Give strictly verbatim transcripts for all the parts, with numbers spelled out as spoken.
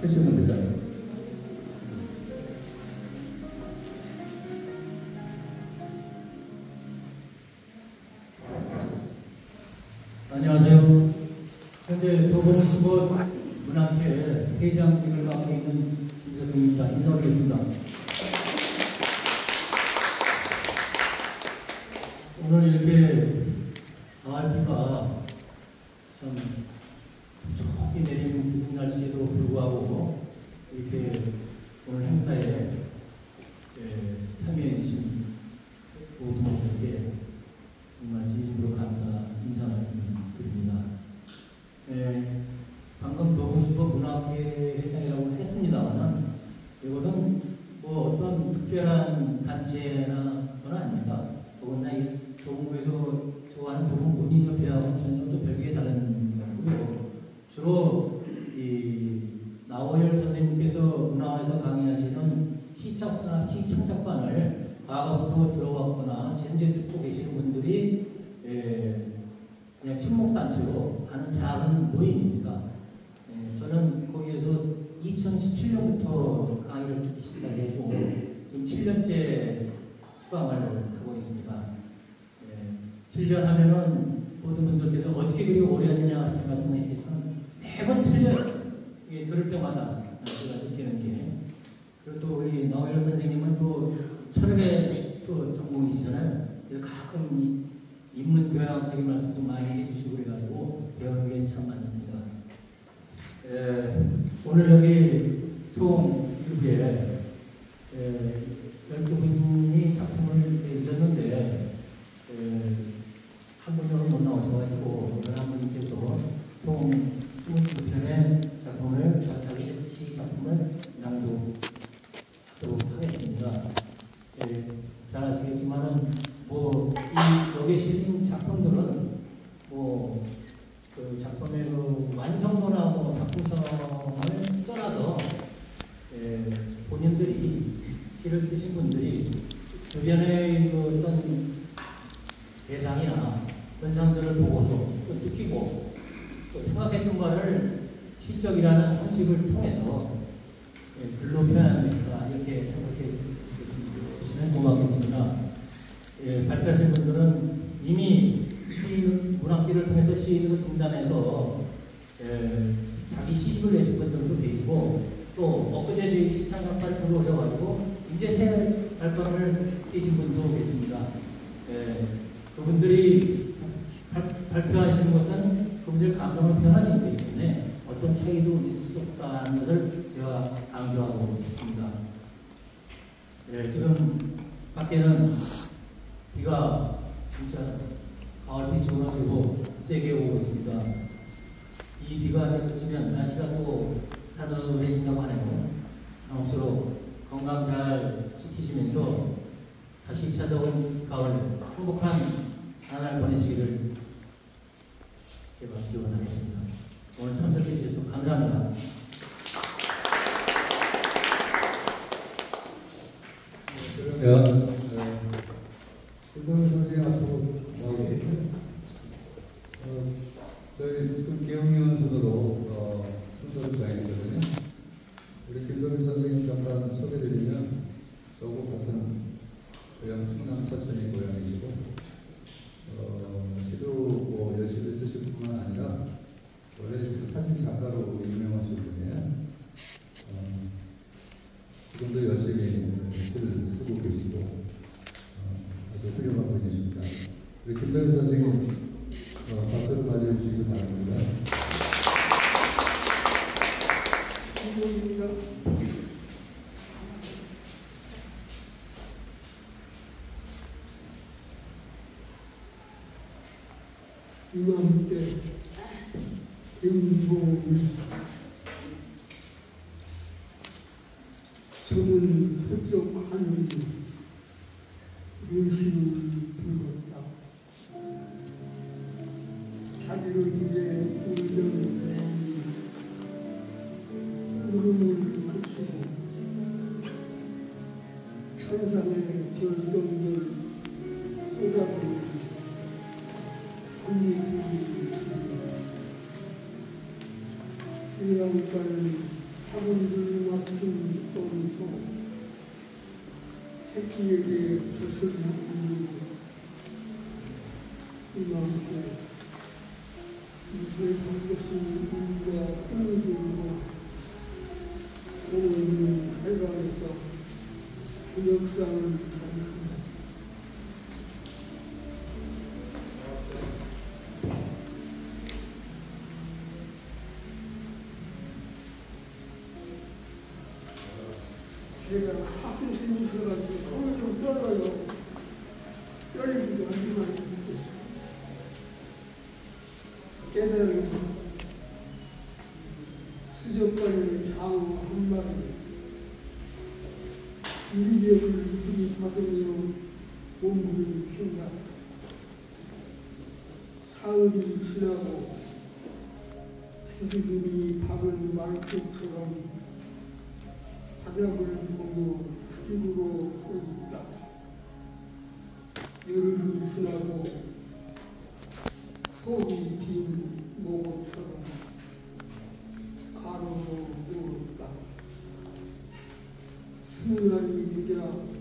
하시면 되잖아요. 안녕하세요. 현재 도봉수고 문학회 회장직을 맡고 있는 김석규입니다. 인사드리겠습니다. 오늘 이렇게 가을비가 참 촉이 내리는 무슨 날씨에도 불구하고 이렇게 오늘 행사에 예, 참여해 주신 모든 분들께 정말 진심으로 감사 인사 말씀드립니다. 예, 방금 도봉수고 문학회 회장이라고 했습니다만 이것은 뭐 어떤 특별한 단체나 그건 아닙니다. 더군다나 이 도봉구에서 좋아하는 도봉문인협회하고는 전혀 또 별개의 다른 거고요. 주로 이 나호열 선생님께서 문화원에서 강의하시는 시창, 시창작반을 과거부터 들어왔거나 현재 듣고 계시는 분들이 예, 그냥 친목단체로 하는 작은 모임입니다. 예, 저는 거기에서 이천십칠 년부터 강의를 듣기 시작했고 지금 칠 년째 수강을 하고 있습니다. 예, 칠 년 하면은 모든 분들께서 어떻게 그리 오래 했느냐 이렇게 말씀해 주시지만 매번 틀려요. 이게 들을 때마다 제가 느끼는 게. 그리고 또 우리 나호열 선생님은 또 철학의 또 전공이시잖아요. 그래서 가끔 인문교양적인 말씀도 많이 해주시고 그래가지고 배우는 게 참 많습니다. 에, 오늘 여기 총 일부에 열두 분이 작품을 내주셨는데 한 분은 못 나오셔가지고 열한 분께서 총 이십이 편의 작품을 자기 시 작품을 낭독하도록 하겠습니다. 예, 잘 아시겠지만은 뭐 이 여기에 실린 작품들은 뭐 그 작품의 그 완성도나 뭐 작품성을 떠나서 예, 본인들이 시를 쓰신 분들이 주변의 그 어떤 대상이나 현상들을 보고서 또 느끼고 또 생각했던 것을 시적이라는 형식을 통해서 예, 글로 표현하니까 이렇게 생각해 주시면 고맙겠습니다. 예, 발표하신 분들은 이미 시인, 문학지를 통해서 시인으로 등단해서 예, 자기 시집을 내신 분들도 계시고 또 엊그제 저희 시창작가를 들어오셔가지고 이제 새 발걸음을 뛰신 분도 계십니다. 예, 그분들이 발, 발표하시는 것은 그분들 감정을 표현하시는 거기 때문에 어떤 차이도 있을 수 없다는 것을 제가 강조하고 싶습니다. 예, 지금 밖에는 비가 진짜 가을비 지고지고 세게 오고 있습니다. 이 비가 그치면 날씨가 또 사늘해진다고 하네요. 아무쪼록 건강 잘 지키시면서 다시 찾아온 가을 행복한 나날 보내시기를 제가 기원하겠습니다. 오늘 참석해 주셔서 감사합니다. 그러면 김동현 선생님 앞으로 나오게 어, 저희 지금 기영위원 순으로 어, 순서를 정했거든요. 우리 김동현 선생님 잠깐 소개드리면 저하고 같은 고향 충남 서천이 고향이시고 어, 시도 뭐 열심히 쓰실 뿐만 아니라 원래 사진 작가로 유명하신 분이에요. 어, 지금도 열심히 글을 쓰고 계시고 어, 아주 훌륭한 분이십니다. 우리 김동현 선생님 어, 박수를 가져주시기 바랍니다. 감사합니다. 이맘때 김봉일 저는 서쪽 하늘이 열심히 불었다. 자지러지게 울던 울음을 그치고 천상의 별똥별 쏟아지는 한입이 이 양반은 자본주의 같은 떠서 새끼에게 젖을 먹는 이만큼 이슬 방석신 우리가 끊어들고 오는 회관에서 저녁상을 차렸습니다. 제가 하필 있어가지고 손을 좀 떨어요. 떨리기도 하지만 깨달은 수족관의 장어 한 마리 유리벽을 들이받으며 몸부림을 친다. 사흘이 지나고 스승님이 밥을 말뚝처럼 바닥을 보고 후집으로 서 있다. 열흘이 지나고 속이 빈 모고처럼 가로로 누웠다. 순간이 되자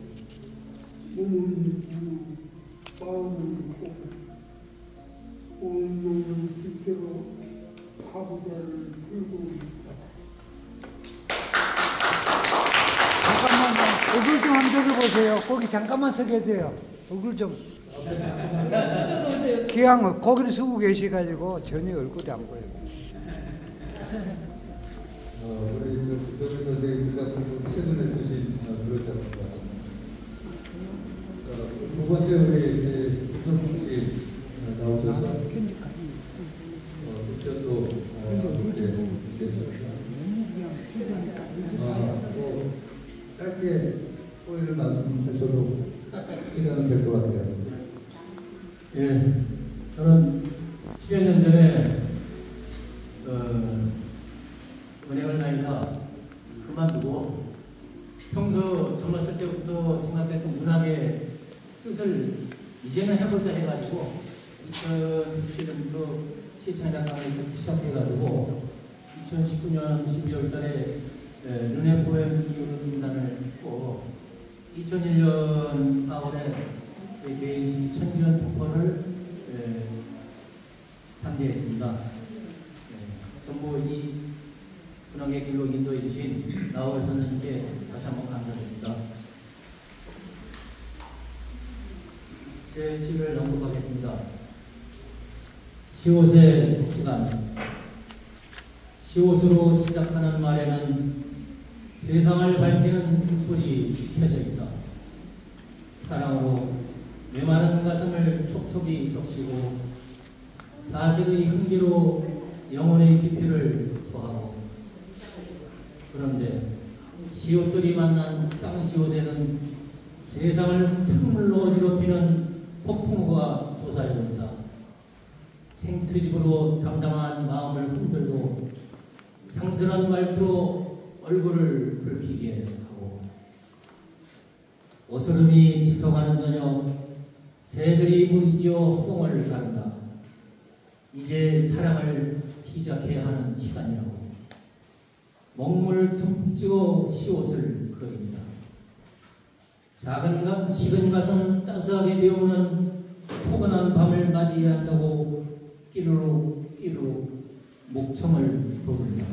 몸은 무, 마음은 고, 온몸은 빛으로 가부좌를 들고 있다. 잠깐만, 얼굴 좀 한번 들어보세요. 거기 잠깐만 서 계세요. 얼굴 좀. 기왕 거기를 쓰고 계셔가지고 전혀 얼굴이 안 보여요. 어, 우리 김동민 선생님 그 작품 최근에 쓰신 그런 작품 같습니다. 어, 두 번째 우리 이제 김성국 씨 나오셔서 어, 국전도 이제 계셨습니다. 뭐 짧게 소리를 말씀하셔도 시간은 될 것 같아요. 예, 저는 십여 년 전에 어, 은행을 다니다 그만두고 평소 젊었을 때부터 생각했던 문학의 뜻을 이제는 해보자 해가지고 이천십칠 년부터 시창작가를 시작해가지고 이천십구 년 십이월 달에 르네 포엠 단을 했고 이천일 년 사월에 저희 개인식 천지연 폭포를 상대했습니다. 네, 전부 이 문학의 길로 인도해 주신 나월 선생님께 다시 한번 감사드립니다. 제 시를 낭독하겠습니다. 시옷의 시간. 시옷으로 시작하는 말에는 세상을 밝히는 불이 켜져 있다. 사랑으로 메마른 가슴을 촉촉이 적시고 사색의 흥기로 영혼의 깊이를 더하고 그런데 시옷들이 만난 쌍시옷에는 세상을 탕물로 어지럽히는 폭풍우가 솟아오르고 있다. 생트집으로 담담한 마음을 흔들고 상스러운 말투로 얼굴을 붉히게 하고 어스름이 짙어가는 저녁 새들이 무리지어 허공을 가른다. 이제 사랑을 시작해야 하는 시간이라고 먹물 듬뿍 찍어 시옷을 그립니다. 작은 가, 식은 가슴 따스하게 데우는 포근한 밤을 맞이해야 한다고 끼르르 끼르르 목청을 돋는다.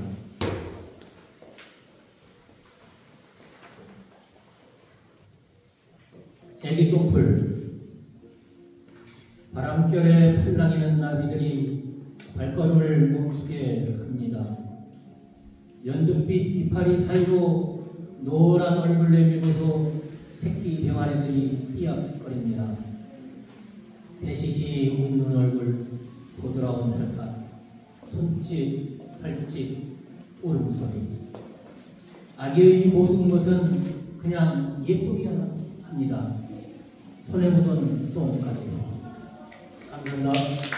애기 똥풀 바람결에 팔랑이는 나비들이 발걸음을 멈추게 합니다. 연두빛 이파리 사이로 노란 얼굴 내밀고서 새끼 병아리들이 삐약거립니다. 배시시 웃는 얼굴, 부드러운 살갗, 손짓, 팔짓, 울음소리. 아기의 모든 것은 그냥 예쁘기만 합니다. 손에 묻은 똥까지. 감사합니다.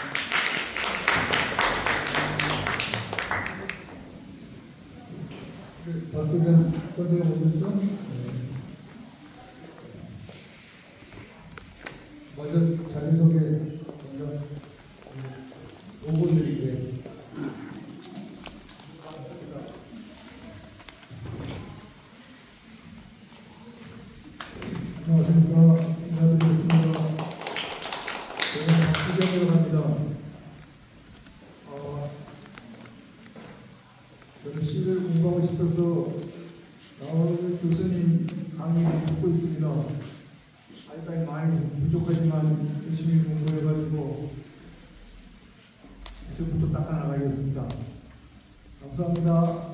박두경 선생님 오셨죠? 먼저 자기소개 먼저 오 분 드릴게요. 저는 시를 공부하고 싶어서 나올 교수님 강의를 듣고 있습니다. 알바이 많이 부족하지만 열심히 공부해가지고 지금부터 닦아나가겠습니다. 감사합니다.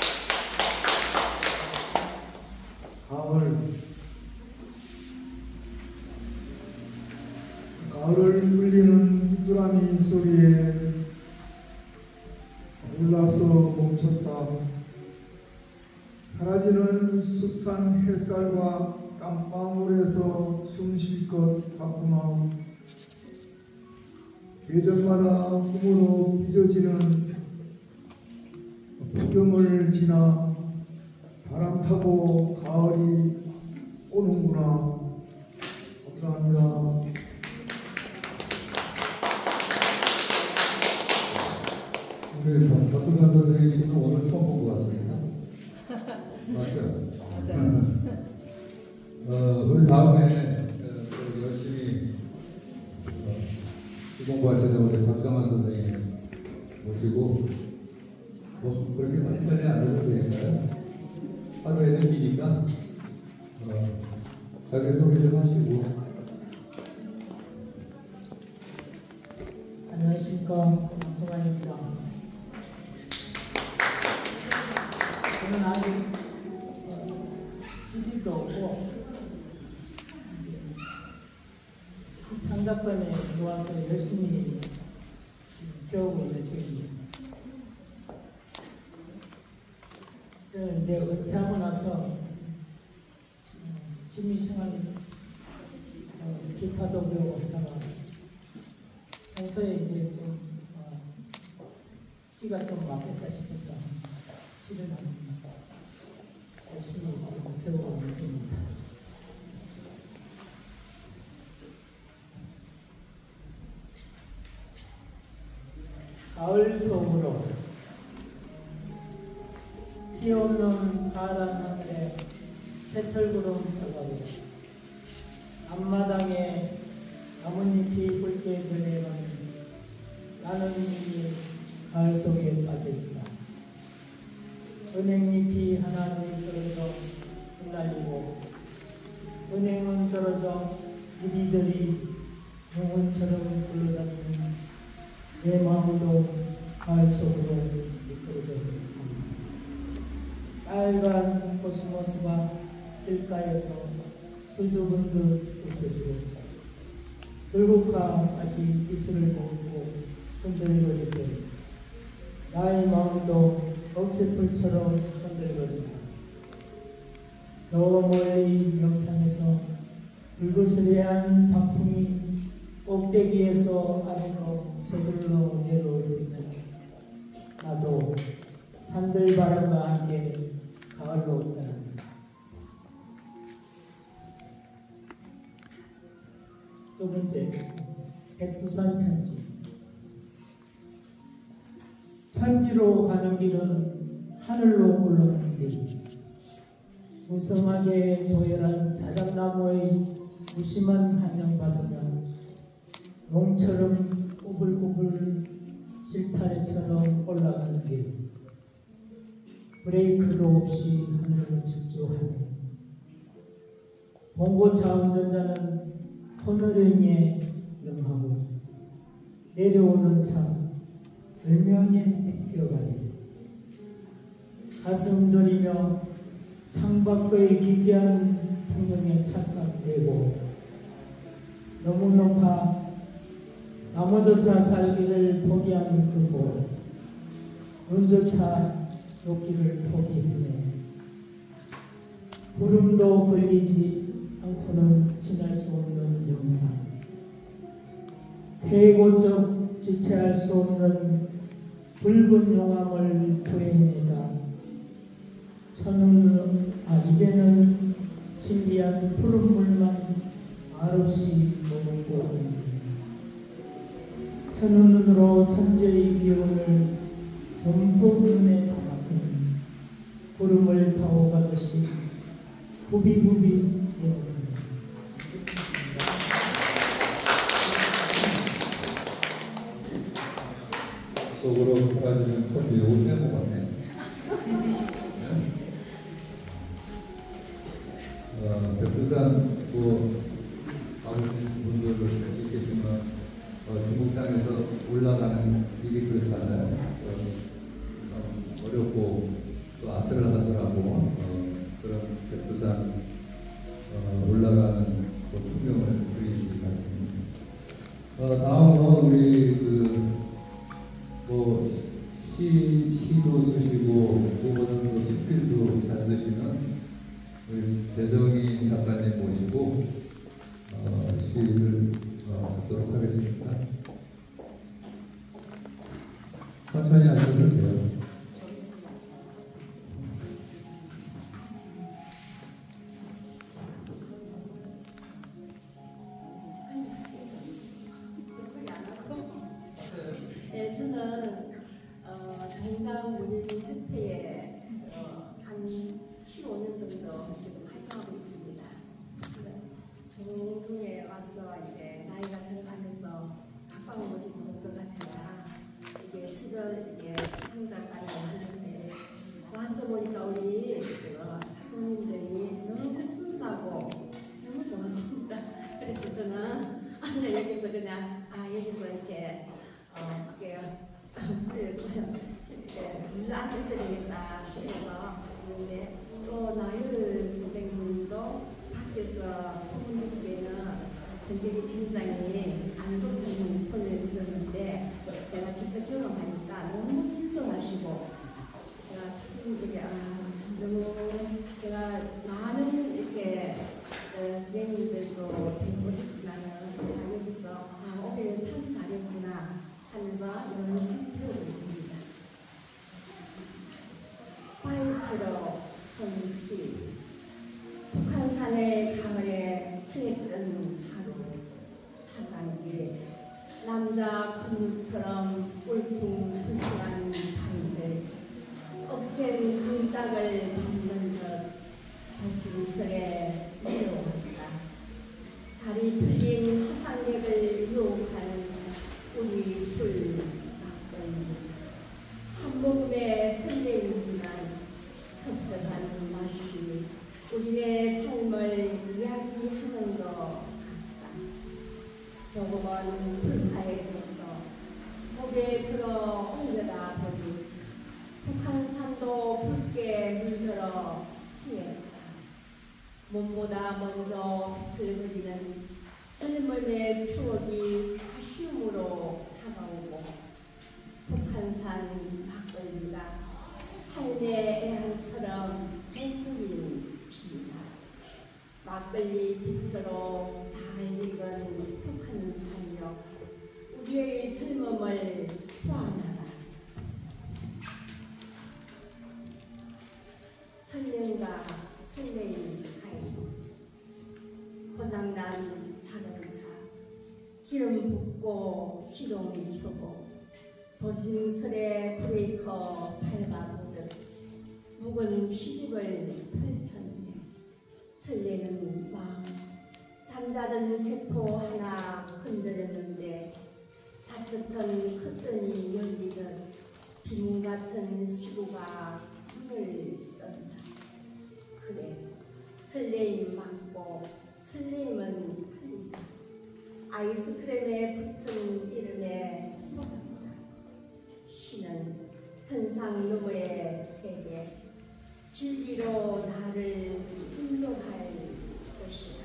가을 가을을 울리는 휘뚜라미 소리에 올라서 멈췄다. 사라지는 숱한 햇살과 땀방울에서 숨 쉴 것 같구나. 계절마다 꿈으로 빚어지는 폭염을 지나 바람 타고 가을이 오는구나. 감사합니다. 우리 박근환 선생님 씨는 오늘 처음 본 것 같습니다. 맞죠? 맞아요. 어, 우리 다음에 어, 열심히 어, 공부하시는 우리 박정환 선생님 모시고 뭐 그렇게 많이 빨리 안 해도 되니까요. 하루에는 기니까 어, 자기소개 좀 하시고. 안녕하십니까, 박정환입니다. 저는 아직 어, 시집도 없고 시창작관에 들어와서 열심히 배우고 있는 중입니다. 저는 이제 은퇴하고 나서 어, 취미생활 어, 기타도 배우고 하다가 평소에 이제 좀 어, 시가 좀 막혔다 싶어서 시를 열심히 지금 배우고 있는 중입니다. 가을 속으로 피 없는 파란 하늘에 새털구름 떠가고 앞마당에 나뭇잎이 붉게 변해가는 나는 이미 가을 속에 빠져있다. 은행잎이 하나는 떨어져 흩날리고 은행은 떨어져 이리저리 영혼처럼 굴러다니는 내 마음도 가을 속으로 미끄러져 갑니다. 빨간 코스모스가 길가에서 수줍은 듯 웃어주고 불국화까지 이슬을 먹고 흔들거릴 때 나의 마음도 억새풀처럼 흔들거린다. 저 멀리 영산에서 불그스레한 단풍이 꼭대기에서 아래로 서둘러 내려오면 나도 산들바람과 함께 가을로 떠납니다. 두 번째, 백두산 천지. 천지로 가는 길은 하늘로 올라가는 길. 무성하게 도열한 자작나무의 무심한 환영받으며 용처럼 꾸불꾸불 실타래처럼 올라가는 길. 브레이크도 없이 하늘로 집중하네. 봉고차 운전자는 터널링에 능하고 내려오는 차 절명에 뺏겨가네. 가슴 저리며 창밖의 기괴한 풍경에 착각되고 너무 높아 나무조차 살기를 포기하는 그곳 눈조차 놓기를 포기했네. 구름도 걸리지 않고는 지날 수 없는 영상, 태고적 지체할 수 없는 붉은 용암을 토해내다 천은 아 이제는 신비한 푸른 물만 말없이 머물고 있는 천눈으로 천재의 기운을 전부 눈에 담았으니 구름을 타오가듯이 부비부비 내어옵니다. 속으로 빠지는 천지 옷 내고 같네. 어, 백두산 뭐 가보신 분들도 있겠지만 어, 중국 땅에서 올라가는 일이 그렇잖아요. 어, 어렵고 또 아슬아슬하고 어, 그런 백두산 어, 올라가는 그 풍경을 그리신 것 같습니다. 어, 다음으로 우리 그뭐 시, 시도 쓰시고 그거는 또 시필도 잘 쓰시는 우리 대성이 작가님 모시고 어, 시를 어, 듣도록 하겠습니다. 천천히 하셔도 돼요. 네, 저는 어, 동강 무림 협회에 어, 한 십오 년 정도 지금 활동하고 있습니다. 동궁에 와서 이제 나이가 들어가면서 각방 모시지 못 것 같아요. 이게 시를 이게 성장까지 하는데 와서 보니까 우리 학부모님들이 너무 순수하고 너무 좋았습니다. 그래서 저는 아니 여기서 그냥 아 여기서 이렇게 어 이게 물 앉아서 되겠다 싶어서 있는데 또 나율 선생님도 밖에서 소문 듣기에는 성격이 굉장히 안 좋다는 소리를 들었는데 제가 직접 경험하니까 너무 친절하시고 제가 선생님들이 아 너무 제가 많은 이렇게 어, 선생님들도 뵙고 싶지만은 제가 여기서 아 오늘 참 잘했구나 하면서 열심히 배우고 있습니다. 화요처럼 손시 북한산의 가을에 층했던 하루 타산길 남자 건물처럼 울퉁불퉁한 방들 억센 강짝을 밟는 듯 조심스레 내려온다. 다리 풀린 화상액을 유혹하는 우리 술 막걸리 한 모금의 설렘이지만 텁텁한 맛이 우리의 삶을 이야기하는 것 같다. 조금은 불파에 서서 목에 들어 올려다 보니 북한산도 붉게 물들어 치했다. 몸보다 먼저 빛을 그리는 젊음의 추억이 아쉬움으로 다가오고 북한산 막걸리가 삶의 애한처럼 맹물인 집이다. 막걸리 빛으로 잘 익은 북한산역 우리의 젊음을 수환하라. 설렘과 설레임 사이 고장난 자동차 기름 붓고 시동이 켜고 조심스레 브레이커 밟아보듯 묵은 시집을 펼쳤네. 설레는 마음 잠자던 세포 하나 흔들었는데 닫혔던 커튼이 열리듯 비문 같은 시구가 문을 떤다. 그래 설레임 맞고 설레임은 틀린다. 아이스크림에 붙은 이름에 쏟았다. 쉬는 현상 너머의 세계 진리로 나를 인도할 것이다.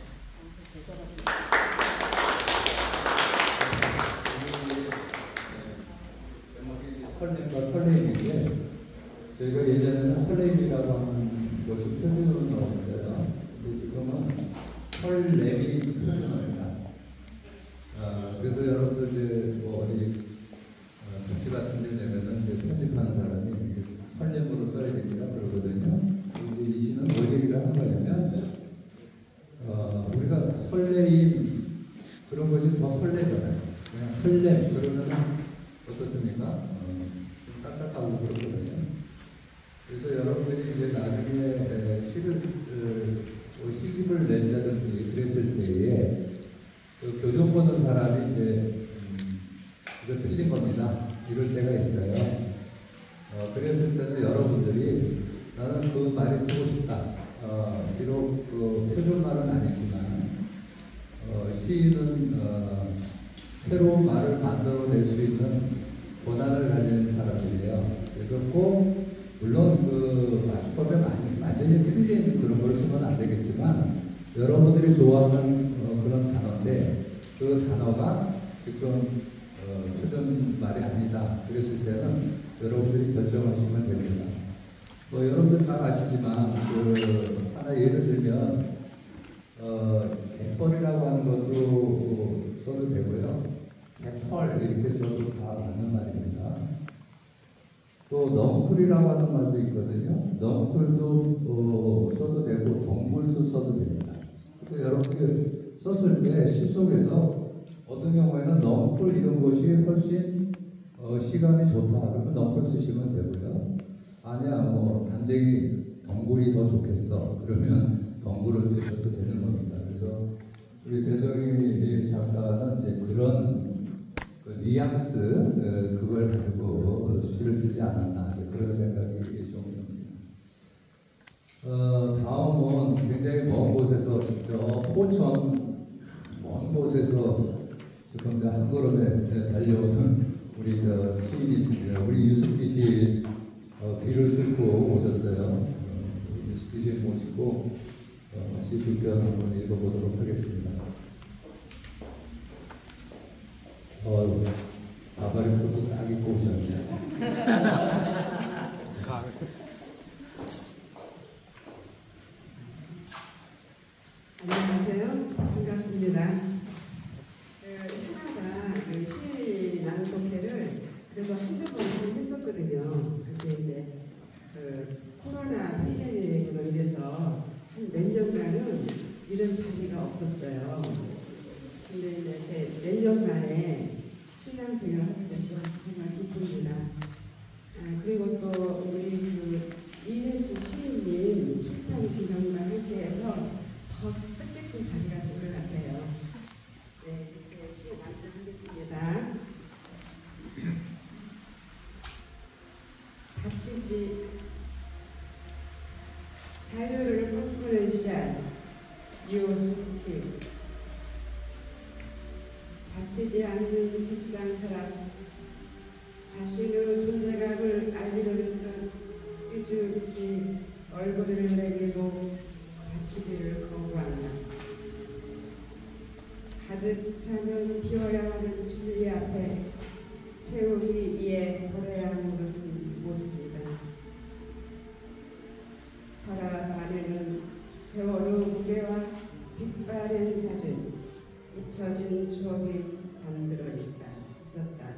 설렘과 설렘인데 저희가 예전에는 설렘이라고 하는 것이 표준으로 나왔어요. 근데 지금은 설렘이 표준어입니다. 아, 그래서 여러분들 이제 뭐 어디 어, 잡지 같은 데 내면은 이제 편집하는 사람이 이제 설렘으로 써야 됩니다 그러거든요. 근데 이 시는 뭘 얘기를 하는 거냐면 어, 우리가 설레임 그런 것이 더 설레잖아요. 그냥 설렘 그러면 어떻습니까? 어, 좀 딱딱하고 그렇거든요. 그래서 여러분들이 이제 나중에 시를 어, 시집을 낸다든지 그랬을 때에 그 교정 보는 사람이 이제 음, 이거 틀린 겁니다. 이럴 때가 있어요. 어, 그랬을 때는 여러분들 사람들이 나는 그 말이 쓰고 싶다. 어, 비록 그 표준말은 아니지만 어, 시인은 어, 새로운 말을 만들어낼 수 있는 권한을 가진 사람들이에요. 그래서 꼭 물론 그 맞춤법에 많이 완전히 틀린 그런 걸 쓰면 안 되겠지만 여러분들이 좋아하는 어, 그런 단어인데 그 단어가 지금 어, 표준 말이 아니다. 그랬을 때는 여러분들이 결정하시면 됩니다. 뭐 여러분들 잘 아시지만 그 하나 예를 들면 어, 갯벌이라고 하는 것도 써도 되고요. 갯벌 이렇게 써도 다 맞는 말입니다. 또 넝쿨이라고 하는 말도 있거든요. 넝쿨도 어, 써도 되고 덩굴도 써도 됩니다. 또 여러분들이 썼을 때 시 속에서 어떤 경우에는 넝쿨 이런 것이 훨씬 어, 시감이 좋다. 그러면 넝쿨 쓰시면 되고요. 아니야 뭐 단쟁이 덩굴이 더 좋겠어. 그러면 덩굴을 쓰셔도 되는 겁니다. 그래서 우리 배성희 작가는 이제 그런 그 뉘앙스 어, 그걸 가지고 시를 쓰지 않았나 그런 생각이 좀 듭니다. 어, 다음은 굉장히 먼 곳에서 저 포천 먼 곳에서 지금 한 걸음에 달려오는 우리 저 시인이 있습니다. 우리 유숙기 씨 어, 귀를 뚫고 오셨어요. 어, 유숙기 씨 모시고 어, 시 두 편 한번 읽어보도록 하겠습니다. 어, 가발이 코트 딱 입고 오셨네. 안녕하세요. 반갑습니다. 그 하나가 그 시 낭독회를 그래도 한두 번 했었거든요. 근데 이제 그 코로나 팬데믹으로 인해서 한 몇 년간은 이런 자리가 없었어요. 근데 이제 몇 년 만에 신앙생활을 하게 돼서 정말 기쁩니다. 아, 그리고 또 우리 그 이혜수 시인님 출판 기념과 함께해서 더 뜻깊은 자리가 될 것 같아요. 네, 이렇게 시 완성하겠습니다. 다치지 자유를 꿈꾸는 씨앗 유스키 다치지 않는 책상 사람 자신의 존재감을 알리려는 듯 삐죽이 얼굴을 내밀고 다치기를 거부한다. 가득 차면 비워야 하는 진리 앞에 채우기 위해 버려야 하는 것은 무엇입니다. 서랍 안에는 세월의 무게와 빛바랜 사진 잊혀진 추억이 잠들어 있다, 있었다.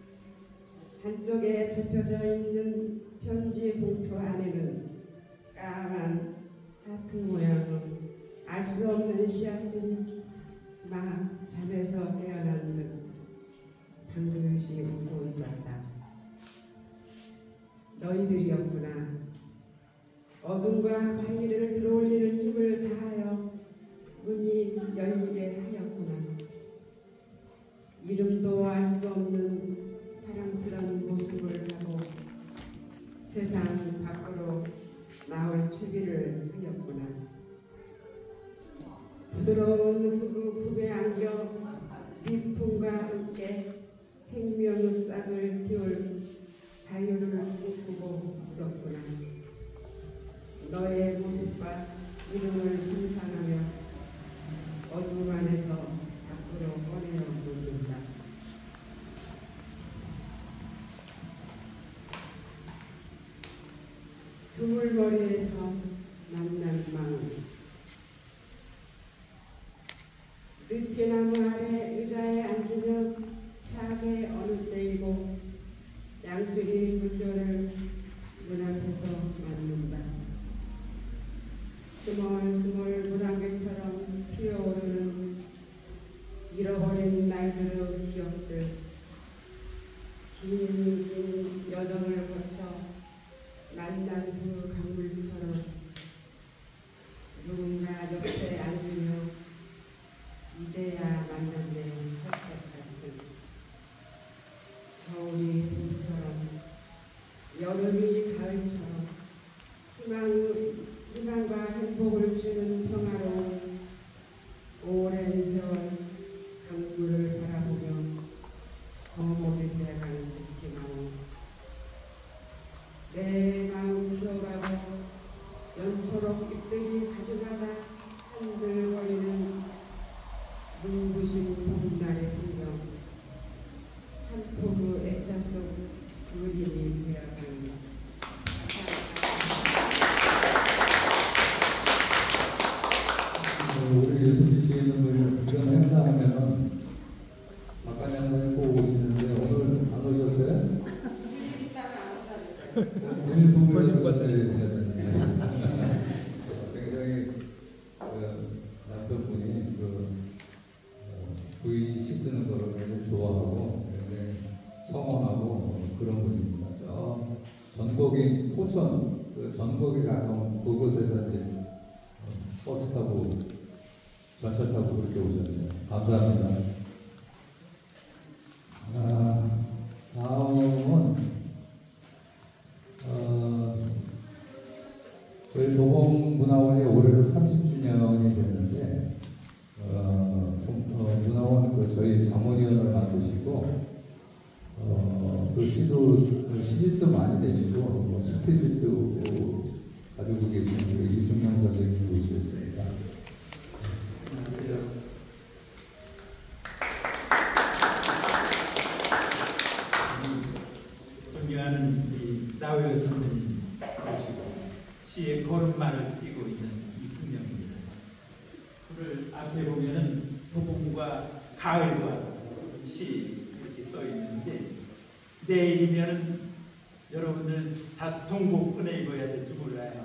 한쪽에 접혀져 있는 편지 봉투 안에는 까만 하트 모양의 알 수 없는 씨앗들이 막 잠에서 깨어난 듯 방긋이 웃고 있었다. 너희들이었구나. 어둠과 바위를 들어올리는 힘을 다하여 문이 열리게 하였구나. 이름도 알 수 없는 사랑스러운 모습을 하고 세상 밖으로 나올 채비를 하였구나. 부드러운 흑우 굽에 안겨 비풍과 함께 생명의 싹을 띄울 자유를 꿈꾸고 있었구나. 너의 모습과 이름을 상상하며 어둠 안에서 밖으로 꺼내어 묻는다. 드물머리에서 만난 마음 늦게나무 아래 의자에 앉으며 사계 어느 때이고 양수리 물결을 눈앞에서 맞는다. 스멀스멀 물안개처럼 피어오르는 잃어버린 날들의 기억들 긴 여정을 거쳐 만난 두 강물처럼 누군가 옆에 앉으며 이제야 만났네 할 것 같은 겨울이 봄처럼 여름이 가을처럼 내 마음 기어가고 연초록 잎들이 가져가다 한들거리는 눈부신 봄날의 풍경 한 포구 액자 속 그림이 되어갑니다. 우리 예수님 씨는 이런 행사하면은 박관 장관이 꼭 오시는데 오늘 안 오셨어요? 오늘 부모님 굉장히 그 남편분이 그 어, 부인 시 쓰는 거를 굉장히 좋아하고 굉장히 성원하고 그런 분입니다. 저 전국인 포천 그 전국에 가까운 그곳에서 이제 버스 타고 전차 타고 그렇게 오셨네요. 감사합니다. 아, 다음은 어, 저희 도봉문화원이 올해로 삼십 주년이 됐는데 어, 어, 문화원 그 저희 자문위원을 만드시고 어, 그 시도 그 시집도 많이 내시고 뭐 스케줄도 가지고 계시는 우리 이승용 선생님 모시겠습니다. 안녕하세요. 존경하는 이 나우여 선생님 모시고 시의 걸음마를 띄고 있는 이승명입니다. 오늘 앞에 보면은 도봉과 가을과 시 이렇게 써 있는데 내일이면은 여러분들 다 동복 꺼내 입어야 될지 몰라요.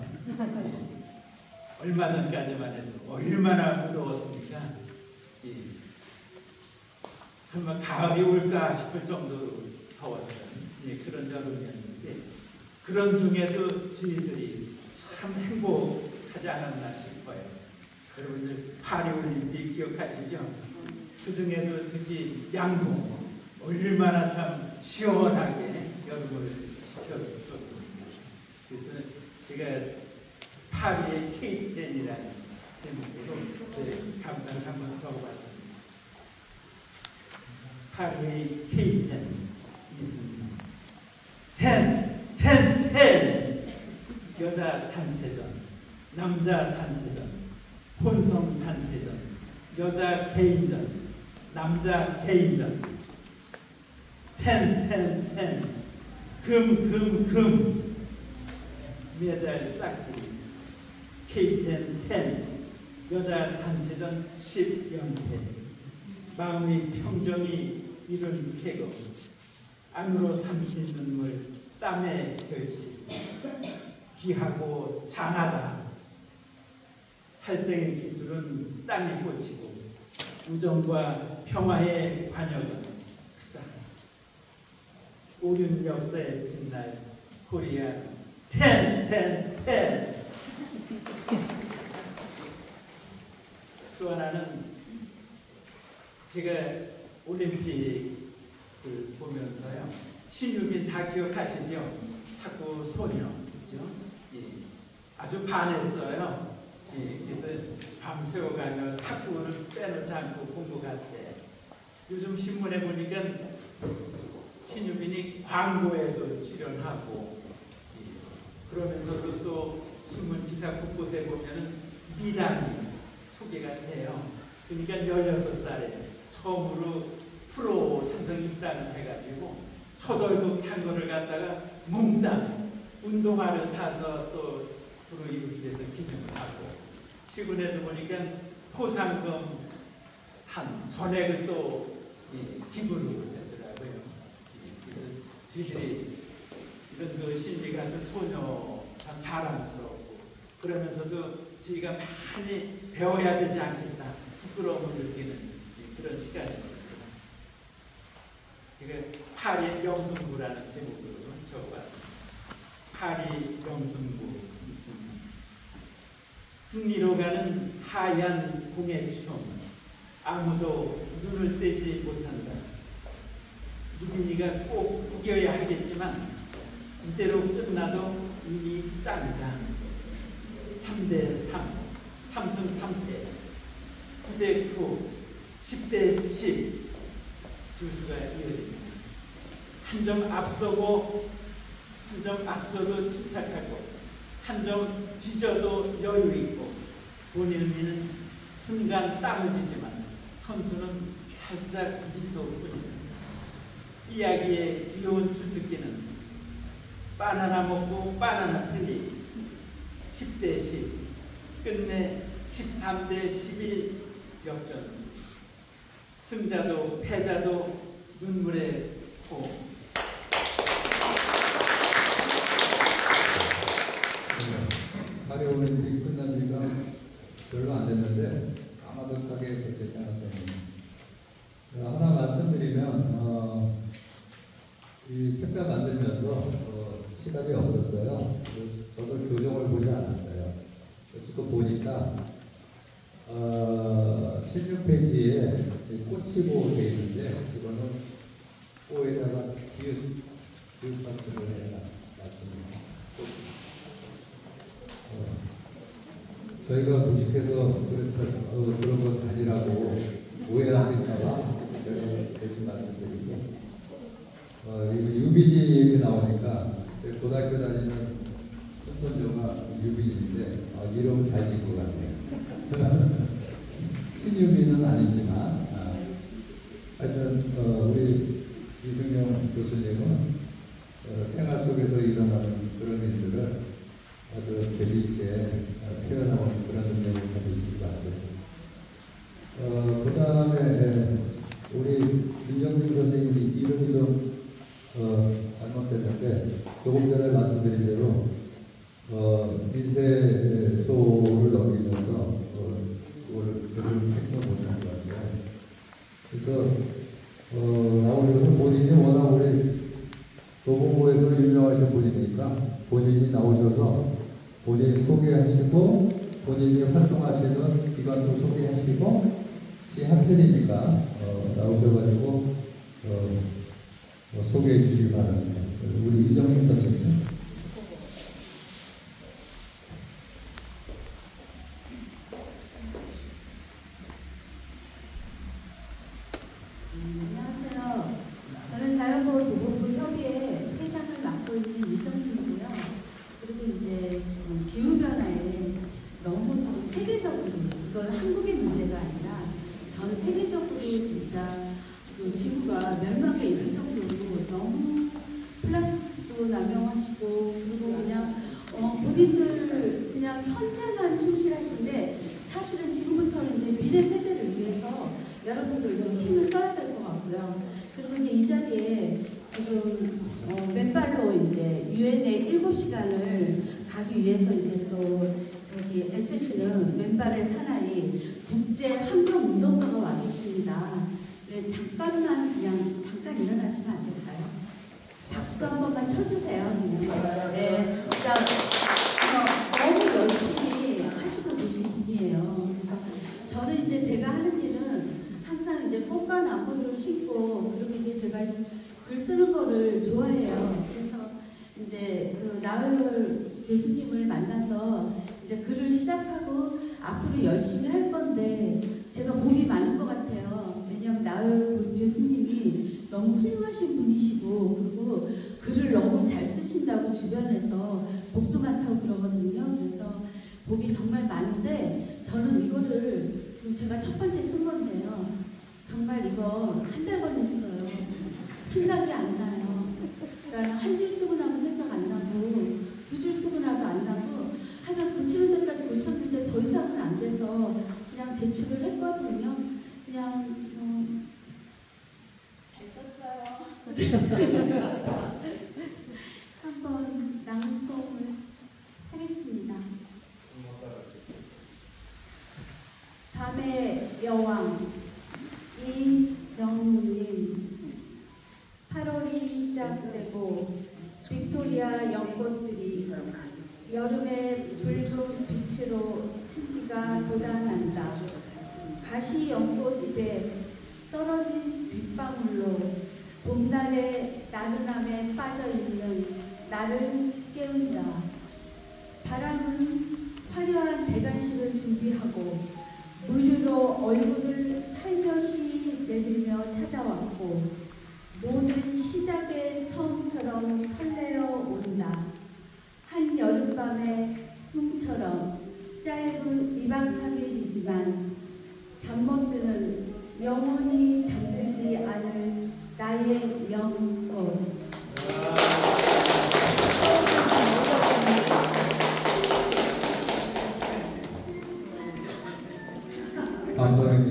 얼마 전까지만 해도 얼마나 무더웠습니까? 예. 설마 가을이 올까 싶을 정도로 더웠던 예, 그런 여름이었는데 그런 중에도 저희들이 참 행복하지 않았나 싶어요. 여러분들 파리올림픽 기억하시죠? 그 중에도 특히 양궁 얼마나 참 시원하게 여름을 켰었습니다. 그래서 제가 파리의 케이크텐이라는 제목으로 네, 감상을 한번 적어봤습니다. 파리의 케이크텐 있습니다. 텐, 텐, 텐 여자 단체전, 남자 단체전, 혼성 단체전, 여자 개인전, 남자 개인전 텐, 텐, 텐 금, 금, 금 메달 싹쓸이 케이텐 텐 여자 단체전 십 연패 마음의 평정이 이룬 캐고 안으로 삼킨 눈물 땀의 결실 귀하고 장하다 살생의 기술은 땅에 꽂히고 우정과 평화의 관여가 크다. 오륜 역사의 빛날 코리아 텐, 텐, 텐 또 하나는 제가 올림픽을 보면서요 신유빈 다 기억하시죠? 탁구 소녀 그죠? 예. 아주 반했어요. 예. 그래서 밤새워가며 탁구를 빼놓지 않고 공부할 때 요즘 신문에 보니까 신유빈이 광고에도 출연하고 예. 그러면서도 또 신문 기사 곳곳에 보면은 미담이 소개가 돼요. 그러니까 열여섯 살에 처음으로 프로 삼성 입단을 해가지고 첫 월급 탄 거를 갖다가 몽땅 운동화를 사서 또 프로 이웃에서 기증을 하고 최근에도 보니까 포상금 탄 전액을 또 기부를 했더라고요. 그래서 저희들이 이런 그 심리가 그 소녀 참 자랑스럽고 그러면서도 저희가 많이 배워야 되지 않겠다 부끄러움을 느끼는 그런 시간이 있었습니다. 제가 파리 명승부라는 제목으로 적어봤습니다. 파리 명승부 있습니다. 승리로 가는 하얀 공의 춤 아무도 눈을 떼지 못한다. 유빈이가 꼭 이겨야 하겠지만 이대로 끝나도 이미 짱이다. 삼 대 삼, 삼승 삼 패, 구 대 구, 십 대 십 줄수가 이어집니다. 한 점 앞서고 한 점 앞서도 침착하고 한 점 뒤져도 여유 있고 본인은 순간 땀을 쥐지만 선수는 살짝 미소를 뿌립니다. 이야기의 귀여운 주특기는 바나나 먹고 바나나 틀리 십 대 십 끝내 십삼 대 십일 역전승. 승자도 패자도 눈물의 호. 파리 올림픽 끝난 지가 별로 안 됐는데 까마득하게 그렇게 생각됩니다. 하나 말씀드리면 어, 이 책자 만들면서 어, 시간이 없었어요. 저도 교정을 보지 않았어요. 지금 보니까 어, 십육 페이지에 꽃이고 되어 있는데 이거는 꽃에다가 지읒, 지읒 같은 걸 해놨습니다. 어, 저희가 무식해서 그래서 어, 그런 건 아니라고 오해하실까봐 제가 대신 말씀드리고 어, 유빈이 얘기 나오니까 고등학교 다니는 손녀가 유빈인데 어, 이름 잘 지은 것 같아요. 신유빈은 아니지만 아, 하여튼 어, 우리 이승용 교수님은 어, 생활 속에서 일어나는 그런 일들을 아주 재미있게 어, 표현하는 그런 능력을 가지신 것 같아요. 어, 그 다음에 우리 민정민 선생님이 이름이 좀 어, 잘못됐는데 조금 전에 말씀드린 대로 어, 인쇄소를 넘기면서 어, 그걸 제대로 챙겨보는 것 같아요. 그래서 어, 나오셔서 본인이 워낙 우리 도봉구에서 유명하신 분이니까 본인이 나오셔서 본인 소개하시고 본인이 활동하시는 기관도 소개하시고 시 한편이니까 어, 나오셔가지고 어, 어, 소개해 주시기 바랍니다. 우리 이정민 선생님. 안녕하세요. 저는 자연보호 도봉구 협의회 회장을 맡고 있는 이정민이고요. 그리고 이제 지금 기후변화에 너무 지금 세계적으로, 이건 한국의 문제가 아니라 전 세계적으로 진짜 그 지구가 멸망에 이를 정도로 너무 플라스틱도 남용하시고, 그리고 그냥 어, 본인들 그냥 현재만 충실하신데 사실은 지금부터는 이제 미래 세대를 위해서 여러분들도 힘을 써야 될 것 같고요. 그리고 이제 이 자리에 지금 어, 맨발로 이제 유엔의 일곱 시간을 가기 위해서 이제 또 저기 애쓰시는 맨발의 사나이 국제 환경 운동가가 와 계십니다. 네, 잠깐만 그냥 잠깐 일어나시면 안 될까요? 박수 한 번만 쳐주세요. 네, 진짜 어, 너무 열심히 하시고 계신 분이에요. 저는 이제 제가 하는 일은 항상 이제 꽃과 나무를 심고, 그리고 이제 제가 글 쓰는 거를 좋아해요. 그래서 이제 그 나을 교수님을 만나서 이제 글을 시작하고 앞으로 열심히 할 건데 제가 복이 많은 것 같아요. 왜냐하면 나을 교수님이 너무 훌륭하신 분이시고, 그리고 글을 너무 잘 쓰신다고 주변에서 복도 많다고 그러거든요. 그래서 복이 정말 많은데 저는 이거를 지금 제가 첫 번째 쓴 건데요. 정말 이거 한 달 걸렸어요. 생각이 안 나요. 그러니까 한 줄 쓰고 나면 생각 안 나고, 두 줄 쓰고 나도 안 나고, 하여간 고치는 데까지 고쳤는데 더 이상은 안 돼서 그냥 제출을 했거든요. 그냥 어, 잘 썼어요. 한번 낭송을 하겠습니다. 밤의 여왕 이정님. 팔월이 시작되고 빅토리아 연꽃들이 여름의 붉은 빛으로 생기가 돋아난다. 가시 연꽃 잎에 떨어진 빗방울로 봄날의 나른함에 빠져있는 나를 깨운다. 바람은 화려한 대관식을 준비하고 물류로 얼굴을 살며시 내밀며 찾아왔고 모든 시작의 처음처럼 설레어 온다.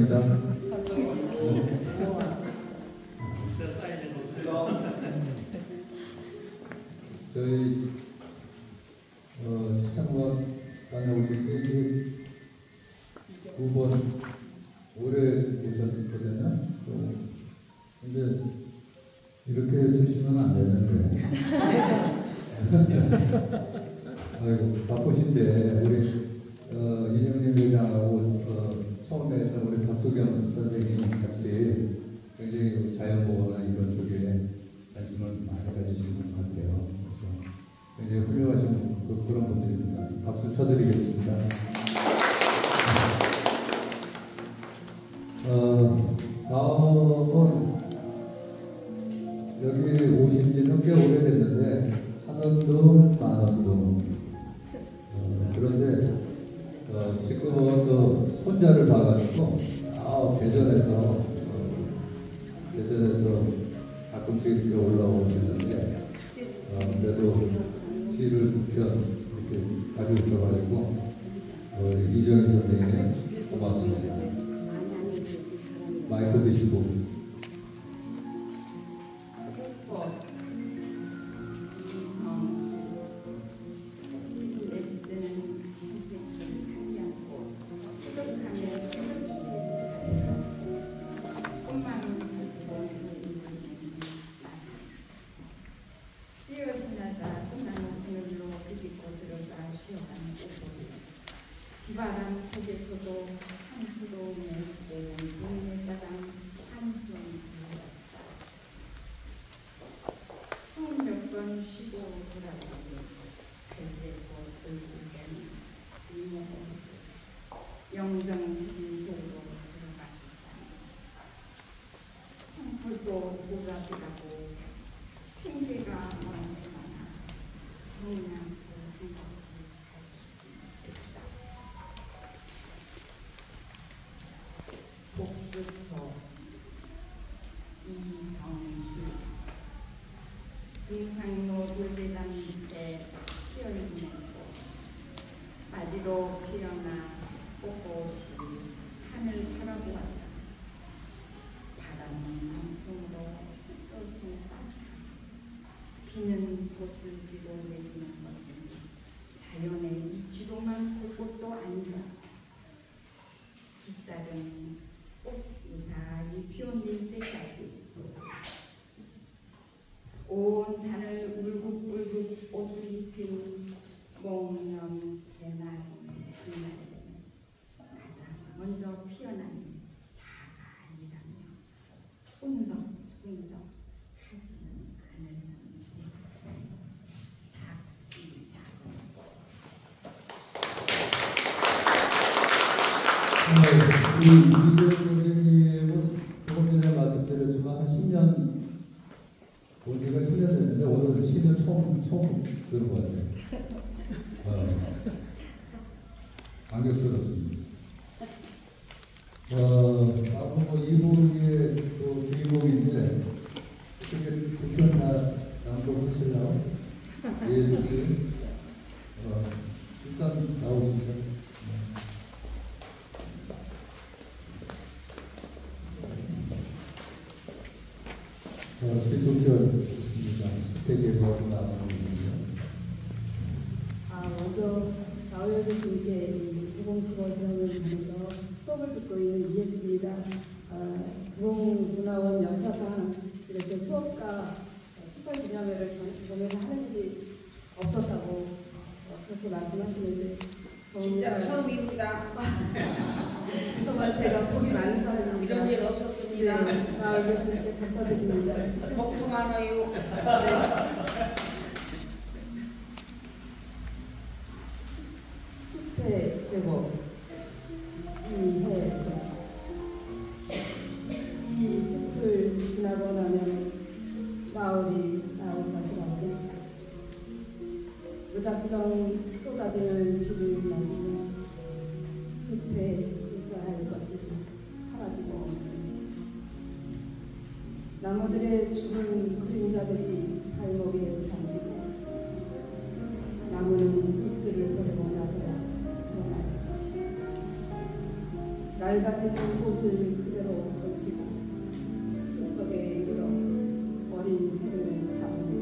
감사합니다. 저희 어, 시상관 다녀오실 때 두 번 오래 계셨거든요. 근데 이렇게 쓰시면 안 되는데. 아이고, 바쁘신데 우리 어, 이정림 회장하고 어, 처음에 했던 우리 박두경 선생님 같이 굉장히 자연보호나 이런 쪽에 관심을 많이 가지시는 것 같아요. 그래서 굉장히 훌륭하신 그, 그런 분들입니다. 박수 쳐드리겠습니다. 어, 다음은 여기 오신 지는 꽤 오래됐는데 한원동, 만원동 어, 그런데 어, 지금은 또 손자를 봐가지고 아, 대전에서 어, 대전에서 가끔씩 이렇게 올라오시는데 어, 그래도 시를 두 편 이렇게 가져오셔가지고 어, 이정희 선생님 고맙습니다. 마이크 드시고. 비바람 속에서도 한수로 맺고 동네 사람 한숨 숨 몇 번 쉬고 돌아서고 글쎄고 얼굴엔 이모고 영정이 속으로 들어가셨다니 형풀도 오라비라고 핑계가 많구나 그냥 복수초 이정희 등산로 돌대담 밑에 피어있는 꽃 바지로 피어나 꽃꽃이 하늘 바라보았다. 바람은 남풍으로 꽃은 따스한 비는 꽃을 비로 내리는 것은 자연의 이치로만 볼 것도 아니다. 뒷딸은 꽃 무사히 피어낼 때까지 온 산을 울긋불긋 옷을 입힌 몽년 개나리 그날에는 가장 먼저 피어나는 다가 아니라며 수근덕수근덕 하지는 않은 작기 작은 이 이재용 선생님은 조금 전에 말씀드렸지만 한 십 년, 온 지가 십 년 됐는데 오늘 시는 처음, 처음 들은 것 같아요. 어, 감격스럽습니다. 어, 앞으로 뭐 이분의 또 주인공인데 어떻게 두편 다 낭독하시려고? 예수님, 어, 일단 나오십시오. 시도표였습니다. 스테디에서 나왔습니다. 아, 먼저 나오여 교수님께 이공십오 수업을 하면서 수업을 듣고 있는 이혜수입니다. 아, 구봉문화원 역사상 이렇게 수업과 출판 기념회를 겸해서 하는 일이 없었다고 어, 그렇게 말씀하시는데 진짜 처음입니다. 정말 제가 복이 많은 사람입니다. 이런 일 없었습니다. 네, 나오여 교수님께 감사드립니다. 복도 많아요. 숲의 계곡 이해서 이 숲을 지나고 나면 마을이 나올 것이라고 무작정 쏟아지는 비를 맞으며 숲에 있어야 할 것들이 사라지고 나무들의 죽은 그림자들이 발목에 잠기고 나무는 잎들을 버리고 나서야 드러날 것이다. 낡아진 곳을 그대로 걸치고 숲속에 이르러 어린 새를 잡은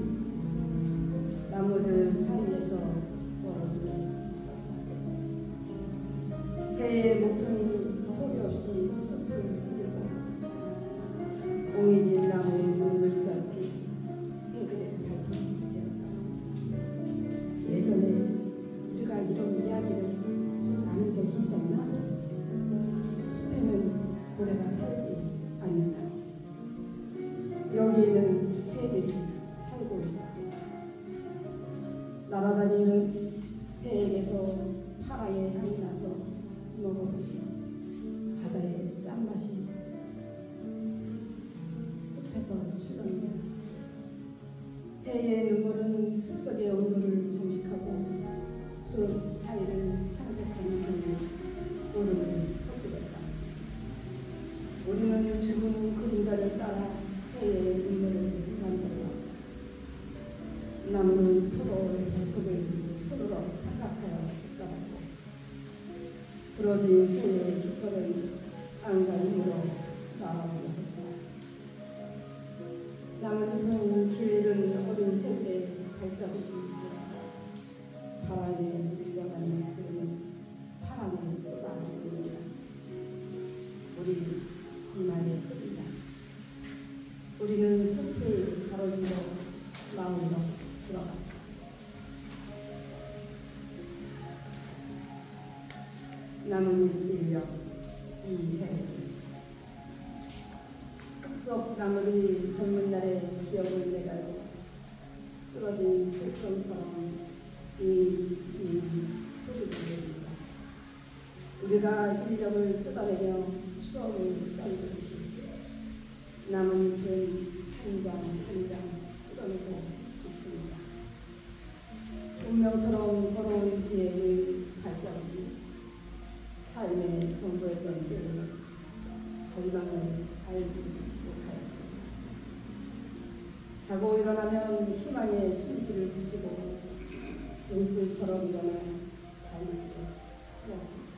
순들 나무들 사이에서 멀어지는 있었다. 새의 목청이 소리 없이 숲을 흔들고 옹이진 나무의 눈을 잡히 새들의 발톱이 되었다. 예전에 우리가 이런 이야기를 나눈 적이 있었나? 숲에는 고래가 살지 않는다. 여기에는 새들이 살고 있다. 날아다니는 새에게서 파랑의 향이 나서 먹어보니 바다의 짠맛이 숲에서 출렁인다. 새의 눈물은 숲속의 온도를 정식하고 숲 사이를 창백한 하늘 오름을 헛디뎠다. 우리는 죽은 그림자를 따라 새의 눈물을 만졌다. 나무는 서로의 발톱을 손으로 착각하여 붙잡았고 부러진 새의 깃털은 안간힘으로 날아올랐다. 나뭇잎은 길은 어린 새들의 발자국이 바람에 밀려가는 그림은 파랑을 쏟아내립니다. 우리 이말의 끝이다. 우리는 숲을 가로질러 마을로 들어갔다. 나뭇잎 일력 이해지. 숲속 나무들이 젊은 날의 기억을 내갈고 쓰러진 슬픔처럼 이, 이 소리를 내립니다. 우리가 인력을 뜯어내며 추억을 떠올리듯이 나뭇잎은 한 장 한 장 뜯어내고 있습니다. 운명처럼 걸어온 뒤에는 발자국이 삶의 전부였던 때를 절망을 알지 못하였습니다. 자고 일어나면 희망의 심지를 붙이고 눈불처럼 일어나 달리고 하였습니다.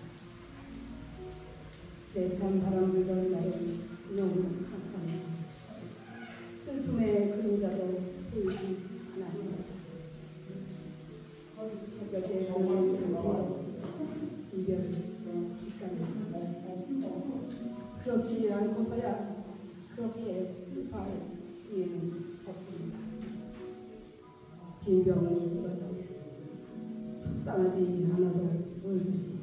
세찬 바람 불던 날은 너무 캄캄했습니다. 슬픔의 그림자도 보이지 않았습니다. 새벽에 오는 단비로 이별을 직감했습니다. 그렇지 않고서야 그렇게 슬퍼할 이유는 없습니다. 빈병이 쓰러져 속상하지 않아도 울듯이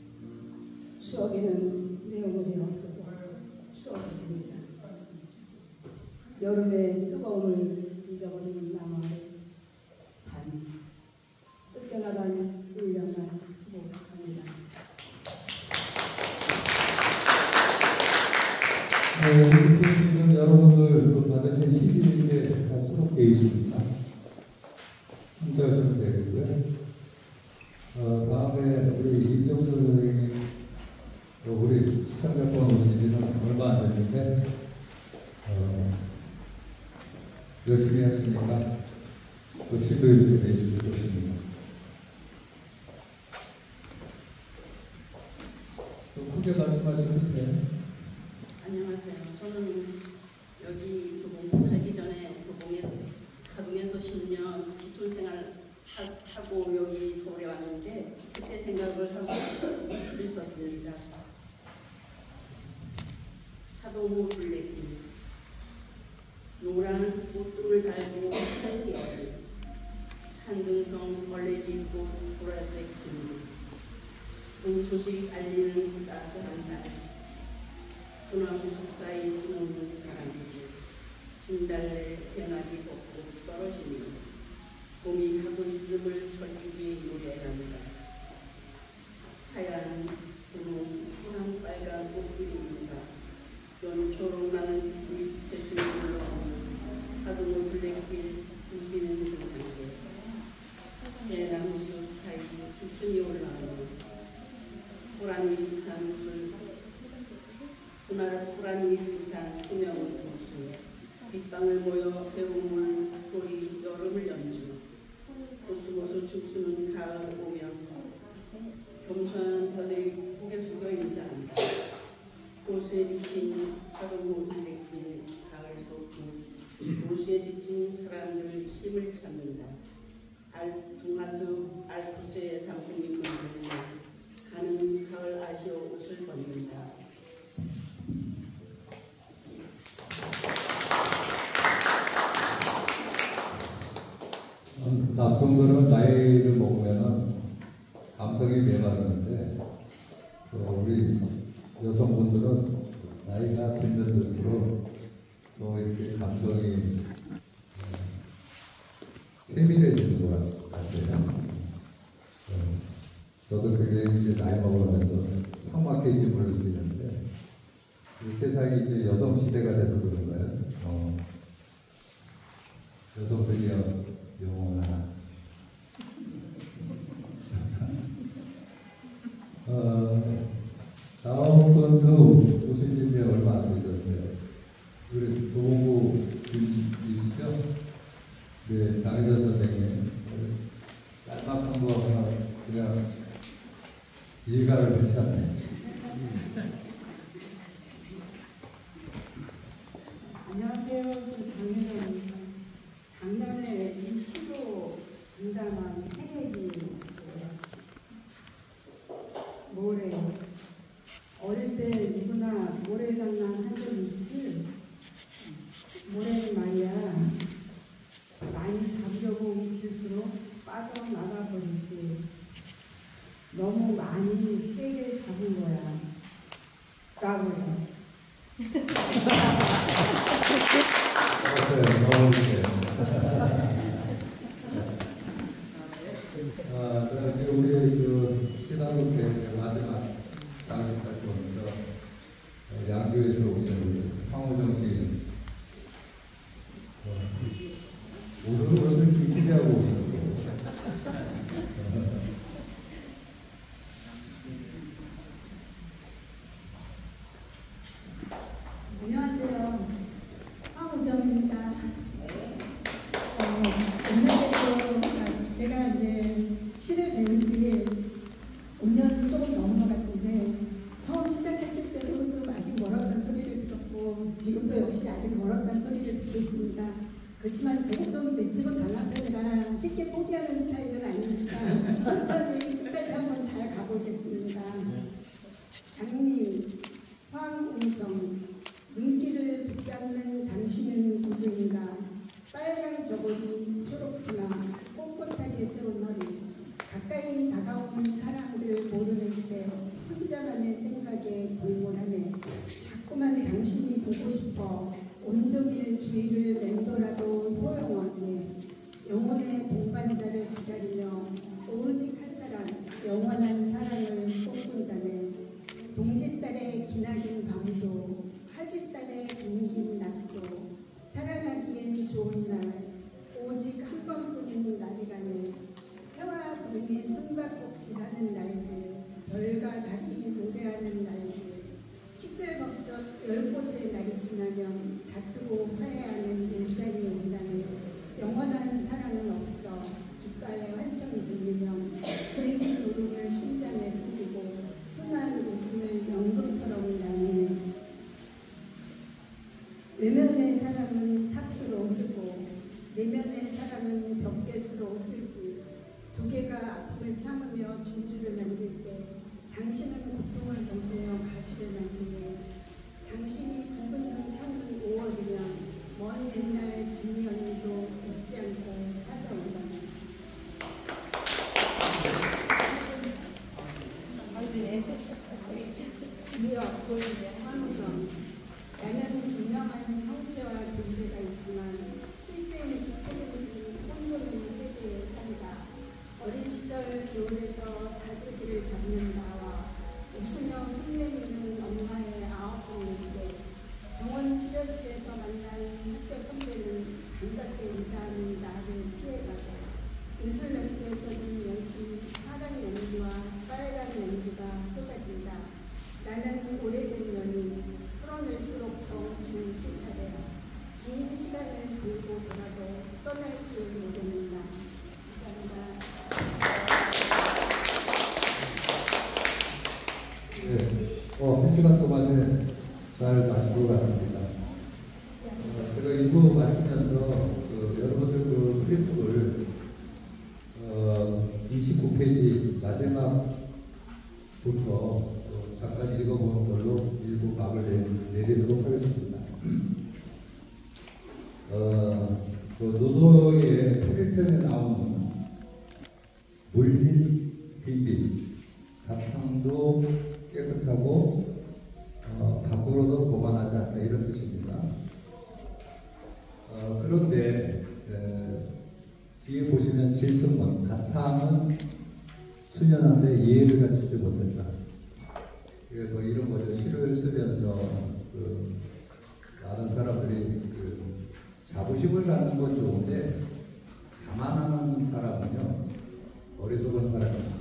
추억에는 내용물이 없어도 추억이 됩니다. 여름의 뜨거움을 잊어버린 나만의 단지 뜯겨나간 일년만 수복합니다. 네, 지금 여러분들 그 받으신 시디인데 다 수록되어 있습니다. 참조하시면 되겠고요. 어, 다음에 우리 임정수 선생님이 우리 시상작가 오신 지는 얼마 안 됐는데 어, 열심히 하시니까 또 시도해 좀 내시면 좋습니다. 좀 크게 말씀하셔도 돼요. 안녕하세요. 저는 여기 교봉 살기 전에 교봉에 가동에서 십 년 기촌생활 하고 여기 서울에 왔는데 그때 생각을 하고 글을 썼습니다. 하동호 둘레길 노란 옷등을 달고 살기 어린 산등성 벌레짓고 보라색 진물 그 소식 알리는 따스한 날 소나무 숲 사이 수놓는 바람이지 진달래 대나기 벚꽃 떨어지며 봄이 가고 있음을 철쭉이 노래합니다. 하얀 분홍 푸른 빨간 꽃길이 인사 연초록 나는 새순이 올라오는 하동호 둘레길 불비는 등산길 대나무 숲 사이 주순이 올라오는 호랑이 부산 무술 호랑이 부산 투명한 호수 빗방울 모여 배우물 돌이 여름을 연주 호수호수 춤추는 가을 오면 겸손한 별이 고개 숙여 인사한다. 힘을 찾는다. 알 붕하수 알프스의 단풍이 굴리며 가는 가을 아쉬워 옷을 벗는다. 남성들은 나이를 먹으면 감성이 메마르는데 우리 여성분들은 나이가 들면 들수록 또 이렇게 감성이 세밀해지는 것 같아요. 저도 그게 이제 나이 먹으면서 삭막해짐을 느끼는데 이 세상이 이제 여성 시대가 돼서 그런가요? 어, 여성들이 영원한 어, 다음 분도 오신 지 얼마 안 되셨어요. 우리 도봉구 분이시죠? 네, 장혜자 선생님. 짤막한 거 하나 그냥 일가를 하셨네. 안녕하세요. 장혜자입니다. 작년에 이 시도 등단한 새내기 모래. 어릴 때 누구나 모래장난 한 적이 있지. 모래는 말이야 많이 잡으려고 움킬수록 빠져나가 버리지. 너무 많이 세게 잡은 거야. 까불어. 아, 그럼 우리 그 신한국회 마지막 장식 활동에서 양주에서 오신 황호정 씨 오늘은 오늘 기대하고 오셨어요. 안녕하세요. 황우정입니다. 어, 옛날에도 제가 이제 시를 배운 지 오 년 조금 넘은 것 같은데 처음 시작했을 때도 좀 아직 멀었다는 소리를 들었고 지금도 역시 아직 멀었다는 소리를 듣고 있습니다. 그렇지만 제가 좀 맺지고 장한 편이라 쉽게 포기하는 스타일은 아니니까 천천히 끝까지 한번 잘 가보겠습니다. 장미 황우정 눈길을 붙잡는 당신은 누구인가? 빨간 저고리 초록치마 꼿꼿하게 세운 머리 가까이 다가오는 사람들을 모르는 채 혼자만의 생각에 골몰하네. 자꾸만 당신이 보고 싶어 온종일 주위를 맴돌아도 소용없네. 영혼의 동반자를 기다리며 오직 한 사람 영원한 사랑을 꿈꾼다네. 동짓달의 기나긴 밤도 하짓달의 긴긴 낮도 사랑하기엔 좋은 날 오직 한 번뿐인 날이라네. 해와 구름이 숨바꼭질하는 날들 별과 달이 노래하는 날들 시끌벅적 열 곳의 날이 지나면 다투고 화해하는 일상이 온다네. 영원한 사랑은 없어. 귓가에 환청이 들리면 즐긴 울음을 심장에 숨기고 순한 웃음을 연금처럼 나누네. 외면의 사랑은 탁수로 흐르고 내면의 사랑은 벽개수로 흐르지. 조개가 아픔을 참으며 진주를 만들 때 당신은 고통을 견디며 가시를 만드네. 당신이 붉은 눈 켜는 오월이면 먼 옛날 진이 언니도 잊지 않고 찾아온다네. 이어받고 있는 황우정. 나는 분명한 형체와 존재가 있지만 실제인지 꿈인지 혼돈의 세계에 산다. 어린 시절 겨울에서 다슬기를 잡는 나와 웃으며 손 내미는 엄마의 아홉 번째 병원 치료실에서 만난 학교 선배는 반갑게 인사하는 나를 피해가고 웃을 랩에서는 열심히 파란 연기와 빨간 연기가 쏟아진다. 나는 오래된 연인 풀어낼수록 더 긴 실타래야. 긴 시간을 돌고 돌아도 떠날 줄 모르는 나. 네, 어, 한 시간 동안에 잘 마치고 갔습니다. 어, 제가 일 부 마치면서 그 여러분들 그 이십구 페이지 마지막부터 잠깐 읽어보는 걸로 일부 막을 내리도록 하겠습니다. 어, 그 노도의 필리핀에 나오는 물질 빈빈, 바탕도 깨끗하고 어, 밖으로도 고만하지 않다 이런 뜻입니다. 어, 그런데 에, 뒤에 보시면 질성문 바탕은 수년한데 예를 갖추지 못했다. 그래서 이런 거죠. 시를 쓰면서 그 많은 사람들이 그 자부심을 갖는 건 좋은데 자만하는 사람은요 어리석은 사람입니다.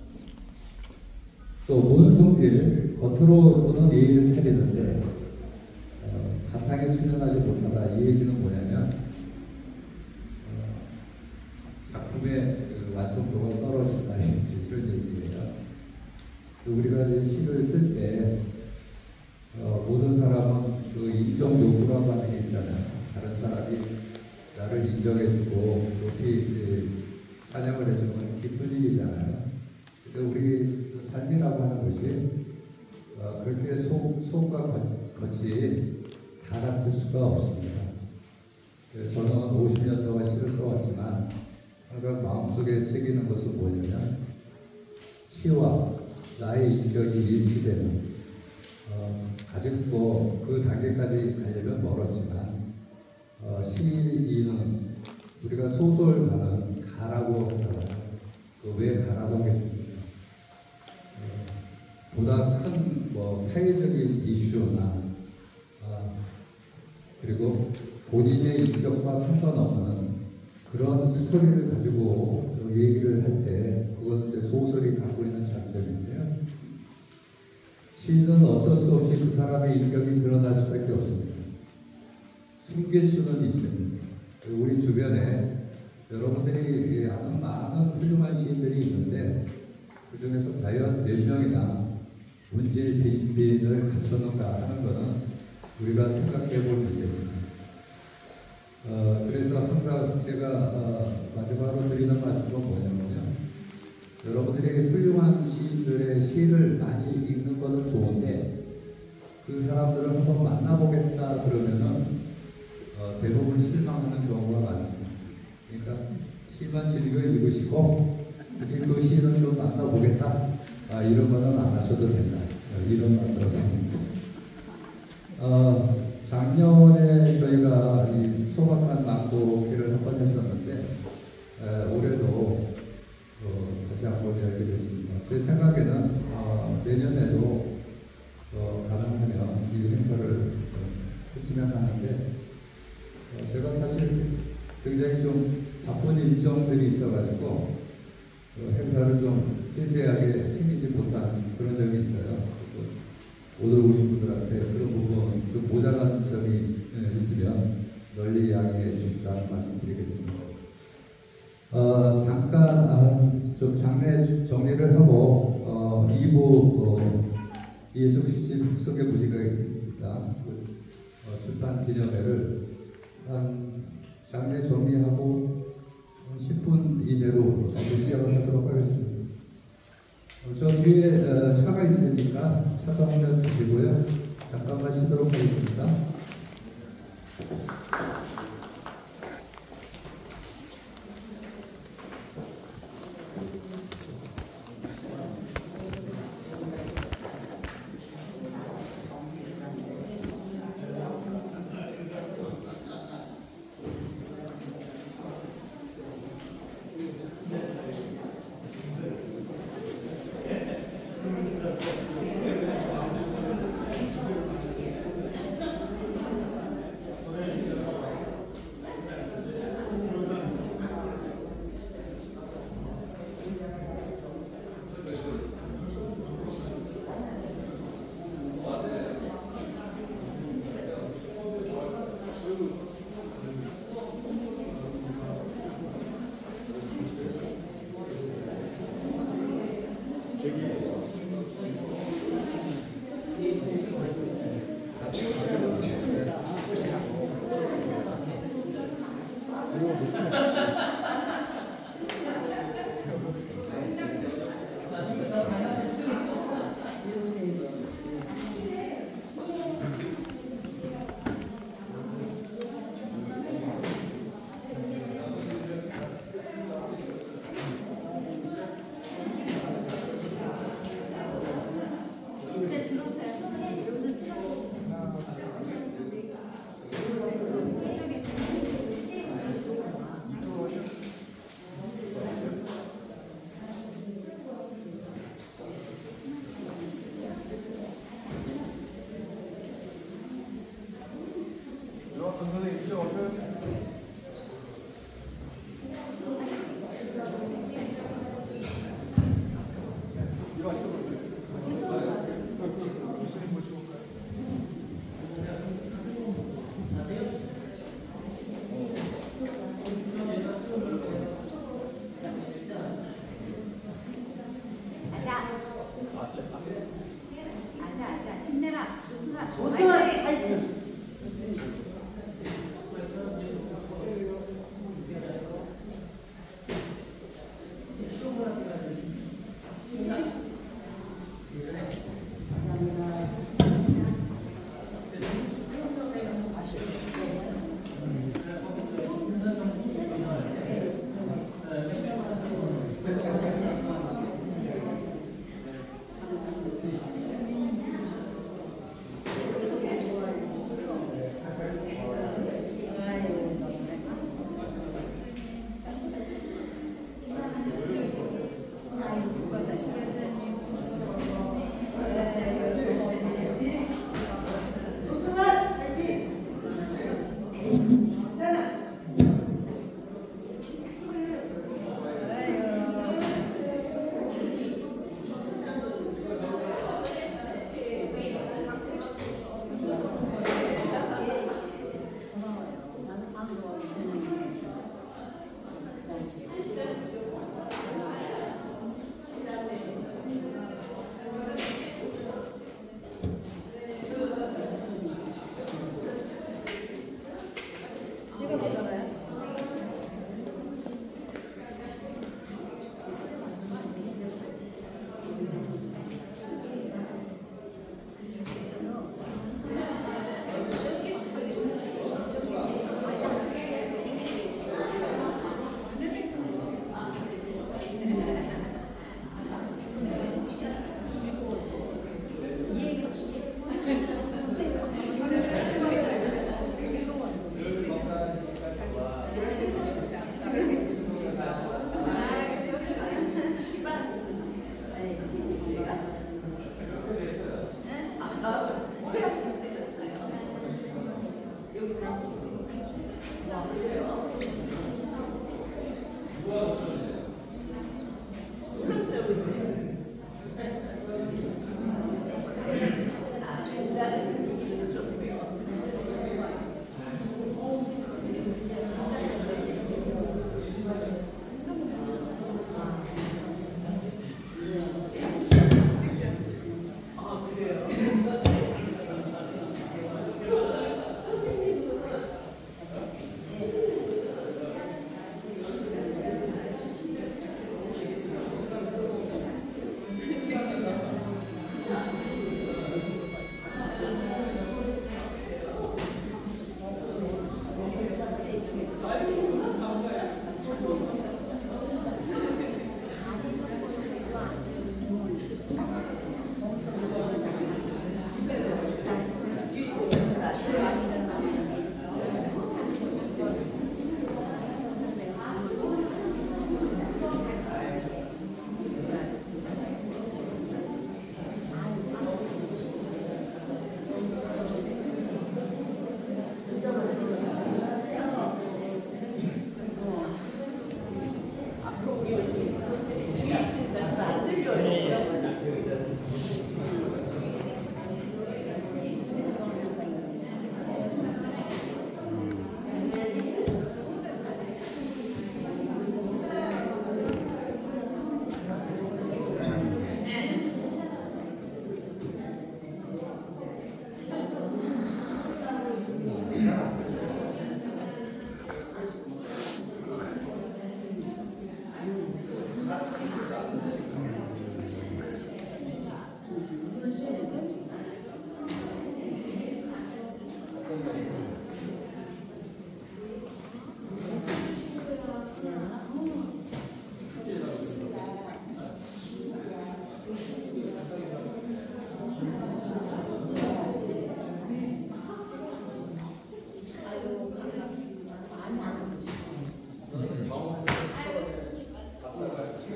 또 모든 성질 겉으로는 예의를 차리는데 어, 바탕에 수련하지 못하다. 이 얘기는 뭐냐면 어, 작품의 그 완성도가 떨어진다 이런 얘기예요. 또 우리가 시를 쓸 때 어, 모든 사람은 그 인정 요구라고 하는 게 있잖아요. 다른 사람이 나를 인정해주고 높이 찬양을 해주면 기쁜 일이잖아요. 근데 우리 삶이라고 하는 것이 어, 그렇게 속, 속과 겉이 다 같을 수가 없습니다. 그래서 저는 오십 년 동안 시를 써왔지만 항상 마음속에 새기는 것은 뭐냐면 시와 나의 인격이 일치되는 어, 아직도 그 단계까지 가려면 멀었지만 어, 시인은 우리가 소설가는 가라고 하잖아요. 왜 가라고 하겠습니까? 어, 보다 큰 뭐 사회적인 이슈나 어, 그리고 본인의 인격과 상관없는 그런 스토리를 가지고 얘기를 할 때 그건 이제 소설이 갖고 있는 장점인데요. 시인은 어쩔 수 없이 그 사람의 인격이 드러날 수밖에 없습니다. 숨길 수는 있습니다. 우리 주변에 여러분들이 아는 많은 훌륭한 시인들이 있는데 그 중에서 과연 몇 명이나 문질 빈빈을 갖췄는가 하는 것은 우리가 생각해 볼 문제입니다. 어, 그래서 항상 제가 어, 마지막으로 드리는 말씀은 뭐냐면요. 여러분들이 훌륭한 시인들의 시를 많이 읽는 것은 좋은데 그 사람들을 한번 만나보겠다 그러면은 어, 대부분 실망하는 경우가 많습니다. 그러니까 시만 즐겨 읽으시고 그 시는 좀 만나보겠다. 아, 이런 거는 안 하셔도 된다. 이런 말씀을 드립니다. 어, 작년에 저희가 이 소박한 낙고기를 한 번 했었는데 에, 올해도 어, 다시 한번 열게 됐습니다. 제 생각에는 어, 내년에도 어, 가능하면 이 행사를 어, 했으면 하는데 어, 제가 사실 굉장히 좀 바쁜 일정들이 있어가지고 어, 행사를 좀 세세하게 챙기지 못한 그런 점이 있어요. 그래서 오늘 오신 분들한테 그런 부분 좀 모자란 점이 있으면 널리 이야기해 주시자는 말씀드리겠습니다. 어, 잠깐 아, 좀 장례 정리를 하고 어, 이 부 어, 예수 시집 흑석의 무지개입니다. 그, 어, 출판 기념회를 한 장례 정리하고 십 분 이내로 시작을 하도록 하겠습니다. 어, 저 뒤에 어, 차가 있으니까 차도 한 잔 드시고요. 잠깐만 쉬도록 하겠습니다.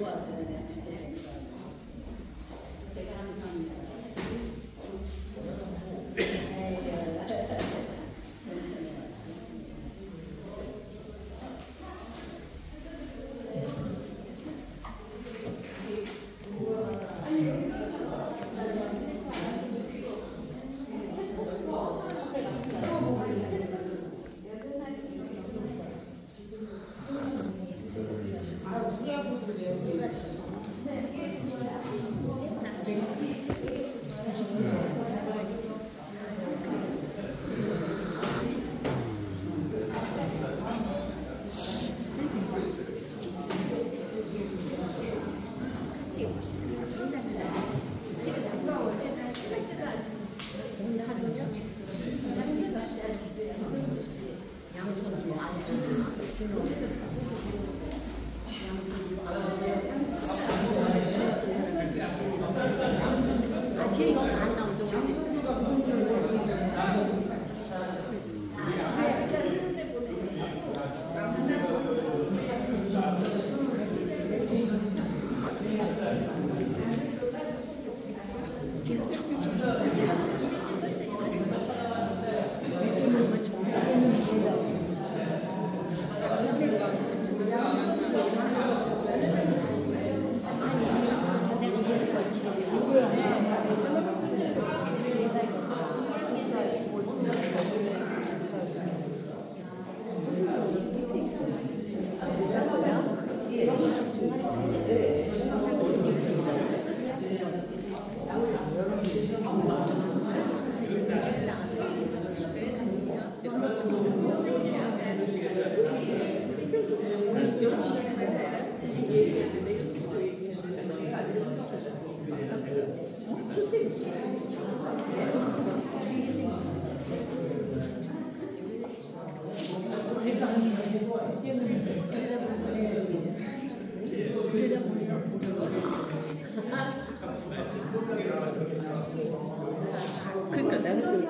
좋았어요. 내가 생각해서. 내가 항상 그러니까 나는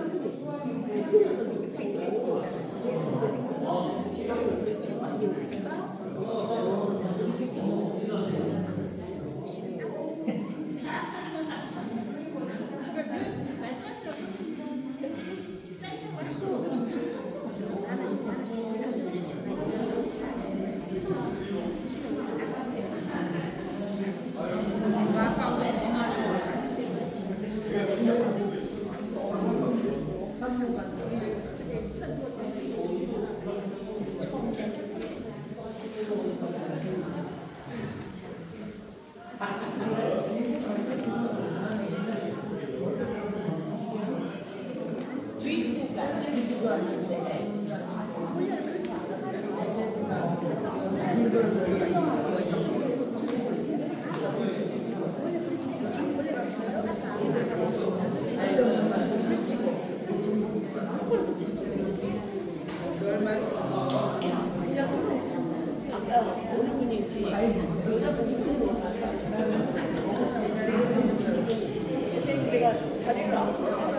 내가 자리를 안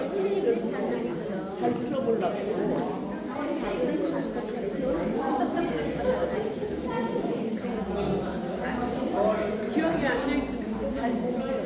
잘 풀어보려고. 기억이 안 나 있으면 잘 모르겠어요.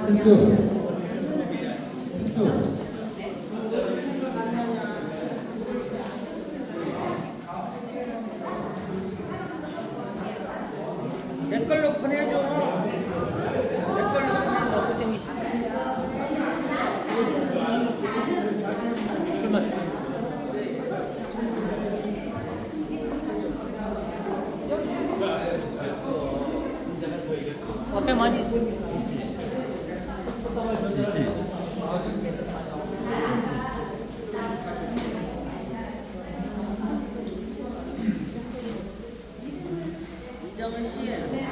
내 걸로 보내줘. 내 걸로 보내줘. 앞에 많이 있습니다. 이정은 씨.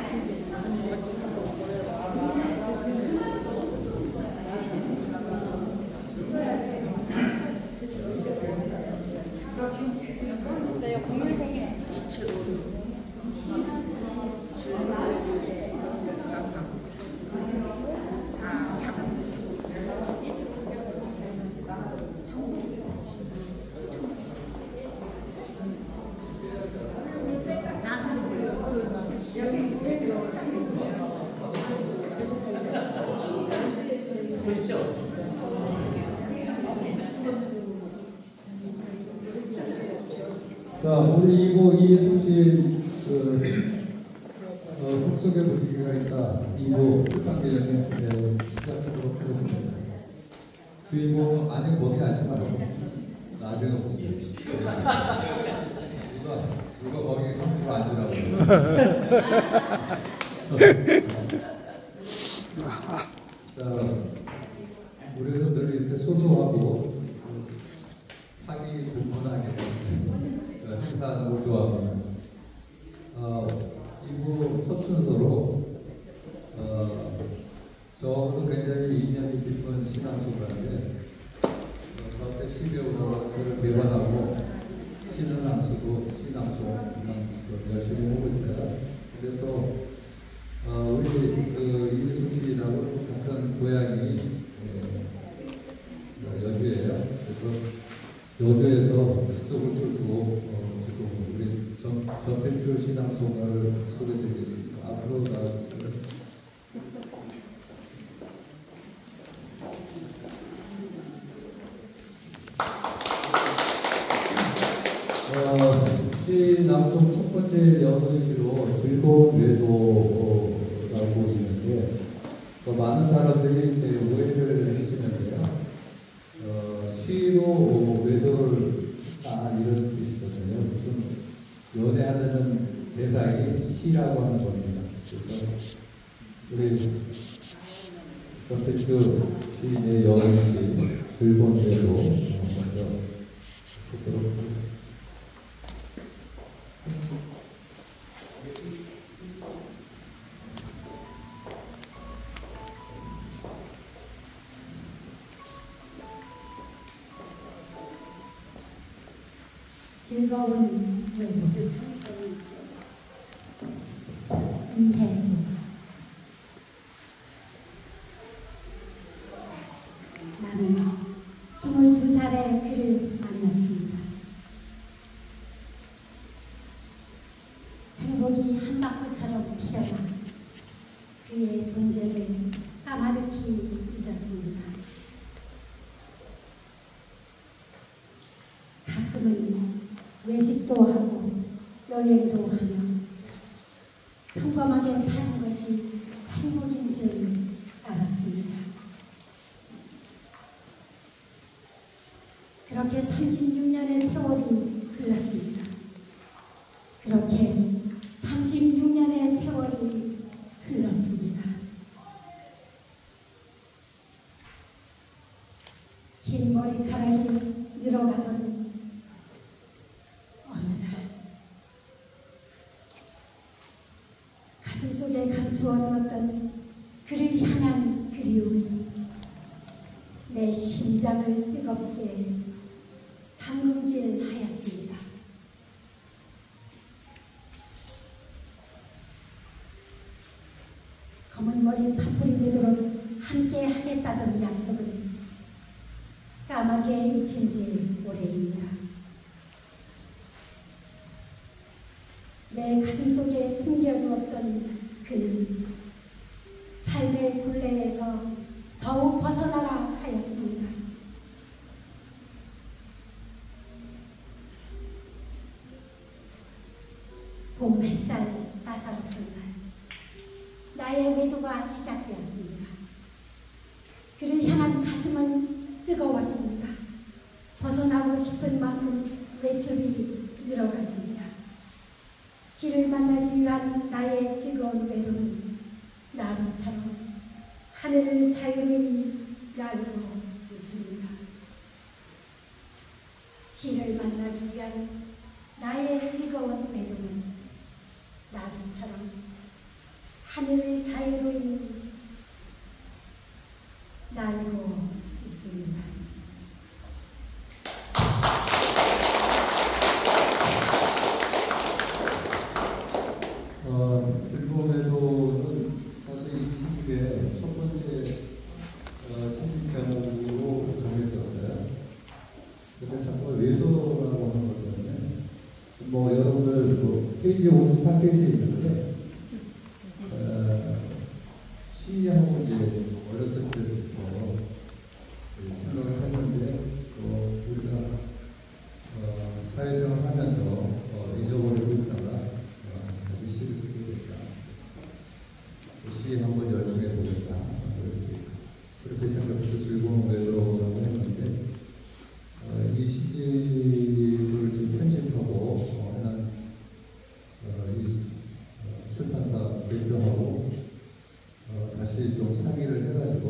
자, 우리 이부 이예술실 그, 어, 훅속의 분위기가 있다. 이부 출판기념회 시작하도록 하겠습니다. 주인공은 아니 거기 앉지 말고 나중에 오세요. 누가 누가 거기 상주로 앉으라고 자, 우리도 늘 이렇게 소소하고 하기 불편하게 행사하는 걸 좋아합니다. 어, 이부 첫 순서로 어, 저도 굉장히 인연이 깊은 신앙송가인데 어, 저한테 시배우로 저를 배반하고 시는 안 쓰고 신앙송만 열심히 하고 있어요. 근데 또 어, 우리 그 이미숙 씨라고 같은 고향이 예, 여주예요. 그래서 여주에서 빗속을 뚫고 어, 지금 우리 전, 전필줄 신앙송가를 소개드리겠습니다. 앞으로 나와주세요. 어, 신앙송 첫 번째 연문시로 즐거운 외도라고 있는데 어, 많은 사람들이 이제 오해를 해주시는데요. 어, 시로 외도를 아 이런 뜻이거든요. 무슨 연애하는 대상이 시라고 하는 겁니다. 그래서 우리 전태주 시인의 여인시 즐거운 외도 먼저 듣도록 하겠습니다. 즐거운 외도 이혜주 나는 스물두 살에 그를 만났습니다. 행복이 한바퀴처럼 피어나 그의 존재를 까마득히 잊었습니다. 가끔은 외식도 하고 여행도 하며 평범하게 사는 것이 행복인 줄 알았습니다. 그렇게 삼십육 년의 세월이 흘렀습니다. 그렇게 삼십육 년의 세월이 흘렀습니다. 흰 머리카락이 늘어가던 어느 날 가슴속에 감추어두었던 그를 향한 그리움이 내 심장을 뜨겁게 잠금질하였습니다. 검은 머리 파뿌리 되도록 함께 하겠다던 약속은 까맣게 잊힌 지 오래입니다. 내 가슴속에 숨겨두었던 그는 삶의 굴레에서 봄 햇살 따사롭던 날, 나의 외도가 시작되었습니다. 그를 향한 가슴은 뜨거웠습니다. 벗어나고 싶은 만큼 외출이 늘어갔습니다. 시를 만나기 위한 나의 즐거운 외도는 나비처럼 하늘을 자유로이 날고 있습니다. 시를 만나기 위한 나의 즐거운 외도는 나비처럼 하늘을 자유로이 날고 있습니다. 어, 즐거움에도는 사실 이 시집의 첫 번째 어, 시집 제목으로 정해졌어요. 근데 자꾸 외도라고 하는 것 때문에 뭐 여러분들 뭐 페이지 오십삼 페이지에 있는데 어, 시하고 이제 어렸을 때부터 생각을 했는데 어, 우리가 어, 사회생활 하면서 어, 잊어버리고 있다가 어, 시를 쓰게 됐다. 시 한번 열중해 보겠다. 이렇게, 그렇게 생각해서 즐거운 외도라고 했는데 어, 이 시집을 좀 편집하고 어, 하는 어, 이 어, 출판사 대표하고 어, 다시 좀 상의를 해가지고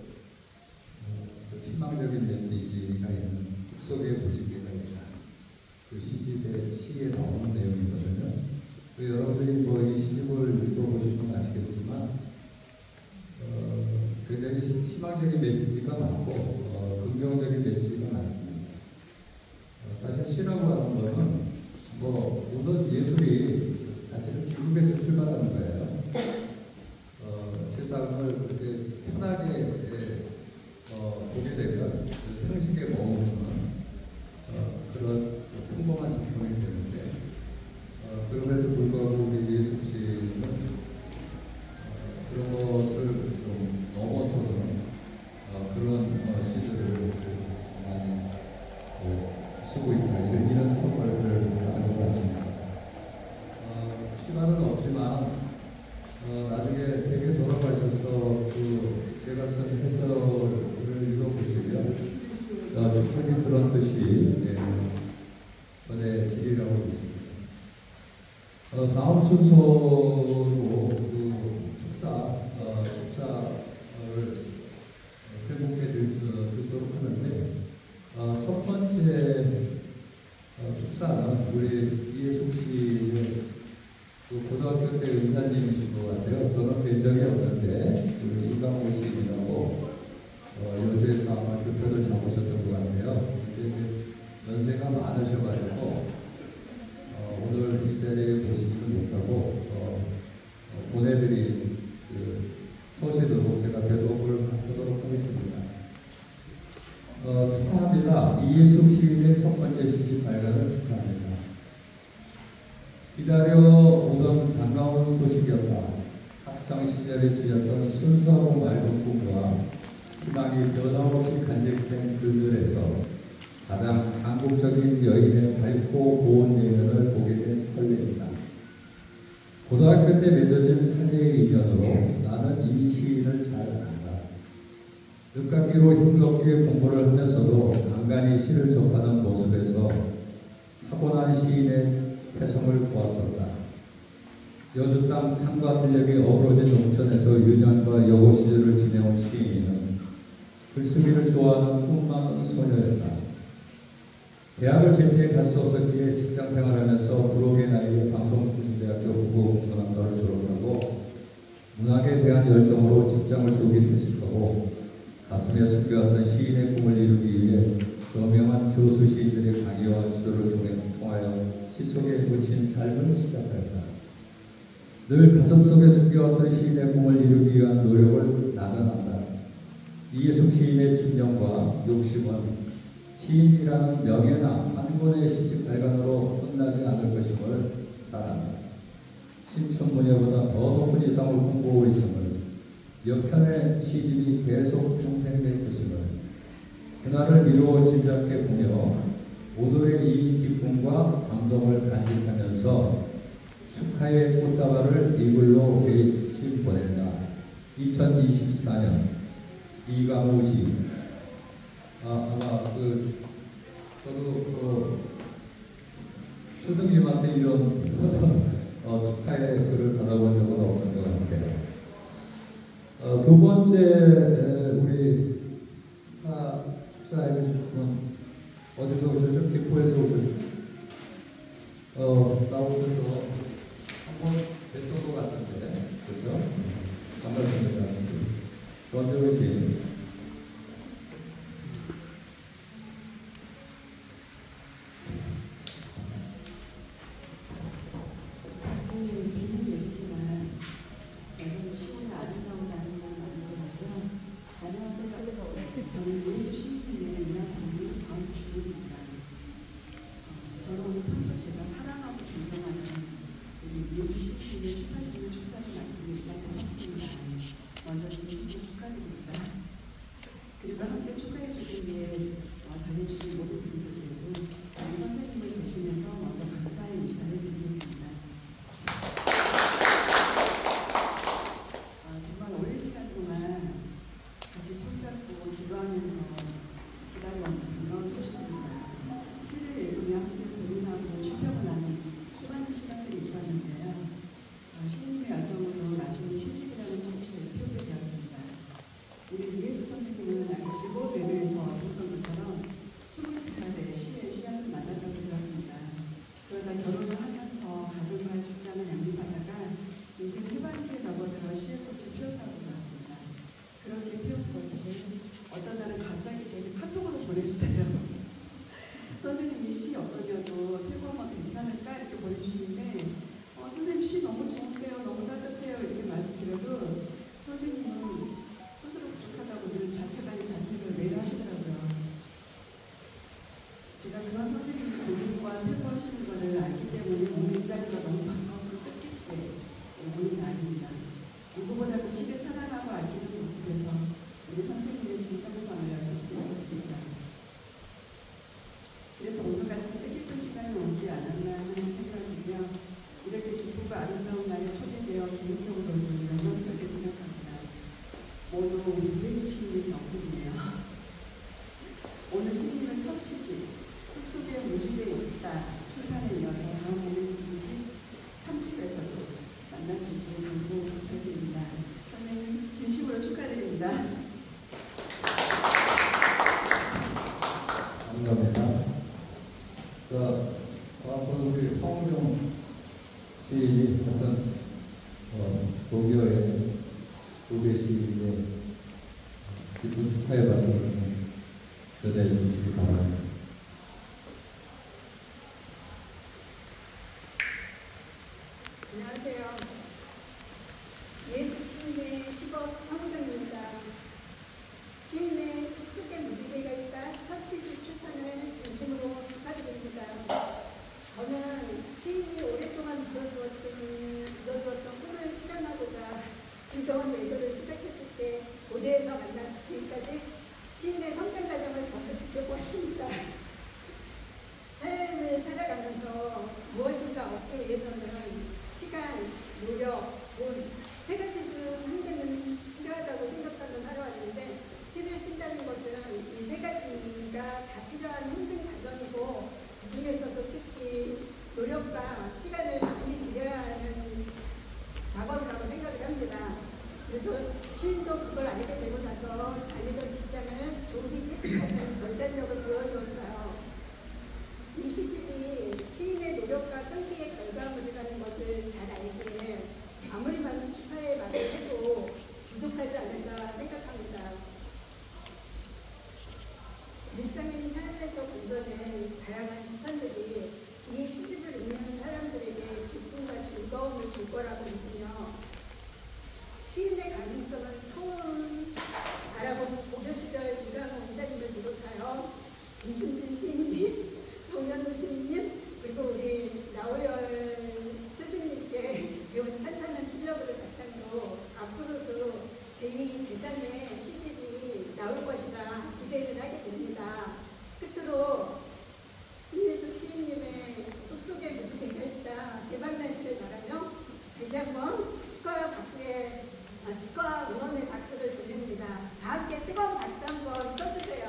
어, 희망적인 메시지가 있는 속에 보시기가 있다. 그 시집의 시에 나오는 내용이거든요. 그 여러분들이 뭐 이 시집을 읽어보시면 아시겠지만 어, 굉장히 희망적인 메시지가 많고 어, 긍정적인 메시지가 많습니다. 어, 사실 시라고 하는 거는 뭐 모든 예술이 사실은 기쁨에서 출발하는 거예요. 어, 세상을 그렇게 편하게 어, 보게 되면 그 상식에 머무르는 어, 그런 평범한 작품이 되는데 어, 그럼에도 불구하고 우리 예숙 씨는 어, 그런 것을 좀 넘어서는 어, 그런 어, 시들을 많이 어, 쓰고 있다. 이런, 이런 평가를 하는 것 같습니다. 어, 시간은 없지만 어, 나중에 되게 돌아가셔서 그 제가 쓴 해설을 읽어보시면 어, 충분히 그런 뜻이 예, 전해지리라고 있습니다. 어, 다음 순서로 그 축사, 어, 축사를 세곡해 듣도록 하는데 어, 첫 번째 어, 축사는 우리 이예숙 씨의 그 고등학교 때 의사님이신 것 같아요. 저는 뵌 적이 없는데 그 이강호 씨이라고 어, 여주에서 아마 교편을 잡으셨던 것 같아요. 근데 연세가 많으셔가지고 어, 오늘 이 자리에 보시지는 못하고 어, 어, 보내드린 그 서신으로 제가 배독을 하도록 하겠습니다. 어, 축하합니다. 이예숙 시인의 첫 번째 시집 발간을 축하합니다. 기다려오던 반가운 소식이었다. 학창 시절에 쓰였던 순수하고 맑은 꿈과 희망이 변함없이 간직된 그들에서 가장 한국적인 여인의 밝고 고운 내면을 보게 된 설레이다. 고등학교 때 맺어진 사제의 인연으로 나는 이 시인을 잘 안다. 늦깎이로 힘겹게 공부를 하면서도 간간히 시를 접하는 모습에서 타고난 시인의 태성을 보았었다. 여주 땅 산과 들녘이 어우러진 농촌에서 유년과 여고 시절을 지내온 시인은 글쓰기를 좋아하는 꿈 많은 소녀였다. 대학을 제대해 갈 수 없었기에 직장생활하면서 불혹의 나이에 방송통신대학교 국어국문학과를 졸업하고 문학에 대한 열정으로 직장을 조기 퇴직하고 가슴에 숨겨왔던 시인의 꿈을 이루기 위해 저명한 교수 시인들의 강의와 지도를 통하여 시 속에 묻힌 삶을 시작했다. 늘 가슴속에 숨겨왔던 시인의 꿈을 이루기 위한 노력을 나는 한다. 이예숙 시인의 집념과 욕심은 시인이라는 명예나 한 권의 시집 발간으로 끝나지 않을 것임을 잘 안다. 신춘문예보다 더 높은 이상을 꿈꾸고 있음을, 몇 편의 시집이 계속 평생될 것임을, 그날을 미루어 짐작해 보며 오늘의 이 기쁨과 감동을 간직하면서 축하의 꽃다발을 이글로 게시판 보낸다. 이천이십사 년 이강우 씨. 아, 아마 그 저도 그 스승님한테 이런 어, 축하의 글을 받아본 적은 없는 것 같아요. 어, 두 번째 우리 축사해 주신 분 어디서 오셨죠? 김포에서 오셨죠? 어, 나오셔서 한번 뵀던 것 같은데, 그렇죠? 반갑습니다. 런쥔 씨. 저는 예수 신님의 문화관의 전 주입니다. 저는 평소 제가 사랑하고 존경하는 우리 예수 신님의 축하드리는 축사를 맡기고 이 자리에 섰습니다. 먼저 진심으로 축하드립니다. 그리고 함께 축하해 주기 위해 어, 잘해주신 모든 분들께도 우리 선생님을 대신해서 먼저 감사의 인사를 드리겠습니다. 어, 정말 오랜 시간 동안 같이 손잡고 기도하면서 기다려온 그런 소식입니다. 시를 읽으며 함께 고민하고 출평을 하는 수많은 시간들이 있었는데요. 어, 시인의 열정으로 나중에 시집이라는 정신을 피우게 되었습니다. 우리 이예수 선생님은 아주 즐거운 외교에서 얻었던 것처럼 스물두 살에 시의 씨앗을 만났다고 들었습니다. 그러다 결혼을 하면서 가정과 직장을 양립하다가 인생 후반기에 접어들어 시의 꽃을 피웠다고 들었습니다. 그렇게 피운 꽃을 어떤 날은 갑자기 제게 카톡으로 보내주세요. 선생님이 시 어떠냐고 태국어만 괜찮을까 이렇게 보내주시는데 어, 선생님 시 너무 좋은데요, 너무 따뜻해요 이렇게 말씀드려도 선생님은 스스로 부족하다고 늘 자책아닌 자책을 매일 하시더라고요. 제가 그런 선생님의 교육과 태국어하시는 것을 알기 때문에 오늘 이 자리가 너무 반갑고 뜻깊게 오는 날입니다. 누구보다도 시를 사랑하고 아끼는 모습에서 우리 선생님의 진정성을 알 수 있었습니다. 그래서 오늘 같은 뜻깊은 시간이 오지 않았나 하는 생각이며 이렇게 기쁘고 아름다운 날에 초대되어 개인적으로 영광스럽게 생각합니다. 모두 우리 예수 신님 덕분이에요. 오늘 신님은 첫 시집 흙속에 무지개 있다 출판에 이어서 다음에는 이집 삼 집에서도 만날 수 있게 공부 부탁드립니다. 선생님 진심으로 축하드립니다. 감사합니다. 자, 다음은 우리 성우정 시인이 어떤 어, 독일어의 독일 시인의 기쁜 축하의 말씀을 전해 주시기 바랍니다. 안녕하세요. 예수 시인의 십억 성우정입니다. 시인의 흙속에 무지개가 있다 첫 시집 출판을 진심으로 축하드립니다. 저는 시인이 오랫동안 이뤄주었던, 이뤄주었던 꿈을 실현하고자 즐거운 외교를 시작했을 때 고대에서 만난 지금까지 시인의 성장 과정을 전부 지켜보았습니다. 삶을 살아가면서 무엇인가 얻기 위해서는 시간, 노력, 돈, 세 가지 중 한 개는 필요하다고 생각하며 살아왔는데 시를 쓴다는 것은 이 세 가지가 다 필요한 힘든 과정이고 그 중에서도 특히 노력과 시간을 많이 들여야 하는 작업이라고 생각을 합니다. 그래서 시인도 그걸 알게 되고 나서 다니던 직장을 조기 퇴직하는 결단력을 보여주었어요. 이 시집이 시인의 노력과 끈기의 결과물이라는 것을 잘 알기에 아무리 많은 축하의 말을 해도 부족하지 않을까 생각합니다. 일상인 삶에서 건져낸 다양한 시편들이 이 시집을 읽는 사람들에게 기쁨과 즐거움을 줄 거라고 믿으며 시인의 가능성은 처음 알아본 고교 시절 이강호 원장님을 비롯하여 김승진 시인님, 정현우 시인님, 그리고 우리 나우열 스승님께 배운 탄탄한 실력을 바탕으로 앞으로도 제이, 제삼의 시집이 나올 것이라 기대를 하게 됩니다. 끝으로 김예숙 시인님의 흙속에 무지개가 있다 대박나시를 바라며 한번 써주세요.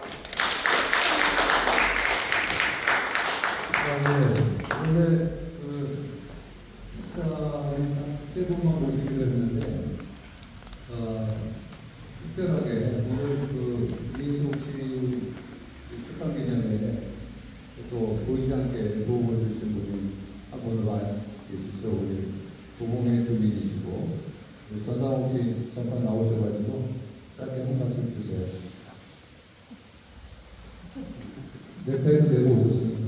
네, 원래 그 축사에 세 분만 모시기로 했는데 어, 특별하게 오늘 그 이혜숙 씨 축하 기념회에 또 보이지 않게 도움을 주신 분이 한 분을 많이 계시죠. 우리 도봉의 주민이시고 전상욱 씨 잠깐 나오셔가지고 짧게 한 말씀 주세요. 넥타이도 내고 오셨습니다.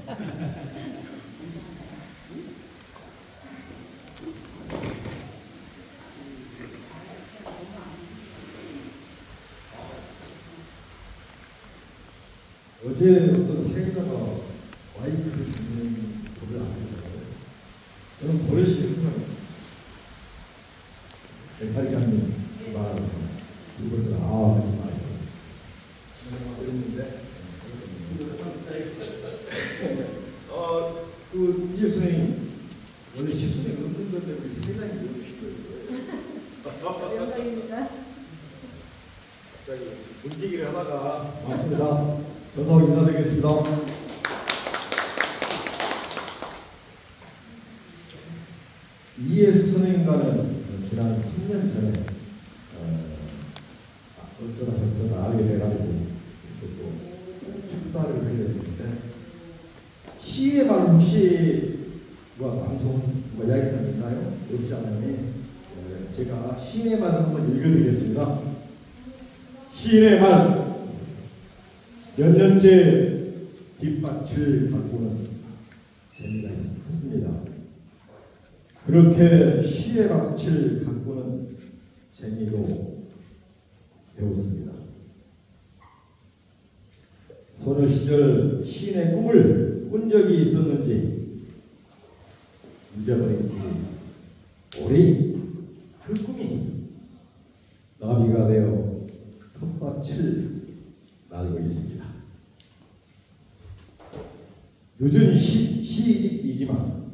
어제 어떤 사회자가 와이프를 죽는 법을 안 했잖아요. 저는 버릇이 항상 대팔장님 말 이것을 아 하지 마세요. 그랬는데 어그 이해 선생님 원래 십수년 넘는 건데 우리 사회장이 넣어주신 거예요. 영광입니다. 갑자기 문지기를 하다가 왔습니다. 전사로 인사드리겠습니다. 이혜숙 선생님과는 지난 삼 년 전에 어, 어쩌다 저쩌다 알게 돼가지고 또 축사를 하게 됐는데 시의 말 혹시 뭐 방송 뭐 이야기가 있나요? 없지 않으니 제가 시의 말을 한번 읽어드리겠습니다. 시인의 말 몇 년째 뒷밭을 가꾸는 재미가 있습니다. 그렇게 시의 밭을 가꾸는 재미로 배웠습니다. 소녀 시절 시인의 꿈을 꾼 적이 있었는지 잊어버린 지 오래 그 꿈이 나비가 되어 텃밭을 날고 있습니다. 늦은 시, 시이지만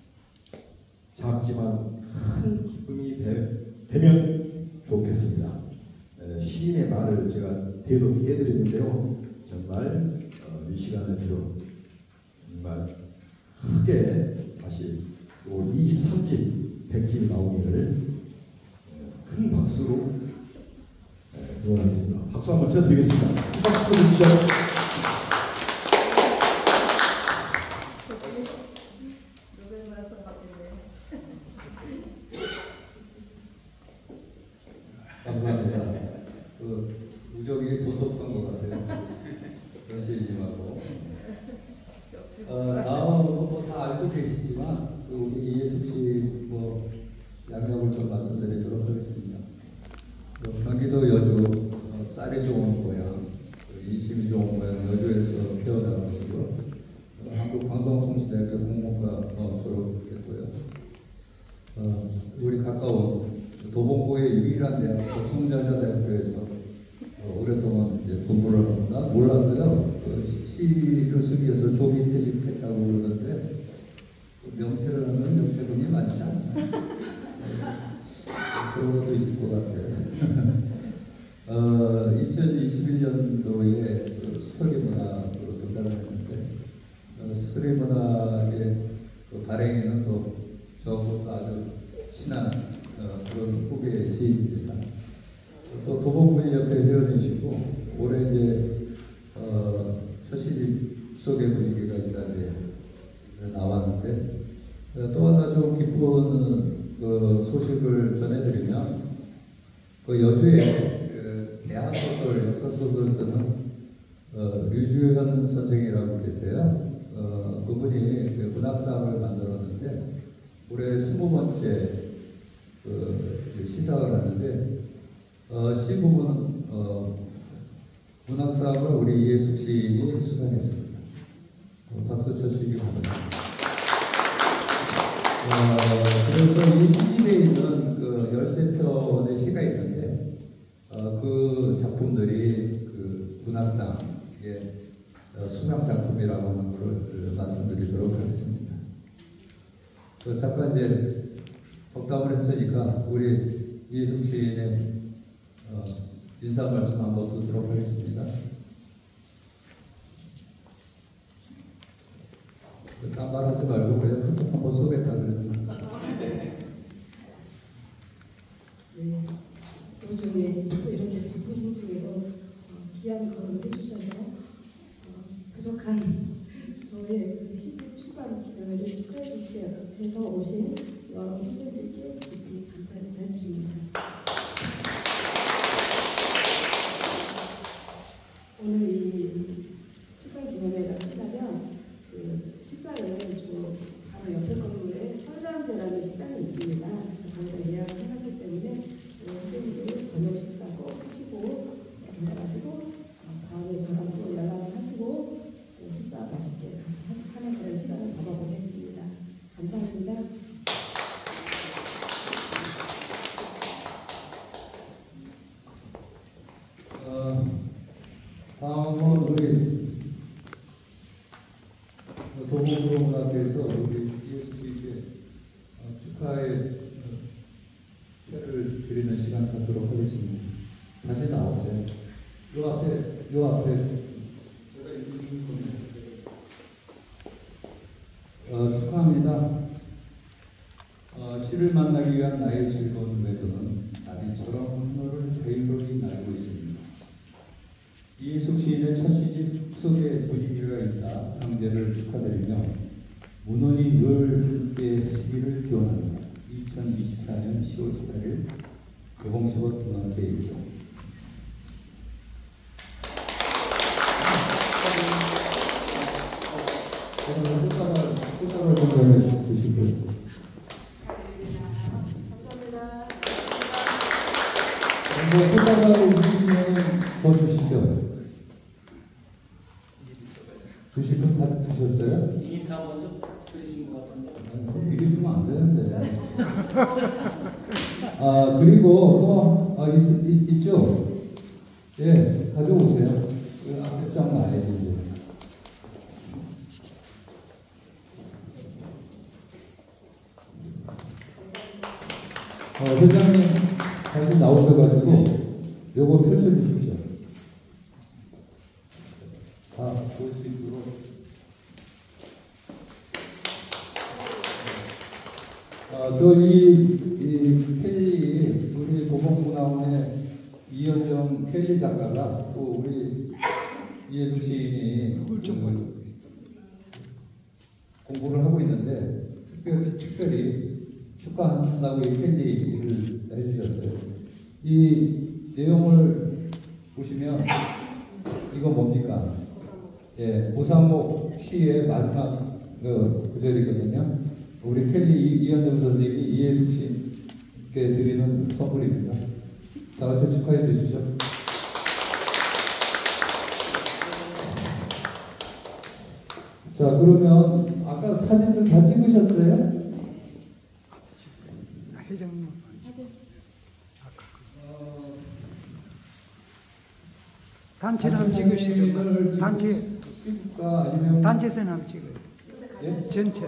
작지만 큰 기쁨이 되, 되면 좋겠습니다. 에, 시인의 말을 제가 대독해드렸는데요. 정말 어, 이 시간을 빌어 정말 크게 다시 또 이 집, 삼 집, 백 집이 나오기를 큰 박수로 응원하겠습니다. 박수 한번 쳐드리겠습니다. 박수 주시죠. 감사합니다. 그 우정이 도덕한 것 같아요. 그런 시인님하고. 어, 다음은 뭐다 알고 계시지만 그 우리 이혜숙 씨뭐 양력을 좀 말씀드리도록 하겠습니다. 그 경기도 여주 어, 쌀이 좋은 고향, 인심이 좋은 고향 여주에서 태어나가지고 어, 한국방송통신대학교 공무과 어, 졸업했고요. 어, 우리 가까운 도봉구의 유일한 대학 성자자대학교에서 어, 오랫동안 이제 공부를 하구나 몰랐어요. 그 시를 쓰기 위해서 조기퇴직했다고 그러는데 명퇴를 하면 명퇴금이 많지 않나. 그런 것도 있을 것 같아요. 어, 이천이십일 년도에 그 스토리 문학으로 등단을 했는데 어, 스토리 문학의 그 발행에는 또 저하고 아주 친한 어, 그런 후배 시인입니다. 또 도봉구의 옆에 회원이시고 올해 이제 어, 첫 시집 속의 무지개가 있다 이제 나왔는데 어, 또 하나 좀 기쁜 그 소식을 전해드리면 그 여주에 그 대학 소설, 역사 소설 쓰는 어, 류주현 선생이라고 계세요. 어, 그분이 제 문학상을 만들었는데 올해 스무 번째 그 시상을 하는데 어, 시 부분은 어, 문학상을 우리 이혜숙 시인이 수상했습니다. 어, 박수 쳐주시기 바랍니다. 어, 그래서 이 시집에 있는 그 열세 편의 시가 있는데 어, 그 작품들이 그 문학상의 어, 수상 작품이라고 하는 것을 말씀드리도록 하겠습니다. 그 잠깐 이제 덕담을 했으니까 우리 이혜숙 시인의 어, 인사 말씀 한번 듣도록 하겠습니다. 귀한 걸음을 해주셔서 어, 부족한 저의 그 시집 출간 기념회를 축하해 주시면서 오신 여러 선생님들께 깊이 감사 인사드립니다. 오늘 이 출간 기념회가 끝나면 그 식사를 좀 바로 옆에 건물에 설랑제라는 식당이 있습니다. 그래서 저희가 예약을 해놨기 때문에 선생님들 저녁 식사 꼭 하시고 건강하시고 다음에 저랑 또 연락을 하시고 식사 맛있게 같이 하는 그런 시간을 잡아보겠습니다. 감사합니다. 어, 다음은 우리 도봉문학회에서 우리 예수님께 축하의 표를 드리는 시간 갖도록 하겠습니다. 다시 나오세요. 요 앞에, 요 앞에 제가 읽는 겁니다. 어, 축하합니다. 어, 시를 만나기 위한 나의 즐거운 외도는 나비처럼 hun로를 자유롭게 날고 있습니다. 이해숙 시인의 첫 시집 속에 무지개가 있다 상제를 축하드리며 문헌이 늘 함께 하시기를 기원합니다. 이천이십사 년 시월 십팔일 개봉식업 문학회입니다. 꽃다발, 꽃다발 공감해 주시고요. 감사합니다. 꽃다발을 주시면 더 주시죠. 주실 분 다 주셨어요? 이미 다 먼저 드리신 것 같은데. 아니, 미리 주면 안 되는데. 아, 그리고 또, 아, 있, 있, 있죠? 예, 가져오세요. 그 앞에 쫙 놔야지, 이제. 어, 회장님 다시 나오셔가지고 요거 펼쳐주십시오. 다 볼 수 있도록. 아, 저희 이 켈리 우리 도봉문화원의 이현정 켈리 작가가 또 우리 이해숙 시인이 그 공부를 하고 있는데 특별히, 특별히 축하한다고 이 켈리를 해주셨어요. 이 내용을 보시면 이거 뭡니까? 예, 오상목 시의 마지막 그 구절이거든요. 우리 켈리 이현정 선생님이 이해숙 씨께 드리는 선물입니다. 다 같이 축하해 주십시오. 자, 그러면 아까 사진들 다 찍으셨어요? 회장님. 단체는 한번 찍으시죠. 단체. 찍을까 아니면 단체선 한번 찍어요. 예? 전체.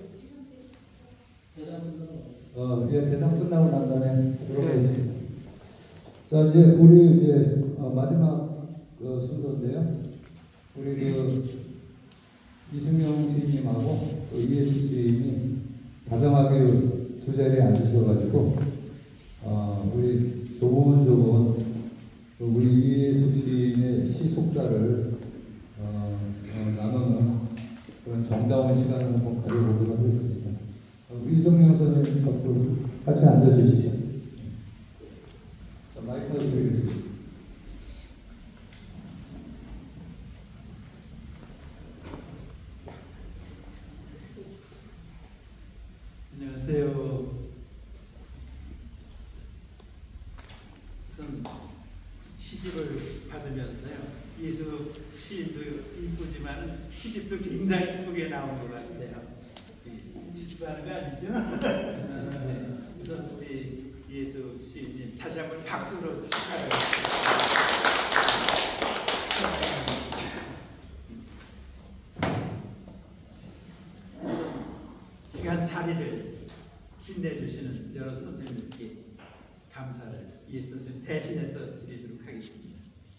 어, 예, 대담 끝나고 난 다음에 들어가겠습니다. 자, 이제 우리 이제 어, 마지막 그 순서인데요. 우리 그 이승용 시인님하고 또 이해숙 시인이 다정하게 두 자리에 앉으셔가지고 어, 우리 조곤조곤 우리 이해숙 시인의 시 속사를 어, 어, 나누는 그런 정다운 시간을 한번 가져보도록 하겠습니다. 어, 이승용 선생님 앞으로 같이 앉아주시죠. 자, 마이크 드리겠습니다. 안녕하세요. 우선 시집을 받으면서요. 이해숙 시인도 이쁘지만 시집도 굉장히 이쁘게 나온 것 같아요. 지출하는 거 아니죠? 네. 우선 우리 이해숙 시인님 다시 한번 박수로 축하드립니다. 귀한 자리를 빛내주시는 여러 선생님께 감사를 이해 선생님 대신해서 드리도록 하겠습니다.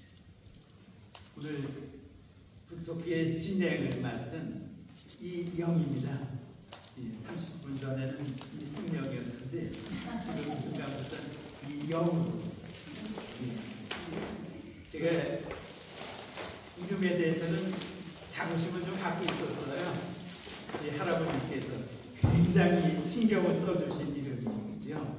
오늘 북토끼의 진행을 맡은 이영입니다. 삼십 분 전에는 이승명이었는데 지금 순간부터 이영으로 제가 이름에 대해서는 자부심을 좀 갖고 있었어요. 이 할아버지께서 굉장히 신경을 써주신 이름이죠.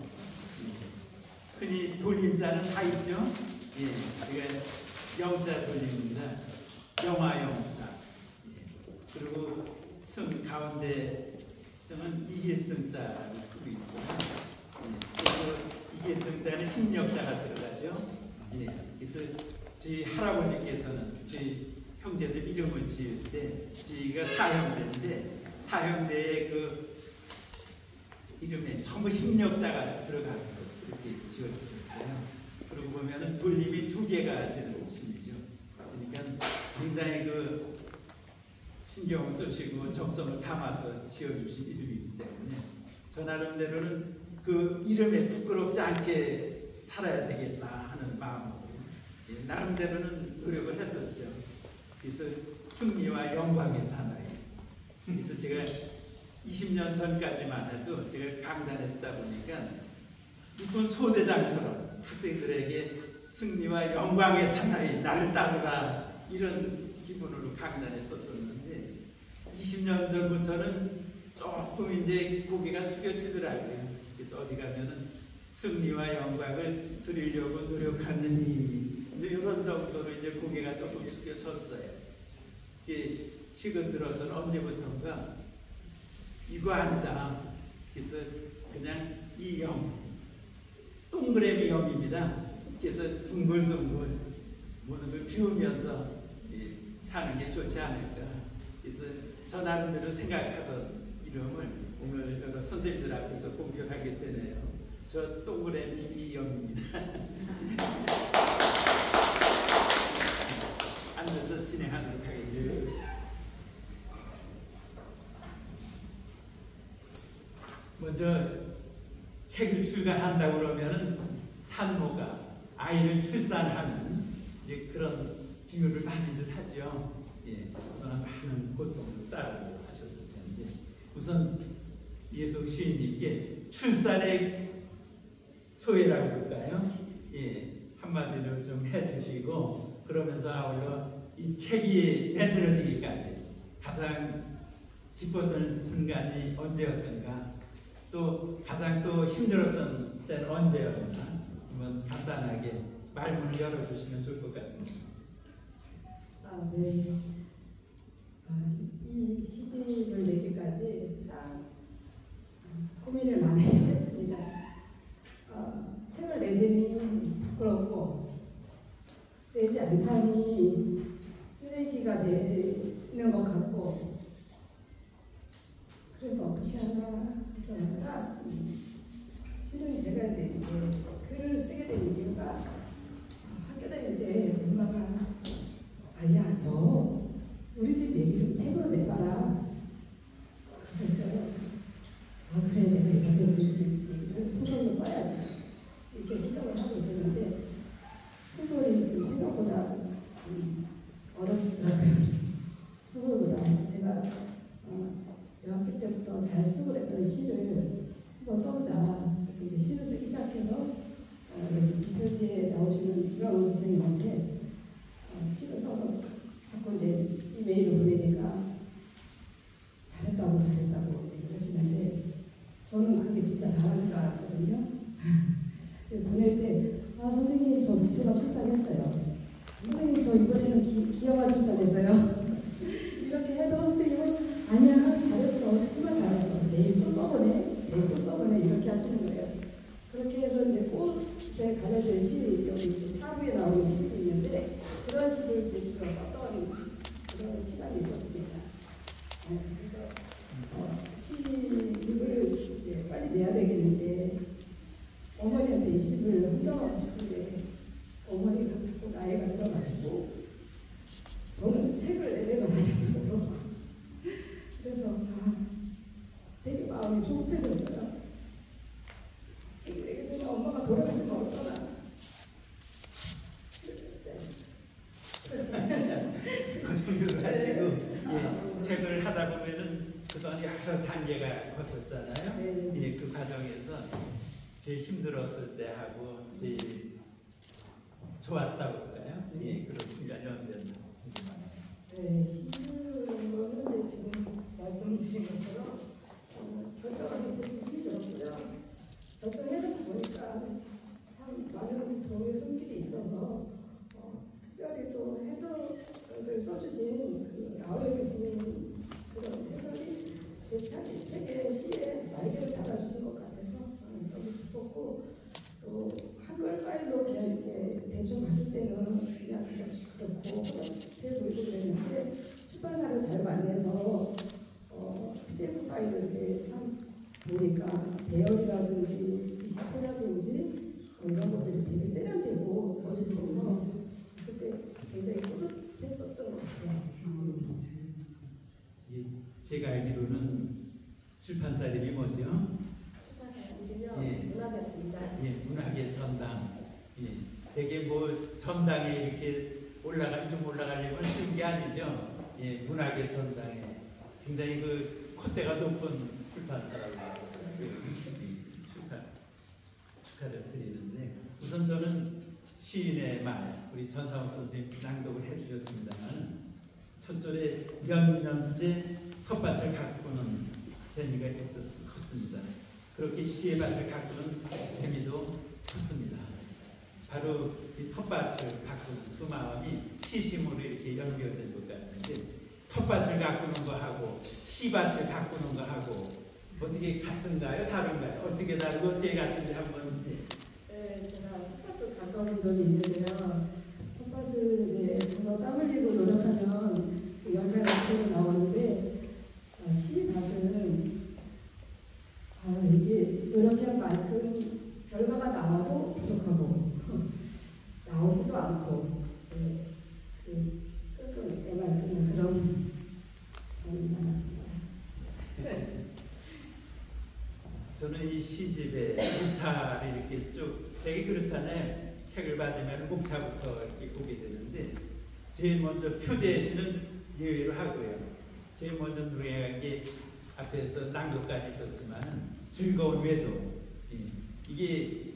흔히 돌림자는 다 있죠. 예, 이게 영자 돌림입니다. 영화 영자. 예, 그리고 승 가운데 승은 이길승자를 쓰고 있고요. 예, 그래서 이길승자는 힘력자가 들어가죠. 예, 그래서 저희 할아버지께서는 저희 형제들 이름을 지을 때 저희가 사형제인데 사형제의 그 이름에 전부 힘력자가 들어가고 이렇게 지어주셨어요. 그러고 보면은 돌림이 두 개가 되는 심이죠. 그러니까 굉장히 그 신경을 쓰시고 정성을 담아서 지어주신 이름이기 때문에 저 나름대로는 그 이름에 부끄럽지 않게 살아야 되겠다 하는 마음으로 예, 나름대로는 노력을 했었죠. 그래서 승리와 영광의 사나이. 그래서 제가 이십 년 전까지만 해도 제가 강단에 쓰다 보니까 육군 소대장처럼 학생들에게 승리와 영광의 사나이 나를 따르라 이런 기분으로 강단에 썼었는데 이십 년 전부터는 조금 이제 고개가 숙여지더라고요. 그래서 어디 가면은 승리와 영광을 드리려고 노력하느니 이런 정도로 이제 고개가 조금 숙여졌어요. 이게 최근 들어서는 언제부턴가 이거 아니다. 그래서 그냥 이 영, 동그라미 영입니다. 그래서 둥글둥글 모든 걸 비우면서 사는 게 좋지 않을까. 그래서 저 나름대로 생각하던 이름을 오늘 여러 선생님들 앞에서 공개하게 되네요. 저 동그라미 이 영입니다. 앉아서 진행하도록 하겠습니다. 먼저 책을 출간한다고 그러면은 산모가 아이를 출산하는 이제 그런 비유를 많이들 하죠. 예, 그러나 많은 고통을 따르고 하셨을 텐데 우선 예수 시인님께 출산의 소회라고 할까요? 예, 한마디로 좀 해주시고 그러면서 아울러 이 책이 만들어지기까지 가장 기뻤던 순간이 언제였던가 또 가장 또 힘들었던 때는 언제였나 한번 간단하게 말문을 열어주시면 좋을 것 같습니다. 아, 네. 아, 이 시집을 내기까지 참 고민을 많이 했습니다. 아, 책을 내자니 부끄럽고 내지 않자니 쓰레기가 되는 것 같고 그래서 어떻게 하나 하다가 실은 제가 이제 글을 쓰게 된 이유가 학교 다닐 때 엄마가 아야 너 우리 집 얘기 좀 책으로 내봐라 그러셨어요. 아 그래 내가 이렇게 우리 집 얘기를 소설로 써야지 이렇게 생각을 하고 있었는데 소설이 좀 생각보다 좀 어렵더라고요. 소설보다 제가 어, 여학교 때부터 잘 쓰고 그랬던 시를 한번 써보자. 그래서 이제 시를 쓰기 시작해서 어, 여기 뒷표지에 나오시는 이광호 선생님한테 어, 시를 써서 자꾸 이제 이메일을 보내니까 잘했다고 잘했다고 얘기를 하시는데 저는 그게 진짜 잘하는 줄 알았거든요. 보낼 때 아 선생님 저 미수가 출산했어요. 선생님 저 이번에는 기, 기어가 출산했어요. 이렇게 해도 선생님은 아니야 잘했어 정말 잘했어 내일 또 써보네 내일 또 써보네 이렇게 하시는 거예요. 그렇게 해서 이제 꽃에 가려진 시 여기 사부에 나오는 시도 있는데 그런 시를 이제 주로 썼던 그런 시간이 있었습니다. 네, 그래서 어, 시집을 이제 빨리 내야 되겠는데 어머니한테 이 시를 혼정하고 싶은데 어머니가 자꾸 나이가 들어가지고 저는 책을 내려가 가지고 그래서 아, 되게 마음이 조급해졌어요. 책을 내기 전에 엄마가 돌아가시면 어쩌나. 그 정도로 하시고 예, 책을 하다 보면은 그동안 여러 단계가 거쳤잖아요. 네. 예, 그 과정에서 제일 힘들었을 때 하고 제일 좋았다고 할까요? 예, 그런 순간이 언제나 하고 폐부를 그랬는데 출판사를 잘 만나서 어, 피디에프 파일을 이렇게 참 보니까 배열이라든지 이십체라든지 뭐 이런 것들이 되게 세련되고 멋있어서 그때 굉장히 뿌듯했었던 것 같아요. 제가 알기로는 출판사 이름이 뭐죠? 출판사 이름이요? 예. 문학의 전당. 예, 문학의 전당. 예. 되게 뭐 전당에 이렇게 올라가 좀 올라가려면 쉬운 게 아니죠. 예, 문학의 전당에 굉장히 그 콧대가 높은 출판사라고 축하 축하를 드리는데 우선 저는 시인의 말 우리 전상욱 선생님 낭독을 해주셨습니다만 첫 절에 몇 년째 텃밭을 가꾸는 재미가 있었 컸습니다. 그렇게 시의 밭을 가꾸는 재미도 컸습니다. 바로 이 텃밭을 가꾸는 그 마음이 시심으로 이렇게 연결된 것 같은데 텃밭을 가꾸는 거하고 씨밭을 가꾸는 거하고 어떻게 같은가요? 다른가요? 어떻게 다르고 어떻게 같은지 한번. 네, 제가 텃밭을 가꿔본 적이 있는데요. 텃밭을 이제 가서 땀 흘리고 노력하면 그 열매가 그대로 나오는데 아, 씨밭은 아, 이게 노력한 만큼 결과가 나와도 부족하고 나오지도 않고 네, 그 끄끄 애말쓰는 그런 경험이 많았습니다. 저는 이 시집에 목차를 이렇게 쭉 되게 그렇잖아요. 책을 받으면 목차부터 이렇게 보게 되는데 제일 먼저 표제시는 예외로 하고요. 제일 먼저 누리한 게 앞에서 낭독까지 있었지만 즐거운 외도 이게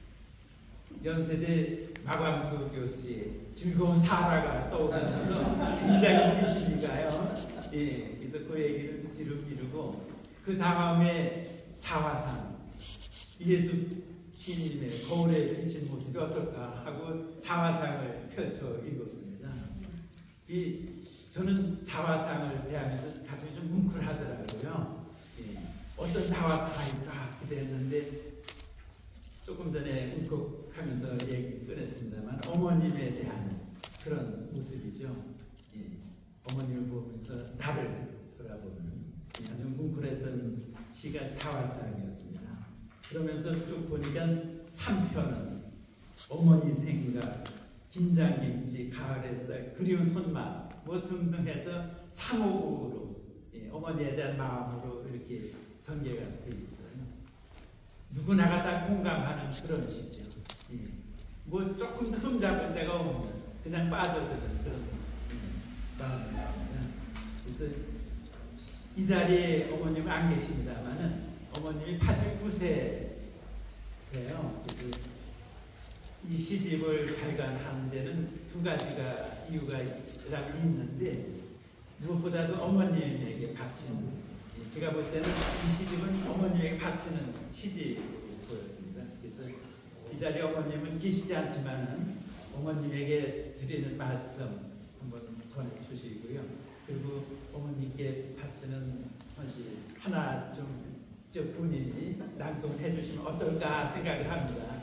연세대 마광수 교수의 즐거운 사라가 떠오르면서 굉장히 미심이가요. 예, 그래서 그 얘기를 뒤로 미루고 그 다음에 자화상 예수 시인님의 거울에 비친 모습이 어떨까 하고 자화상을 펼쳐 읽었습니다. 이 저는 자화상을 대하면서 가슴이 좀 뭉클하더라고요. 예, 어떤 자화상일까 기대했는데 조금 전에 울컥하면서 얘기 꺼냈습니다만 어머님에 대한 그런 모습이죠. 예, 어머님을 보면서 나를 돌아보는 아주 뭉클했던 시가 자화상이었습니다. 그러면서 쭉 보니까 삼 편은 어머니 생각, 김장김치, 가을 햇살, 그리운 손맛 뭐 등등 해서 삼호구로 예, 어머니에 대한 마음으로 이렇게 전개가 되어 있어요. 누구나가 다 공감하는 그런 시죠. 예. 뭐 조금 흠 잡은 데가 없는 그냥 빠져드는 그런 예, 마음입니다. 그래서 이 자리에 어머님은 안 계십니다만은 어머님이 팔십구 세세요. 그래서 이 시집을 발간하는 데는 두 가지가 이유가 있는데 무엇보다도 어머님에게 바치는 제가 볼 때는 이 시집은 어머님에게 바치는 시집이 보였습니다. 그래서 이 자리에 어머님은 계시지 않지만은 어머님에게 드리는 말씀 한번 전해주시고요. 그리고 어머님께 바치는 헌시 하나 좀 저 본인이 낭송을 해주시면 어떨까 생각을 합니다.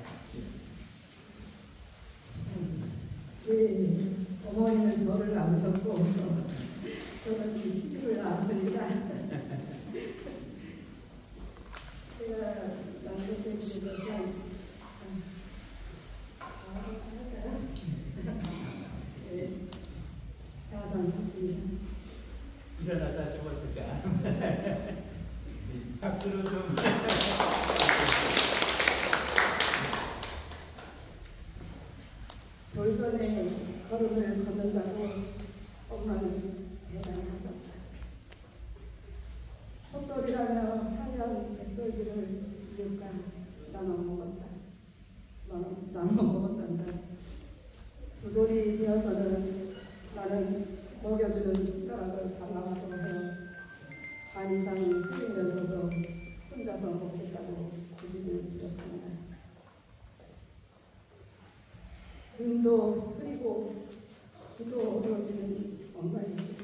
네, 어머니는 저를 낳으셨고 저는 이 시집을 낳았습니다. 제가 낭독해 주신 것은 네, 자화상 작품입니다. 일어나서 하시면 어떨까? 박수로 좀. 돌전에 걸음을 걷는다고 엄마는 대단하셨다. 촛돌이라며 하얀 백설기를 이을까 나눠 먹었다. 나눠 먹었단다. 두 돌이 되어서는 나는 먹여주는 숟가락을 달라고 하여 반 이상 흘리면서도 혼자서 먹겠다고 고집을 부렸습니다. 눈도 흐리고 귀도 어두워지는 엄마이지.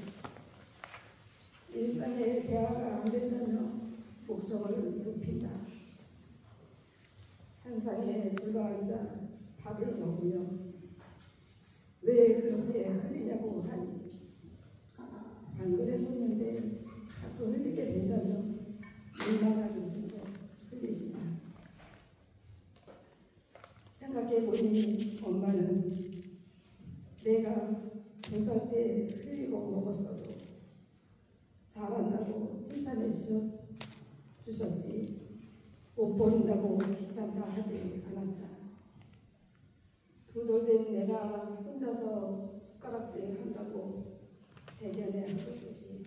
일상의 대화가 안 된다며 목청을 높인다. 한상에 둘러앉아 밥을 먹으며 왜 그렇게 흘리냐 봉사 때 흘리고 먹었어도 잘한다고 칭찬해 주셨, 주셨지 못 버린다고 귀찮다 하지 않았다. 두 돌 된 내가 혼자서 숟가락질 한다고 대견해 하셨듯이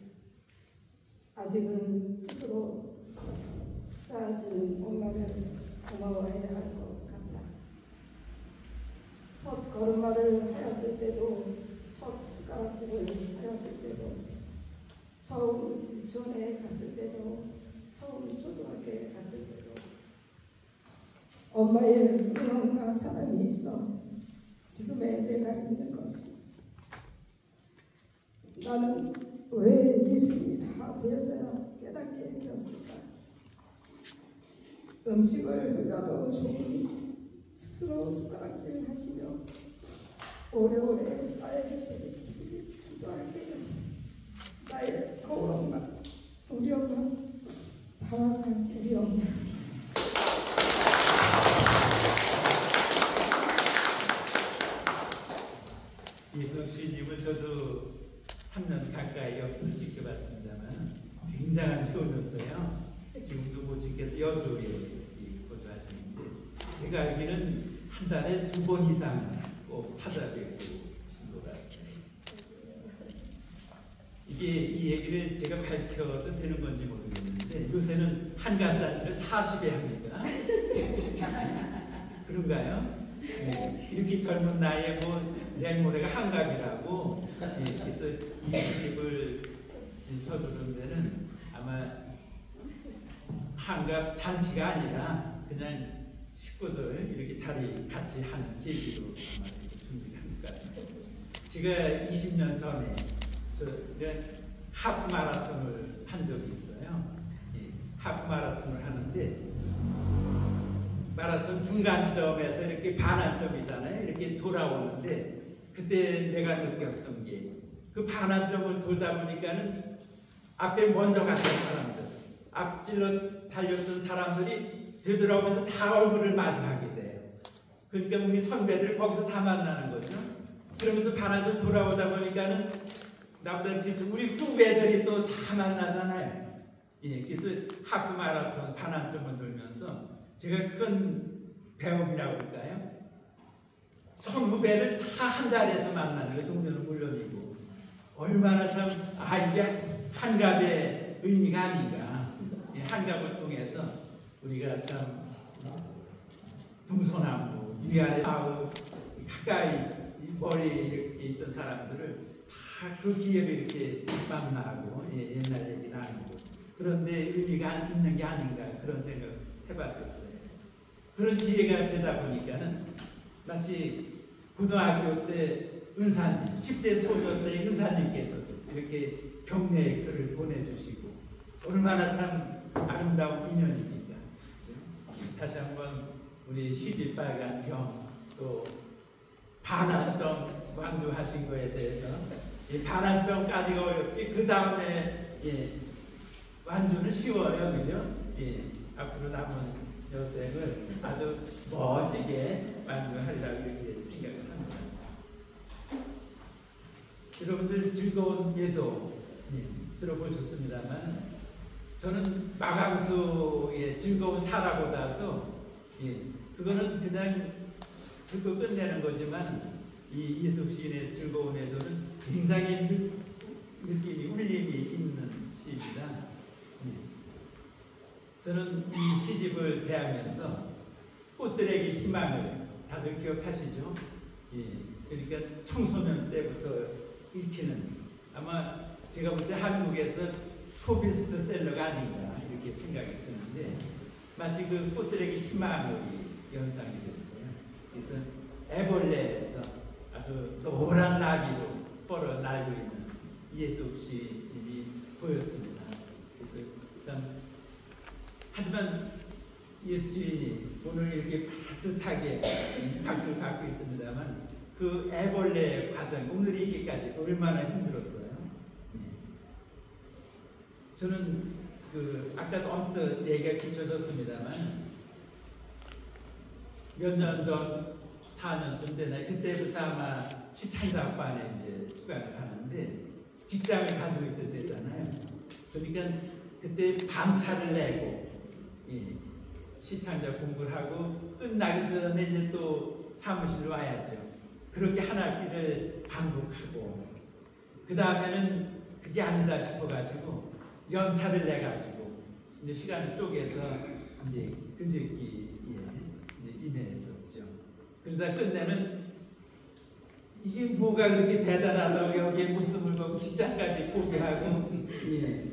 아직은 스스로 쌓아주는 엄마를 고마워해야 할 것 같다. 첫 걸음마를 하였을 때도, 첫 숟가락질을 하였을 때도, 처음 유치원에 갔을 때도, 처음 초등학교에 갔을 때도 엄마의 응원과 사랑이 있어 지금의 내가 있는 것은 나는 왜 미술이 다 되어서야 깨닫게 되었을까? 음식을 흘려도 좋으니 스스로 숟가락질 하시며 오래오래 나의 곁에 계시길 기도할게요. 나의 거울 엄마, 우리 엄마, 자화상 우리 엄마. 이석 시집을 저도 삼 년 가까이 옆으로 지켜봤습니다만 굉장한 효녀서요. 지금도 못 지켜서 여주에 거주하시는데 제가 알기는 한 달에 두 번 이상 꼭 찾아뵙고 오신 것 같아요. 이게 이 얘기를 제가 밝혀도 되는 건지 모르겠는데 요새는 한간잔치를 사십에 합니까? 그런가요? 네, 이렇게 젊은 나이에 뭐 내모레가 한갑이라고 네, 그래서 이 시집을 서두른 데는 아마 한갑 잔치가 아니라 그냥 식구들 이렇게 자리 같이 하는 계기로 아마 준비한 것 같습니다. 제가 이십 년 전에 저 하프 마라톤을 한 적이 있어요. 예, 하프 마라톤을 하는데 마라톤 중간 지점에서 이렇게 반환점이잖아요. 이렇게 돌아오는데 그때 내가 느꼈던 게 그 반환점을 돌다 보니까는 앞에 먼저 갔던 사람들, 앞질러 달렸던 사람들이 되돌아오면서 다 얼굴을 마주하게 돼요. 그러니까 우리 선배들 거기서 다 만나는 거죠. 그러면서 반환점 돌아오다 보니까는 나보다 뒤쪽 우리 후배들이 또 다 만나잖아요. 예, 그래서 하프 마라톤 반환점을 돌면서 제가 큰 배움이라고 할까요? 선후배를 다 한 자리에서 만나는 게 동료는 물론이고 얼마나 참 아 이게 한갑의 의미가 아닌가. 한갑을 통해서 우리가 참 동서남북 위아래 좌우 가까이 머리에 이렇게 있던 사람들을 다 그 기회로 이렇게 만나고 예, 옛날 얘기 나누고 그런데 의미가 있는 게 아닌가 그런 생각 해봤었어요. 그런 기회가 되다 보니까는 마치 고등학교 때 은사님, 십 대 소녀 때 은사님께서도 이렇게 격려의 글을 보내주시고 얼마나 참 아름다운 인연입니까? 다시 한번 우리 시집 빨간 병 또 반환점 완주하신 거에 대해서 이 반환점까지가 어렵지 그 다음에 예, 완주는 쉬워요, 그죠? 예, 앞으로 남은 여생을 아주 멋지게 완주하리라고 이렇게 생각을 합니다. 여러분들 즐거운 예도 예, 들어보셨습니다만 저는 마강수의 즐거운 사라보다도 예, 그거는 그냥 듣고 끝내는 거지만 이 이숙 시인의 즐거운 예도는 굉장히 느, 느낌이 울림이 있는 시입니다. 예. 저는 이 시집을 대하면서 꽃들에게 희망을 다들 기억하시죠? 예. 그러니까 청소년 때부터 읽히는 아마 제가 볼 때 한국에서 소비스트셀러가 아닌가 이렇게 생각이 드는데 마치 그 꽃들에게 희망이 연상이 됐어요. 그래서 애벌레에서 아주 노란 나비로 뻗어 날고 있는 이예숙 시인이 보였습니다. 그래서 참 하지만 이예숙 시인이 오늘 이렇게 따뜻하게 박수를 받고 있습니다만 그 애벌레의 과정 오늘 이기까지 얼마나 힘들었어요. 저는 그 아까도 언뜻 얘기가 비춰졌습니다만 몇 년 전 사 년쯤 되나 그때부터 아마 시창작반에 이제 수강을 하는데 직장을 가지고 있어야 되잖아요. 그러니까 그때 밤차를 내고 예, 시창작 공부를 하고 끝나기 전에 이제 또 사무실 와야죠. 그렇게 한 학기를 반복하고 그 다음에는 그게 아니다 싶어가지고 연차를 내가지고 이제 시간을 쪼개서 이제 글짓기 예, 이제 임해했었죠. 그러다 끝내는 이게 뭐가 그렇게 대단하다고 여기에 목숨을 걸고 직장까지 포기하고 예.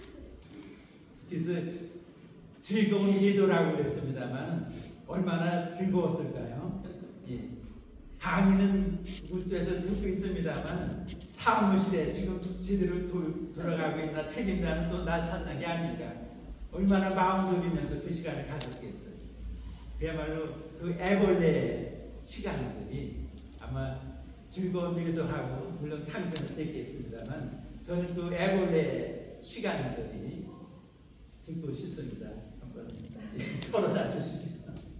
그래서 즐거운 기도라고 그랬습니다만 얼마나 즐거웠을까요? 예. 강의는 우주에서 듣고 있습니다만 사무실에 지금 제대로 도, 돌아가고 있나 책임자는 또 나 찾는 게 아닌가. 얼마나 마음 졸이면서 그 시간을 가졌겠어요. 그야말로 그 애벌레 시간들이 아마 즐거운 일도 하고 물론 상승은 됐겠습니다만 저는 그 애벌레 시간들이 듣고 싶습니다. 한번 털어놔 주시죠.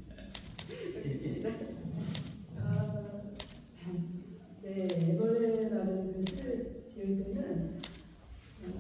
아, 네, 애벌레라는 그 시를 지을 때는 어,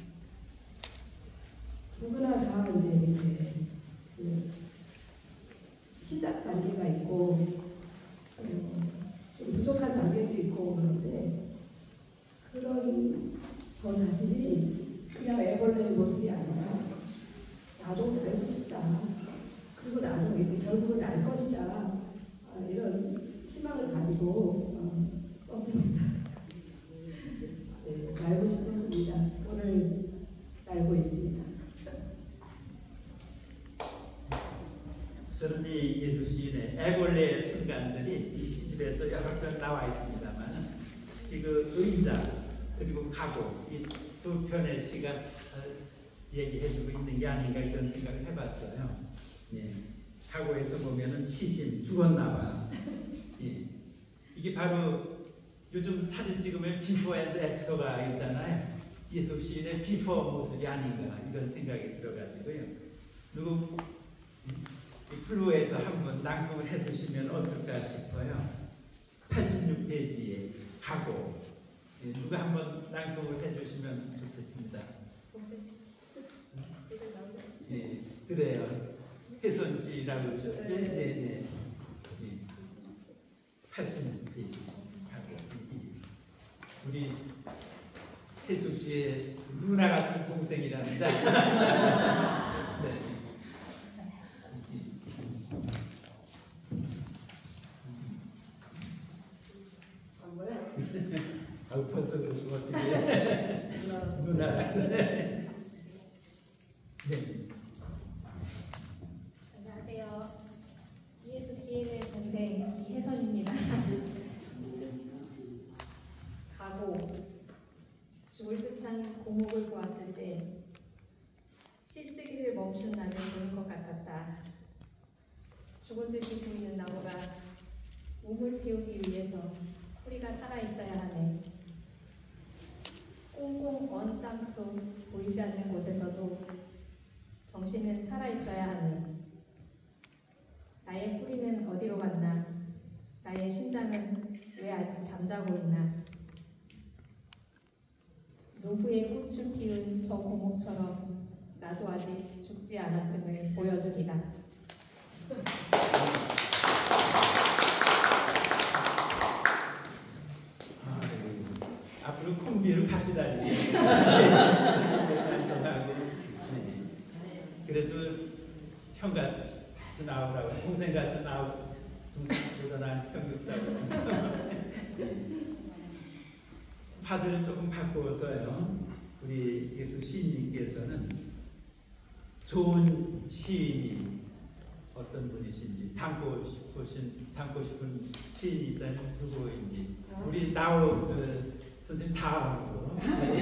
누구나 다 이제 이렇게 그 시작 단계가 있고 어, 좀 부족한 단계도 있고 그런데 그런 저 자신이 그냥 애벌레의 모습이 아니라 나도 날고 싶다. 그리고 나도 이제 결국은 날 것이다. 아, 이런 희망을 가지고 어, 썼습니다. 네, 날고 싶었습니다. 오늘 날고 있습니다. 저는 이 예수 시인의 애벌레의 순간들이 이 시집에서 여러 편 나와 있습니다만 그 의자 그리고 각오 이 두 편의 시가 잘 얘기해주고 있는 게 아닌가 이런 생각을 해봤어요. 예. 각오에서 보면은 시신 죽었나 봐. 예. 이게 바로 요즘 사진 찍으면 비포 앤드 애프터가 있잖아요. 예수 시인의 비포 모습이 아닌가 이런 생각이 들어가지고요. 누구 이 플루에서 한번 낭송을 해주시면 어떨까 싶어요. 팔십육 페이지에 각오. 예, 누가 한번 낭송을 해주시면 좋겠습니다. 예, 그래요. 혜선 씨라고 그러셨죠? 네, 네. 네. 예. 팔십육 페이지 각오. 우리 혜숙 씨의 누나 같은 동생이랍니다. 네. 아우 벌써 그러시면 어떡해. 누나. 네. 안녕하세요. 이혜수 시인의 동생 이혜선입니다. 가고 죽을 듯한 고목을 보았을 때 시쓰기를 멈춘 나를 보는 것 같았다. 죽은 듯이 보이는 나무가 몸을 틔우기 위해서 뿌리가 살아있어야 하네. 꽁꽁 언 땅속 보이지 않는 곳에서도 정신은 살아있어야 하네. 나의 뿌리는 어디로 갔나? 나의 심장은 왜 아직 잠자고 있나? 노부에 꽃을 피운 저 고목처럼 나도 아직 죽지 않았음을 보여주리라. 앞으로 콤비로 같이 다니게. 그래도 형 같은 나오라고, 동생 같은 나오고, 동생보다 난 형이 없다고. 파들은 조금 바꾸어서요. 우리 예수 시인님께서는 좋은 시인이 어떤 분이신지 담고 싶으신, 담고 싶은 시인이 있다면 누구인지 우리 나오 그, 선생님 다음으로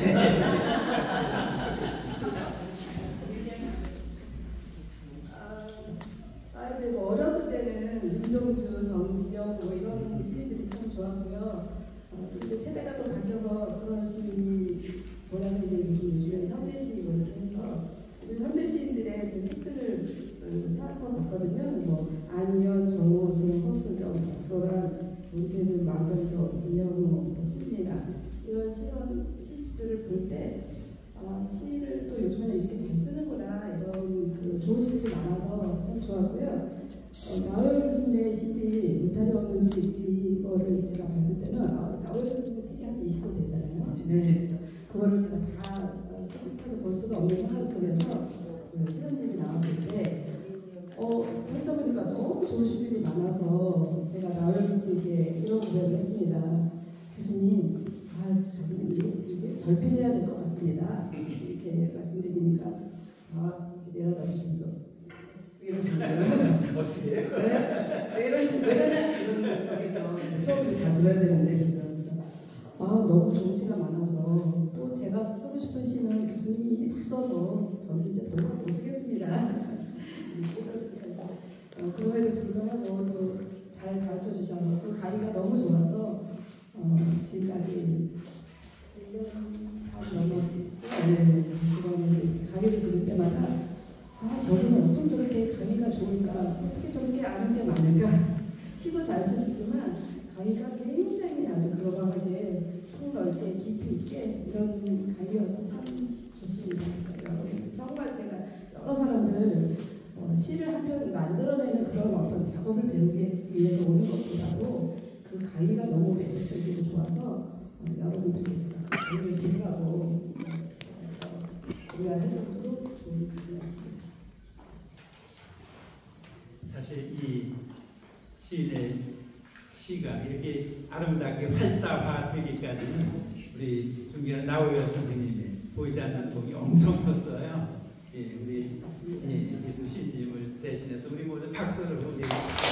아, 이제 뭐 어렸을 때는 윤동주, 정지영 뭐 이런 시인들이 참 좋았고요. 어, 또 이제 세대가 또 바뀌어서 그런 시보다는 이제 요즘 현대시 뭐 이렇게 해서 현대 시인들의 그 책들을 사서 봤거든요. 뭐 안희연, 정호승, 허수경, 조란 좋았고요. 어, 나홀 교수님의 시집 울타리 없는 집 이거를 제가 봤을 때는 아, 나홀 교수님 책이 한 이십 권 되잖아요. 네. 그래서 그거를 제가 다 수집해서 볼 수가 없는 상황 속에서 그 실험집이 나왔을 때 어, 펼쳐보니까 너무 좋은 시들이 많아서 제가 나홀 교수님께 이런 고백을 했습니다. 교수님, 아, 저는 이제, 이제 절필해야 될 것 같습니다. 이렇게 말씀드리니까 아, 이렇게 내려다 주시면서 이러시면서요. 어떻게 해요? 네? 왜 이러시, 왜 이러냐? 이러는 거겠죠. 수업을 잘 들어야 되는데, 그죠? 그래서, 아, 너무 좋은 시가 많아서, 또 제가 쓰고 싶은 시는 교수님이 이미 다 써서, 저는 이제 더 이상 못 쓰겠습니다. 어, 그럼에도 불구하고 또 잘 가르쳐 주셔서, 그 강의가 너무 좋아서, 어, 지금까지 일 년 반 넘었죠. 네, 지금 강의를 들을 때마다, 아, 저분은 어쩜 저렇게 강의가 좋을까? 어떻게 저렇게 아는 게 많을까? 시도 잘 쓰시지만 강의가 굉장히 아주 글로벌하게 폭넓게 깊이 있게 이런 강의여서 참 좋습니다. 여러분, 정말 제가 여러 사람들 어, 시를 한 편을 만들어내는 그런 어떤 작업을 배우기 위해서 오는 것보다도 그 강의가 너무 매력적이고 좋아서 어, 여러분들께 제가 그 강의를 들으라고 고려할 정도로 좋은 강의였습니다. 사실 이 시인의 시가 이렇게 아름답게 활자화되기까지는 우리 존경하는 나우여 선생님의 보이지 않는 공이 엄청 컸어요. 예, 우리 이수 시인님을 대신해서 우리 모두 박수를 보내고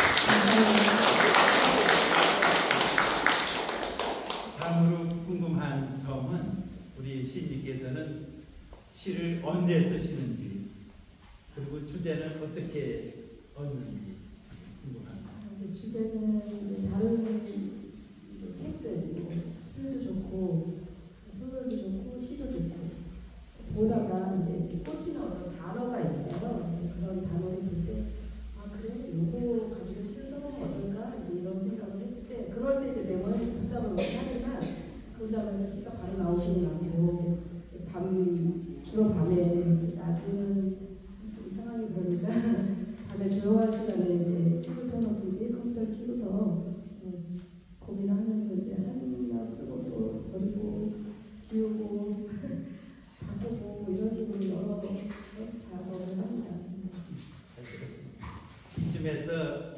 다음으로 궁금한 점은 우리 시인님께서는 시를 언제 쓰시는지 그리고 주제는 어떻게 얻는지 궁금합니다. 이제 주제는 이제 다른 이제 책들, 뭐 소설도 좋고 소설도 좋고 시도 좋고 보다가 이제 이렇게 꽂히는 어떤 단어가 있어요. 이제 그런 단어를 볼 때 아 그래 요거 가지고 시를 써보면 어떨까 이제 이런 생각을 했을 때 그럴 때 이제 메모에 붙잡은 것도 하지만 그러다가 해서 시가 바로 나오지는 않고 밤 주로 밤에 낮에는 상황이 그러니까 밤에 조용한 시간에 이제 책을 펴놓든지 컴퓨터를 켜고서 음, 고민을 하면서 이제 하나 쓰고 또 버리고 지우고 바꾸고 이런 식으로 여러 작업을 합니다. 잘 들었습니다. 이쯤에서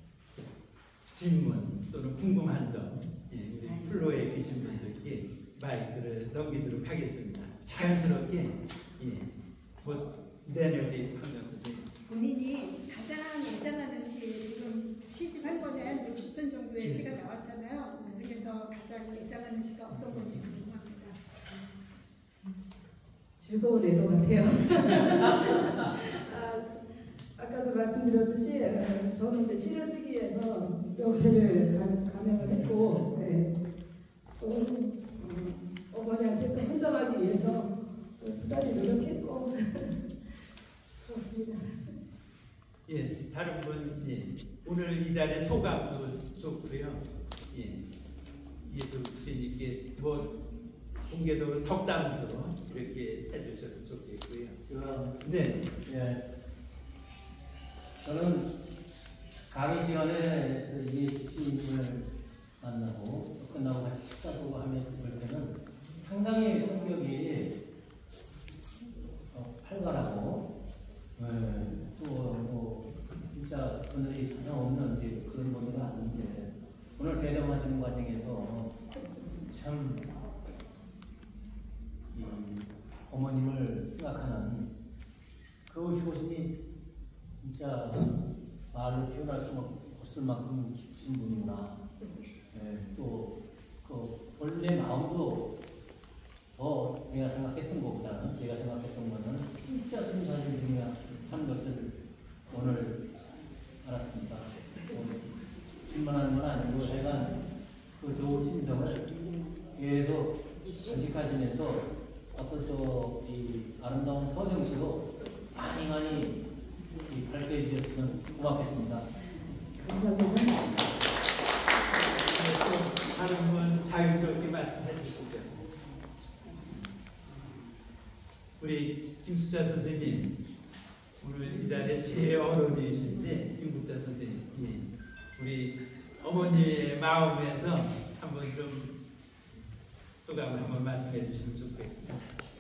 질문 또는 궁금한 점 예, 우리 플로에 계신 분들께 마이크를 넘기도록 하겠습니다. 자연스럽게 예, 뭐 네네 우리 황정 선생님. 본인이 가장 애정하는 시, 지금 시집 한 권에 한 육십 편 정도의 네. 시가 나왔잖아요. 그 중에서 가장 애정하는 시가 어떤 건지 궁금합니다. 즐거운 애도 같아요. 아, 아까도 말씀드렸듯이 어, 저는 이제 시를 쓰기 위해서 몇 회를 감명을 했고 네. 또 어, 어머니한테 또 헌정하기 위해서 부단히 노력했고 그렇습니다. 예, 다른 분, 예, 오늘 이 자리에 소감도 좋고요. 예, 예수 주님께 뭐 공개적으로 덕담도 이렇게 해주셔도 좋겠고요. 제가 네, 예, 저는 강의 시간에 저 이예식 시인을 만나고 끝나고 같이 식사도 하며 볼 때는 상당히 성격이 어, 활발하고 예, 또 뭐 진짜 그늘이 전혀 없는 그런 분들은 아닌데 오늘 대담하시는 과정에서 참 이 어머님을 생각하는 그 효심이 진짜 말로 표현할 수 없을 만큼 깊으신 분이구나. 예, 또그 원래 마음도 더 내가 생각했던 것보다는 제가 생각했던 거는 진짜 순수하신 분이야 하는 것을 오늘 알았습니다. 실망하는 건 아니고 하여간 그 좋은 신성을 계속 간직하시면서 앞으로 저 이 아름다운 서정시로 많이 많이 발표해 주셨으면 고맙겠습니다. 감사합니다. 다른 분 자유스럽게 말씀해 주시죠. 우리 김수자 선생님, 오늘 이 자리에 제일 어른이신데 김국자 선생님이 우리 어머니의 마음에서 한번 좀 소감을 한번 말씀해 주시면 좋겠습니다.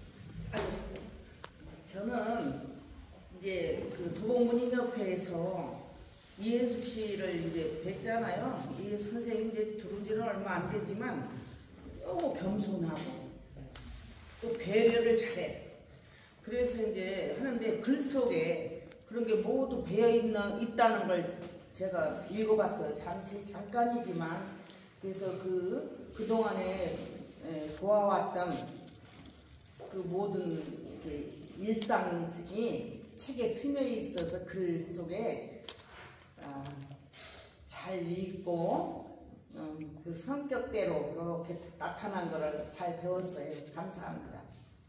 저는 이제 그 도봉문인협회에서 이해숙 씨를 이제 뵀잖아요. 이해숙 선생님 이제 들어온 지는 얼마 안 되지만 너무 겸손하고 또 배려를 잘해. 그래서 이제 하는데 글 속에 그런 게 모두 배어 있는 있다는 걸 제가 읽어봤어요. 잠시 잠깐이지만. 그래서 그 그동안에 보아왔던 그 모든 그 일상이 책에 스며 있어서 글 속에 아, 잘 읽고 음, 그 성격대로 이렇게 나타난 거를 잘 배웠어요. 감사합니다.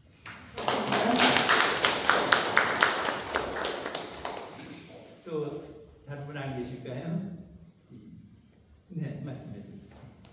또 다른 분 안 계실까요? 네, 말씀해 주세요.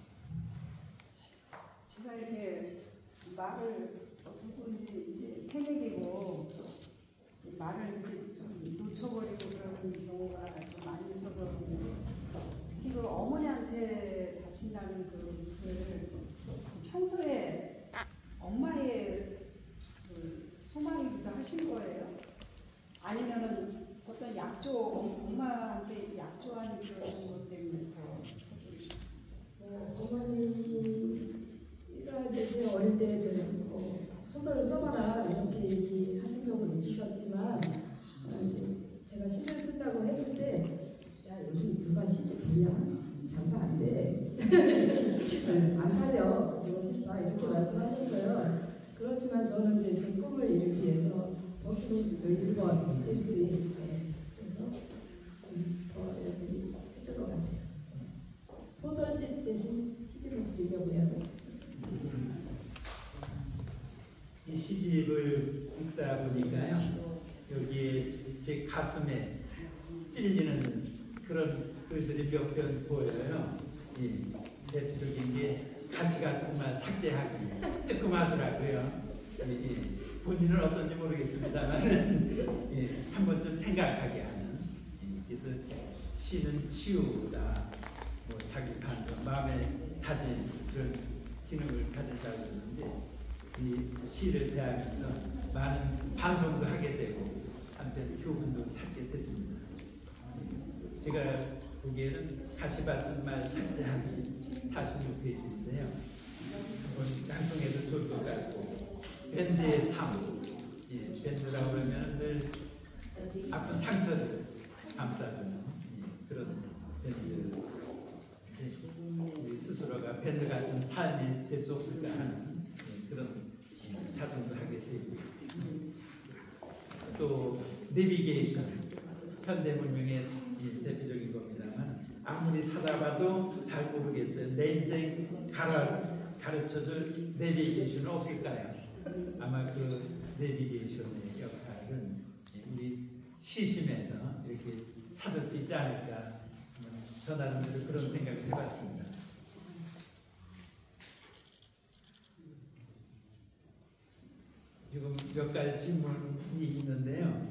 제가 이렇게 말을 어쩌고 이제, 이제 새내기고 말을 이렇게 좀 놓쳐버리고 그러는 경우가 좀 많이 있어서 특히 그 어머니한테 다친다는 그, 그 평소에 엄마의 그 소망이부터 하신 거예요? 아니면은 어떤 약조, 엄마한테 약조하는 그런 것 때문에 더? 어, 어머니가 이제 어릴 때 이제 어, 소설을 써봐라 이렇게 얘기하신 적은 있으셨지만 어, 이제 제가 시를 쓴다고 했을 때 야 요즘 누가 시집 보냐? 시집 장사 안 돼. 안 팔려. 이거 싶다 이렇게 말씀하셨어요. 그렇지만 저는 이제 제 꿈을 이루기 위해서 버킷리스트 일 번 힐쓰리 네. 그래서 더 열심히 했던 것 같아요. 소설집 대신 시집을 드리려고요. 이 시집을 읽다 보니까요, 여기에 제 가슴에 찔리는 그런 글들이 몇 편 보여요. 이 대표적인 게 가시 같은 말 삭제하기 뜨끔하더라고요. 이, 이, 본인은 어떤지 모르겠습니다만 예, 한 번쯤 생각하게 하는. 예, 그래서 시는 치유다, 뭐 자기 반성, 마음에 다진 그런 기능을 가진다고 그러는데 이 시를 대하면서 많은 반성도 하게 되고 한편 교훈도 찾게 됐습니다. 제가 보기에는 가시 같은 말 삭제하기 사십육 페이지인데요. 한 통해도 좋을 것 같고 밴드의 삶, 예, 밴드라고 하면 늘 아픈 상처를 감싸주는 예, 그런 밴드. 우리 스스로가 밴드 같은 삶이 될 수 없을까 하는 예, 그런 자성도 하게 되고 또 내비게이션, 현대 문명의 예, 대표적인 겁니다만 아무리 찾아봐도 잘 모르겠어요. 내 인생 가르, 가르쳐줄 내비게이션은 없을까요? 아마 그 내비게이션의 역할은 우리 시심에서 이렇게 찾을 수 있지 않을까, 저 나름대로 그런 생각을 해봤습니다. 지금 몇 가지 질문이 있는데요.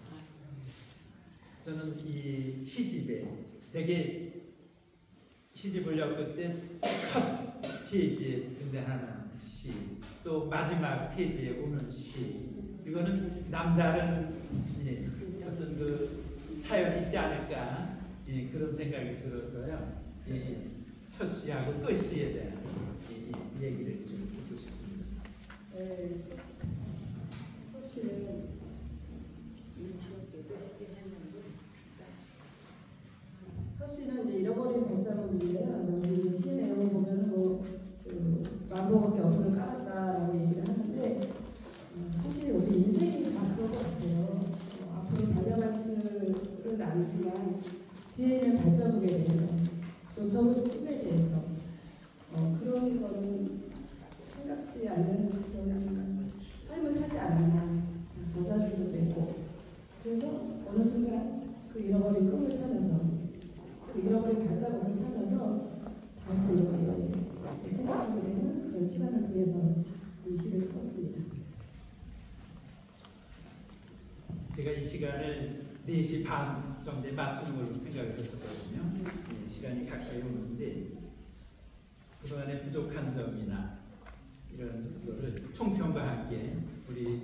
저는 이 시집에 되게 시집을 엮을 때 첫 페이지에 등장하는 시, 또 마지막 페이지에 오는 시, 이거는 남다른 예, 어떤 그 사연이 있지 않을까 예, 그런 생각이 들어서요. 예, 첫 시하고 끝 시에 대한 예, 얘기를 좀 듣고 싶습니다. 네, 첫 시는 첫 시는 이제 잃어버린 발자국인데요. 여기 시의 내용을 보면은 뭐 그 만복의 어플을 깔았다라고 얘기를 하는데 어, 사실 우리 인생이 다 그런 것 같아요. 어, 앞으로 달려갈 줄은 아니지만 뒤에 있는 발자국에 대해서 또 저도 꿈에 대해서 어, 그런 거는 생각지 않는 그런 삶을 살지 않았나 저 자신도 그랬고 그래서 어느 순간 그 잃어버린 꿈을 찾아서 그 잃어버린 발자국을 찾아서 다시 이렇게 생각하게 되는 그런 시간을 통해서 이 시를 썼습니다. 제가 이 시간을 네 시 반 정도에 맞추는 걸로 생각을 했었거든요. 네, 시간이 가까이 오는데 그동안의 부족한 점이나 이런 거를 총평과 함께 우리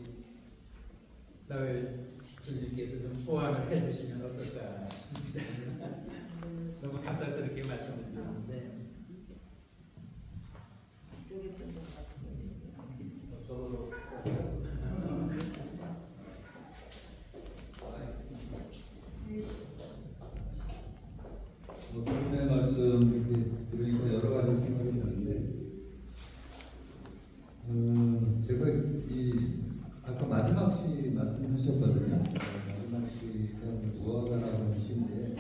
나을 주님께서 좀 소화를 해주시면 어떨까 싶습니다. 너무 갑작스럽게 말씀을 드렸는데 뭐 그분의 말씀 들으니까 여러 가지 생각이 드는데, 음, 제가 이 아까 마지막 시 말씀하셨거든요. 마지막 시가 무화과라고 하는 시인데,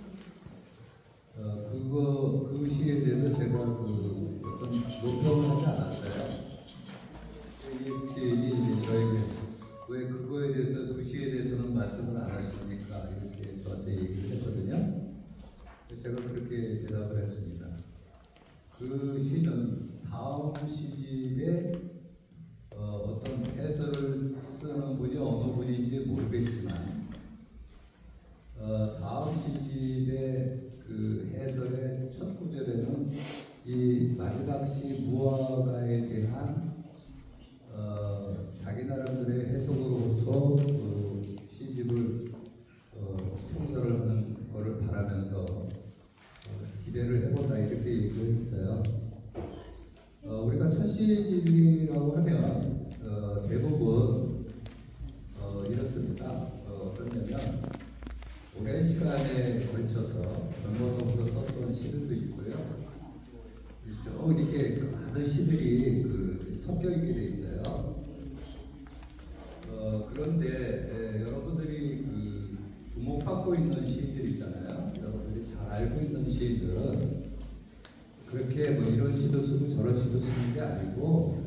어, 그거 그 시에 대해서 제가 그 어떤 논평을 하지 않았어요. 이 시인이 이제 저에게 왜 그거에 대해서 그 시에 대해서는 말씀을 안 하십니까? 이렇게 저한테 얘기를 했거든요. 제가 그렇게 대답을 했습니다. 그 시는 다음 시집에 어, 어떤 해설을 쓰는 분이 어느 분인지 모르겠지만 어, 다음 시집의 그 해설의 첫 구절에는 이 마지막 시 무화과에 대한 어, 자기 나름대로의 해석으로부터 그 시집을 어, 통설을 하는 것을 바라면서 기대를 해보자 이렇게 얘기를 했어요. 어, 우리가 첫 시집이라고 하면 어, 대부분 어, 이렇습니다. 어, 어떠냐면 오랜 시간에 걸쳐서 젊어서부터 썼던 시들도 있고요. 쭉 이렇게 많은 시들이 그 섞여 있게 돼 있어요. 어, 그런데 에, 여러분들이 그 주목받고 있는 시인들 있잖아요. 여러분들이 잘 알고 있는 시인들은 그렇게 뭐 이런 시도 쓰고 저런 시도 쓰는 게 아니고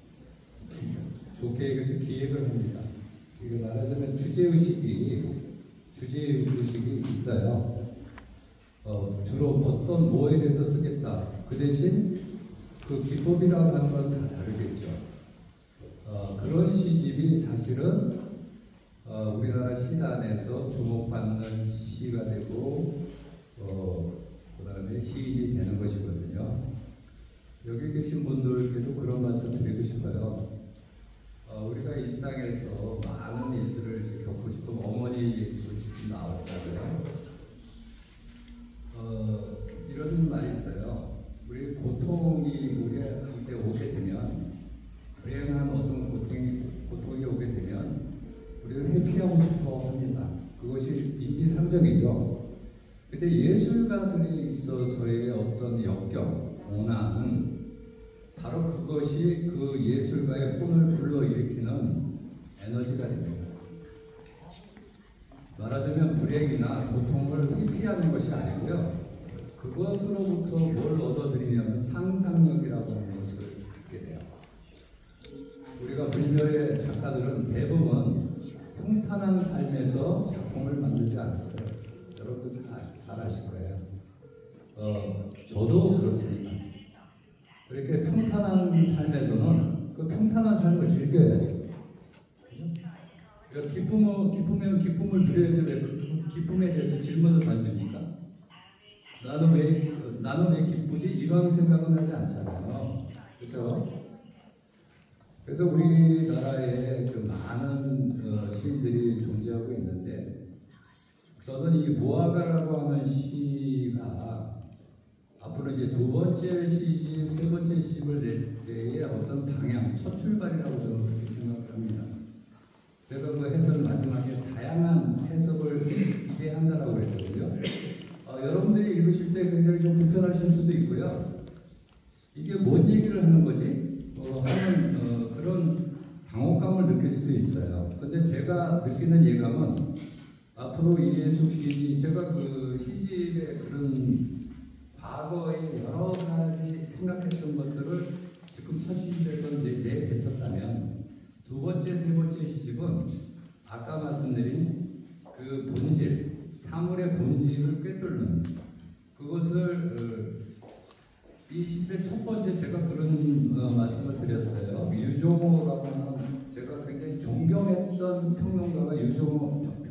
좋게 얘기해서 기획을 합니다. 이게 말하자면 주제의식이 주제의식이 있어요. 어, 주로 어떤 뭐에 대해서 쓰겠다. 그 대신 그 기법이라고 하는 건 다 다르겠죠. 어, 그런 시집이 사실은 어, 우리나라 시단에서 주목받는 시가 되고 어, 그 다음에 시인이 되는 것이거든요. 여기 계신 분들께도 그런 말씀 드리고 싶어요. 어, 우리가 일상에서 많은 일들을 이제 겪고 싶으면 어머니 얘기도 지금 나왔잖아요. 어, 이런 말이 있어요. 우리 고통이 우리한테 오게 되면, 불행한 어떤 고통이, 고통이 오게 되면 우리를 회피하고 싶어 합니다. 그것이 인지상정이죠. 근데 예술가들에 있어서의 어떤 역경, 고난은 바로 그것이 그 예술가의 혼을 불러일으키는 에너지가 됩니다. 말하자면 불행이나 고통을 회피하는 것이 아니고요. 그것으로부터 뭘 얻어들이냐면 상상력이라고 하는 것을 갖게 돼요. 우리가 우리나라의 작가들은 대부분 평탄한 삶에서 작품을 만들지 않았어요. 여러분들 다 잘 아실 거예요. 어, 저도 그렇습니다. 그렇게 평탄한 삶에서는 그 평탄한 삶을 즐겨야죠. 그러니까 기쁨은, 기쁘면 기쁨을 누려야지 왜 그 기쁨에 대해서 질문을 던집니까? 나는 왜, 나는 왜 기쁘지? 이런 생각은 하지 않잖아요. 그렇죠? 그래서 우리나라에 그 많은 어, 시인들이 존재하고 있는데 저는 이 무화과라고 하는 시가 앞으로 이제 두 번째 시집, 세 번째 시집을 낼 때의 어떤 방향, 첫 출발이라고 저는 그렇게 생각을 합니다. 제가 그 해설 마지막에 다양한 해석을 기대한다라고 했거든요. 어, 여러분들이 읽으실 때 굉장히 좀 불편하실 수도 있고요. 이게 뭔 얘기를 하는 거지? 어, 하는 어, 그런 당혹감을 느낄 수도 있어요. 근데 제가 느끼는 예감은 앞으로 이예숙 시인이 제가 그 시집의 그런 과거에 여러 가지 생각했던 것들을 지금 첫 시집에서 이제 내뱉었다면 두 번째, 세 번째 시집은 아까 말씀드린 그 본질, 사물의 본질을 꿰뚫는 그것을 어, 이 시집의 첫 번째 제가 그런 어, 말씀을 드렸어요. 유종호라고 하는 제가 굉장히 존경했던 평론가가 유종호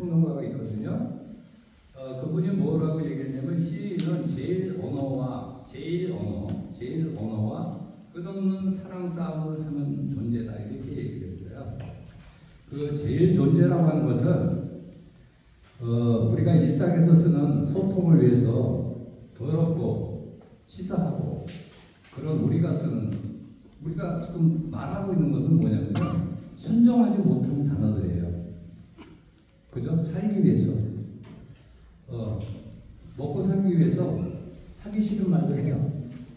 뭐라고 얘기했냐면 시인은 제일 언어와 제일 언어, 제일 언어와 끝없는 사랑 싸움을 하는 존재다 이렇게 얘기를 했어요. 그 제일 존재라고 하는 것은 어, 우리가 일상에서 쓰는 소통을 위해서 더럽고 치사하고 그런 우리가 쓰는 우리가 지금 말하고 있는 것은 뭐냐면 순종하지 못하는 단어들이에요. 그죠? 살기 위해서 어, 먹고 살기 위해서 하기 싫은 말들 해요.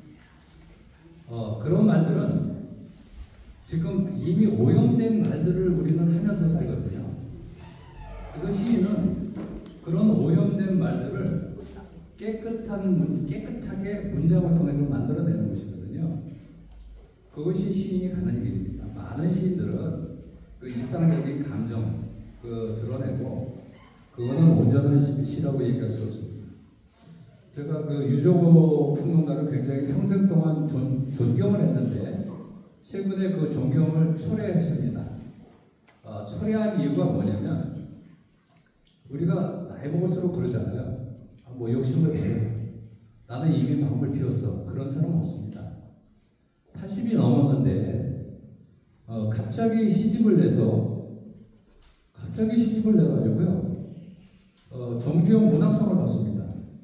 어, 그런 말들은 지금 이미 오염된 말들을 우리는 하면서 살거든요. 그래서 시인은 그런 오염된 말들을 깨끗한, 깨끗하게 문장을 통해서 만들어내는 것이거든요. 그것이 시인이 가는 길입니다. 많은 시인들은 그 일상적인 감정 그 드러내고 그거는 온전한 시라고 얘기할 수 없습니다. 제가 그 유종호 평론가를 굉장히 평생 동안 존, 존경을 했는데 최근에 그 존경을 철회했습니다. 어, 철회한 이유가 뭐냐면 우리가 나이 먹을수록 그러잖아요. 아, 뭐 욕심을 내요. 나는 이미 마음을 비웠어. 그런 사람 없습니다. 팔십이 넘었는데 어, 갑자기 시집을 내서 갑자기 시집을 내가지고요. 어, 정주영 문학상을 받습니다.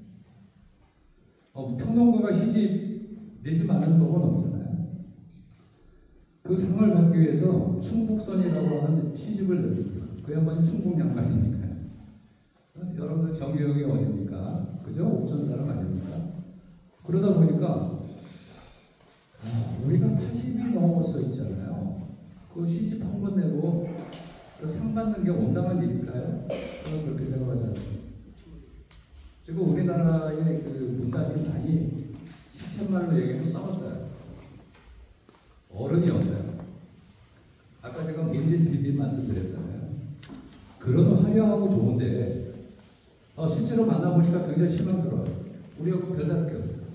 어, 평론가가 시집 내지 않은 법은 없잖아요. 그 상을 받기 위해서 충북선이라고 하는 시집을 냅니다. 그 양반이 충북 양반이니까요. 어, 여러분들 정주영이 어딥니까? 그죠? 옥천 사람 아닙니까? 그러다 보니까 아, 우리가 팔십이 넘어서 있잖아요. 그 시집 한 번 내고 그 상 받는 게 온당한 일일까요? 저는 그렇게 생각하지 않습니다. 지금 우리나라의 그 문단이 많이 시쳇말로 얘기해서 싸웠어요. 어른이 없어요. 아까 제가 문진 비비 말씀드렸잖아요. 그런 화려하고 좋은데 어, 실제로 만나보니까 굉장히 실망스러워요. 우리하고 별다를 게 없어요.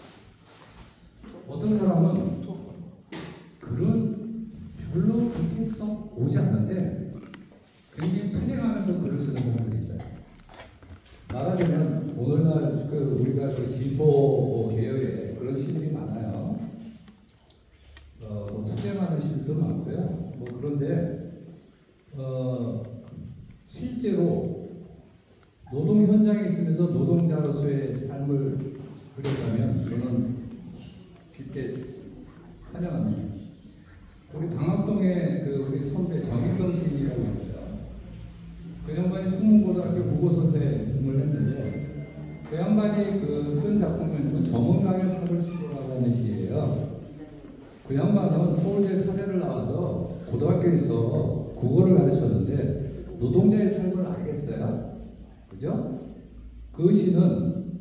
어떤 사람은 글은 별로 그렇게 썩 오지 않는데 굉장히 투쟁하면서 글을 쓰는 사람들이 있어요. 말하자면 오늘날 그 우리가 그 진보 계열의 그런 시들이 많아요. 어, 뭐 투쟁하는 시들도 많고요. 뭐 그런데 어, 실제로 노동 현장에 있으면서 노동자로서의 삶을 그렸다면 저는 깊게 환영합니다. 우리 방학동에 그 우리 선배 정익선 시인이라고 있어요. 그 양반이 수문고등학교 국어선생님을 했는데 그 양반이 그 뜬 작품은 정은강의 삽을 시도라고 하는 시예요. 그 양반은 서울대 사대를 나와서 고등학교에서 국어를 가르쳤는데 노동자의 삶을 알겠어요. 그죠? 그 시는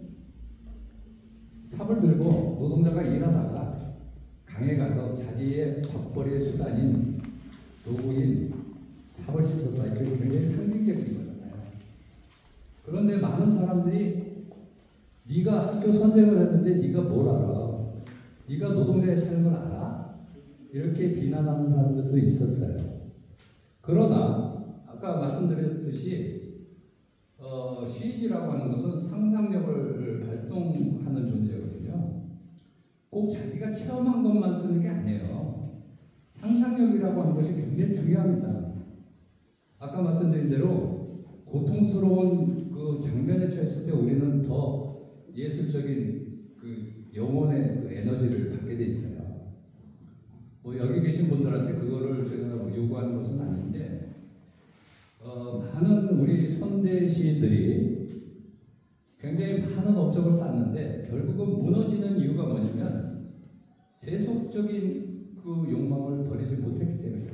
삽을 들고 노동자가 일하다가 강에 가서 자기의 적벌의 수단인 도구인 삽을 씻었다. 이게 굉장히 상징적인 거잖아요. 그런데 많은 사람들이 네가 학교 선생을 했는데 네가 뭘 알아? 네가 노동자의 삶을 알아? 이렇게 비난하는 사람들도 있었어요. 그러나 아까 말씀드렸듯이 어, 시인이라고 하는 것은 상상력을 발동하는 존재거든요. 꼭 자기가 체험한 것만 쓰는 게 아니에요. 상상력이라고 하는 것이 굉장히 중요합니다. 아까 말씀드린 대로 고통스러운 그 장면에 처했을 때 우리는 더 예술적인 그 영혼의 그 에너지를 갖게 돼 있어요. 뭐 여기 계신 분들한테 그거를 제가 뭐 요구하는 것은 아닌데 어, 많은 우리 선대 시인들이 굉장히 많은 업적을 쌓는데 결국은 무너지는 이유가 뭐냐면 세속적인 그 욕망을 버리지 못했기 때문이에요.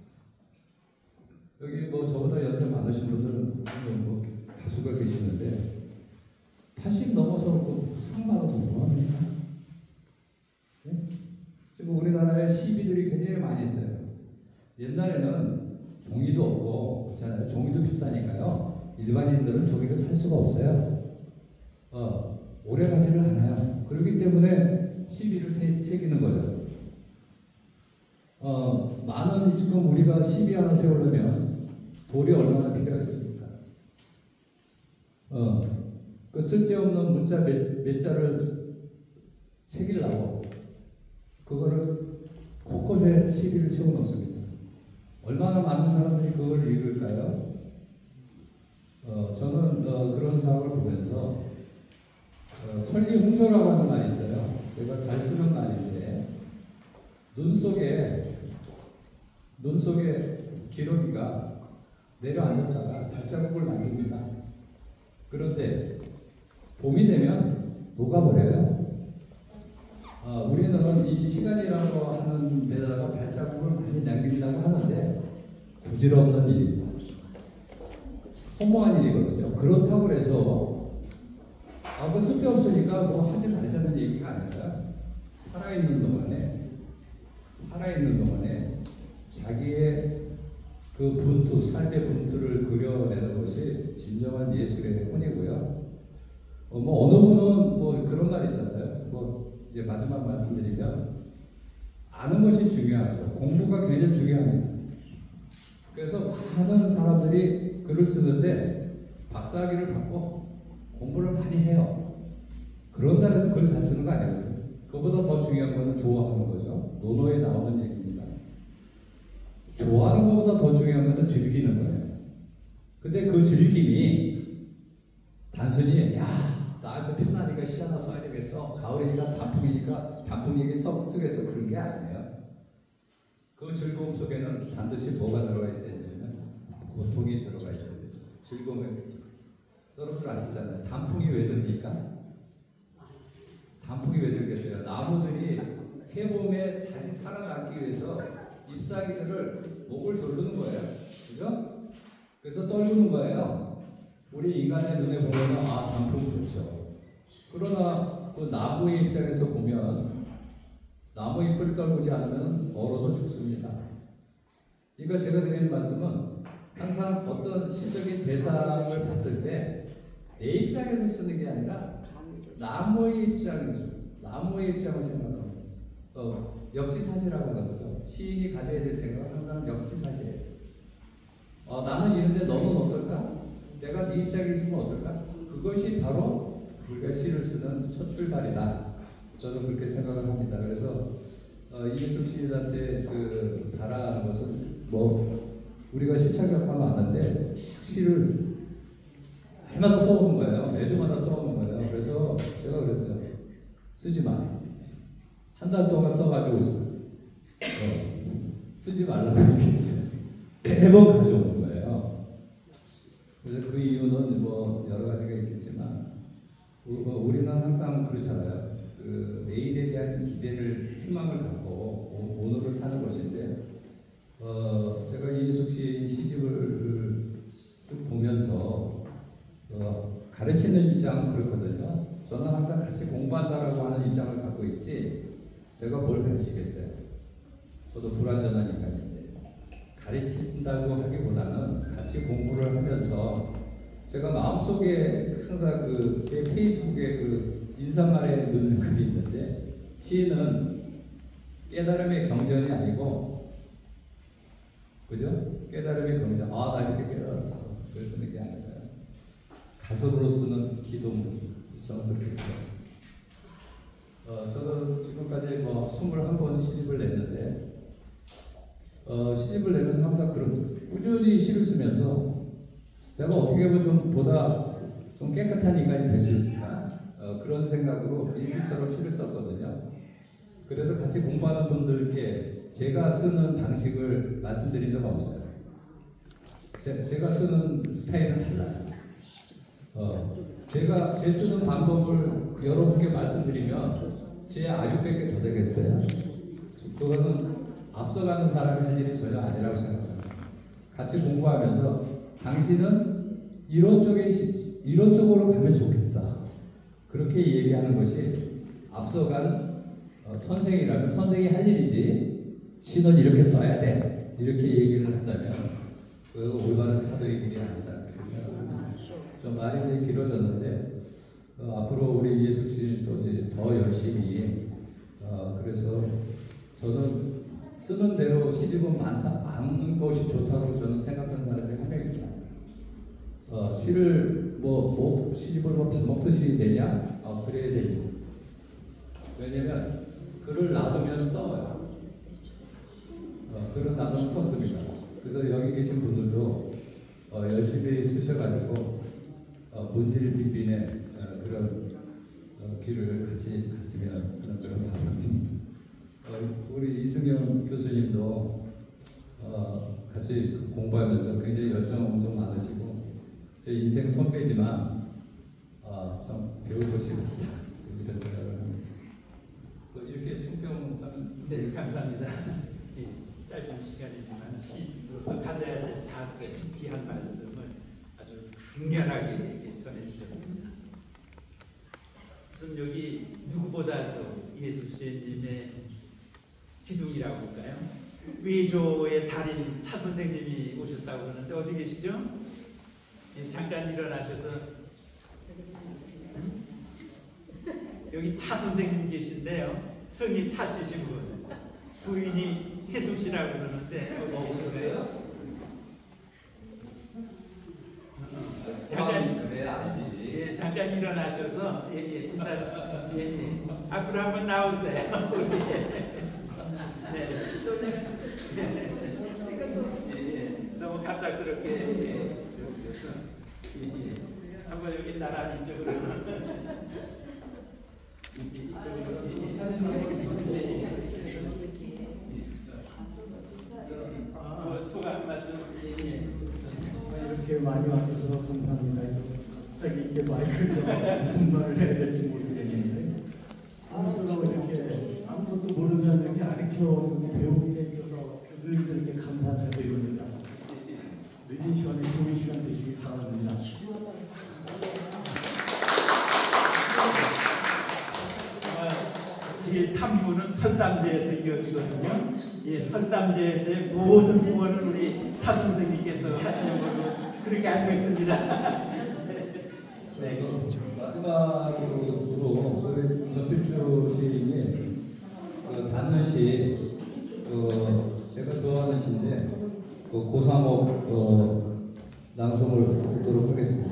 여기 뭐 저보다 연세 많으신 분들은 뭐 다수가 계시는데 팔십 넘어서 상 받아서 뭐합니까? 네? 지금 우리나라에 시비들이 굉장히 많이 있어요. 옛날에는 종이도 없고 그렇잖아요. 종이도 비싸니까요. 일반인들은 종이를 살 수가 없어요. 어, 오래 가지를 않아요. 그렇기 때문에 시비를 새, 새기는 거죠. 어, 많은 지금 우리가 시비 하나 세우려면 돌이 얼마나 필요하겠습니까? 어, 그 쓸데없는 문자 몇, 몇 자를 새기려고 그거를 곳곳에 시비를 채워놓습니다. 얼마나 많은 사람들이 그걸 읽을까요? 어, 저는 어, 그런 사업을 보면서 어, 설리홍조라고 하는 말이 있어요. 제가 잘 쓰는 말인데 눈 속에 눈 속에 기러기가 내려앉았다가 발자국을 남깁니다. 그런데 봄이 되면 녹아버려요. 어, 우리는 이 시간이라고 하는 데다가 발자국을 많이 남긴다고 하는데 부질없는 일입니다. 허무한 일이거든요. 그렇다고 해서 아, 그 쓸데없으니까 뭐 하지 말자는 얘기가 아니라 살아있는 동안에 살아있는 동안에 자기의 그 분투, 삶의 분투를 그려내는 것이 진정한 예술의 혼이고요. 어, 뭐 어느 분은 뭐 그런 말 있잖아요. 뭐 이제 마지막 말씀드리면 아는 것이 중요하죠. 공부가 굉장히 중요합니다. 그래서 많은 사람들이 글을 쓰는데 박사학위를 받고 공부를 많이 해요. 그런다 해서 글을 잘 쓰는 거 아니거든요. 그보다 더 중요한 거는 좋아하는 거죠. 논어에 나오는 얘기입니다. 좋아하는 것보다 더 중요한 거는 즐기는 거예요. 근데 그 즐김이 단순히 야, 나 아주 편하니까 시 하나 써야 되겠어. 가을이니까 단풍이니까 단풍 얘기 써, 쓰겠어. 그런 게 아니에요. 그 즐거움 속에는 반드시 뭐가 들어가 있어야 되냐면 고통이 들어가 있어야 돼요. 즐거움에 여러분들 아시잖아요. 단풍이 왜 듭니까? 단풍이 왜 들겠어요? 나무들이 새 봄에 다시 살아남기 위해서 잎사귀들을 목을 조르는 거예요. 그죠? 그래서 떨구는 거예요. 우리 인간의 눈에 보면 아, 단풍 좋죠. 그러나 그 나무의 입장에서 보면 나무 잎을 떨구지 않으면 얼어서 죽습니다. 그러니까 제가 드리는 말씀은 항상 어떤 시적인 대상을 봤을 때 내 입장에서 쓰는 게 아니라 나무의 입장에서, 나무의 입장을 생각합니다. 어, 역지사지라고 하는 거죠. 시인이 가져야 될 생각은 항상 역지사지예요. 어, 나는 이런데 너는 어떨까? 내가 네 입장에 있으면 어떨까? 그것이 바로 우리가 시를 쓰는 첫 출발이다. 저는 그렇게 생각을 합니다. 그래서 어, 이예숙 시인한테 그 바라는 것은 뭐 우리가 시찰격만 왔는데 시를 해마다 써오는 거예요. 매주마다 써오는 거예요. 그래서 제가 그랬어요. 쓰지 마. 한 달 동안 써가지고 어, 쓰지 말라고 얘기했어요. 매번 가져오는 거예요. 그래서 그 이유는 뭐 여러 가지가 있겠지만 우리는 항상 그렇잖아요. 그 내일에 대한 기대를, 희망을 갖고 오늘을 사는 것인데 어, 제가 이예숙 씨 시집을 쭉 보면서 어, 가르치는 입장은 그렇거든요. 저는 항상 같이 공부한다라고 하는 입장을 갖고 있지 제가 뭘 가르치겠어요. 저도 불완전한 인간인데 가르친다고 하기보다는 같이 공부를 하면서 제가 마음속에 항상 그 제 페이스북에 그 인사말에 넣는 글이 있는데 시는 깨달음의 경전이 아니고 그죠? 깨달음의 경전. 아, 나 이렇게 깨달았어. 그래서 쓰는 게 아니라 가설으로 쓰는 기도문. 저는 그렇게 써요. 어, 저는 지금까지 뭐 스물한 번 시집을 냈는데 어, 시집을 내면서 항상 그런 꾸준히 시를 쓰면서 내가 어떻게 보면 좀 보다 좀 깨끗한 인간이 될 수 있을까 어, 그런 생각으로 일기처럼 시를 썼거든요. 그래서 같이 공부하는 분들께 제가 쓰는 방식을 말씀드린 적 없어요. 제, 제가 쓰는 스타일은 달라요. 어, 제가 제 쓰는 방법을 여러분께 말씀드리면 제 아육백개 더 되겠어요. 그거는 앞서가는 사람이 할 일이 전혀 아니라고 생각합니다. 같이 공부하면서 당신은 이런 쪽에 이런 쪽으로 가면 좋겠어. 그렇게 얘기하는 것이 앞서간 어, 선생이라면 선생이 할 일이지 시는 이렇게 써야 돼 이렇게 얘기를 한다면 그 올바른 사도의 길이 아니다. 좀 말이 이제 길어졌는데 어, 앞으로 우리 이예숙 씨도 이제 더 열심히 어, 그래서 저는 쓰는 대로 시집은 많다 많은 것이 좋다고 저는 생각하는 사람이 한 명입니다. 어, 시를 뭐, 뭐 시집을 뭐 밥 먹듯이 되냐? 어, 그래야 되죠. 왜냐면 글을 놔두면 써요. 어, 글을 놔두면 썼습니다. 그래서 여기 계신 분들도 어, 열심히 쓰셔가지고 어, 문질 빈빈의 어, 그런 어, 길을 같이 갔으면 하는 그런 바람입니다. 어, 우리 이승영 교수님도 어, 같이 공부하면서 굉장히 열정도 많으시고 제 인생 선배지만 어, 참 배울 것이 많다 이런 생각을 합니다. 또 이렇게 총평하면 네, 감사합니다. 이 짧은 시간이지만 시로서 가져야 될 자세, 귀한 말씀을 아주 강렬하게 전해주셨습니다. 지금 여기 누구보다도 예수님의 기둥이라고 볼까요? 외조의 달인 차 선생님이 오셨다고 하는데 어디 계시죠? 예, 잠깐 일어나셔서 여기 차 선생님 계신데요. 성이 차시신 분. 부인이 혜숙씨라고 그러는데 어디 계세요? 잠깐 그래야지. 예, 잠깐 일어나셔서 예, 예, 인사 예, 예. 앞으로 한번 나오세요. 네. 예, 예. 너무 갑작스럽게 예, 예, 예. 한번 여기 나란히 이쪽으로 이쪽으로 소감 말씀 이렇게 많이 와주셔서 감사합니다. 딱 이렇게 마이크를 무슨 말을 해야 될지 모르겠는데 아무쪼록 이렇게 아무것도 모르는 사람들에게 가르쳐 배우게 돼 있어서 교수님들께 감사드립니다. 늦은 시간에 좋은 시간 되시길 바랍니다. 뒤에 삼 부는 설담제에서 이어지거든요. 예, 설담제에서의 모든 후원을 우리 차 선생님께서 하시는 걸로 그렇게 알고 있습니다. 네. 마지막으로 우리 전필주 시인이 그 닿는 시, 그 제가 좋아하는 시인데 그 고사목 어, 낭송을 듣도록 하겠습니다.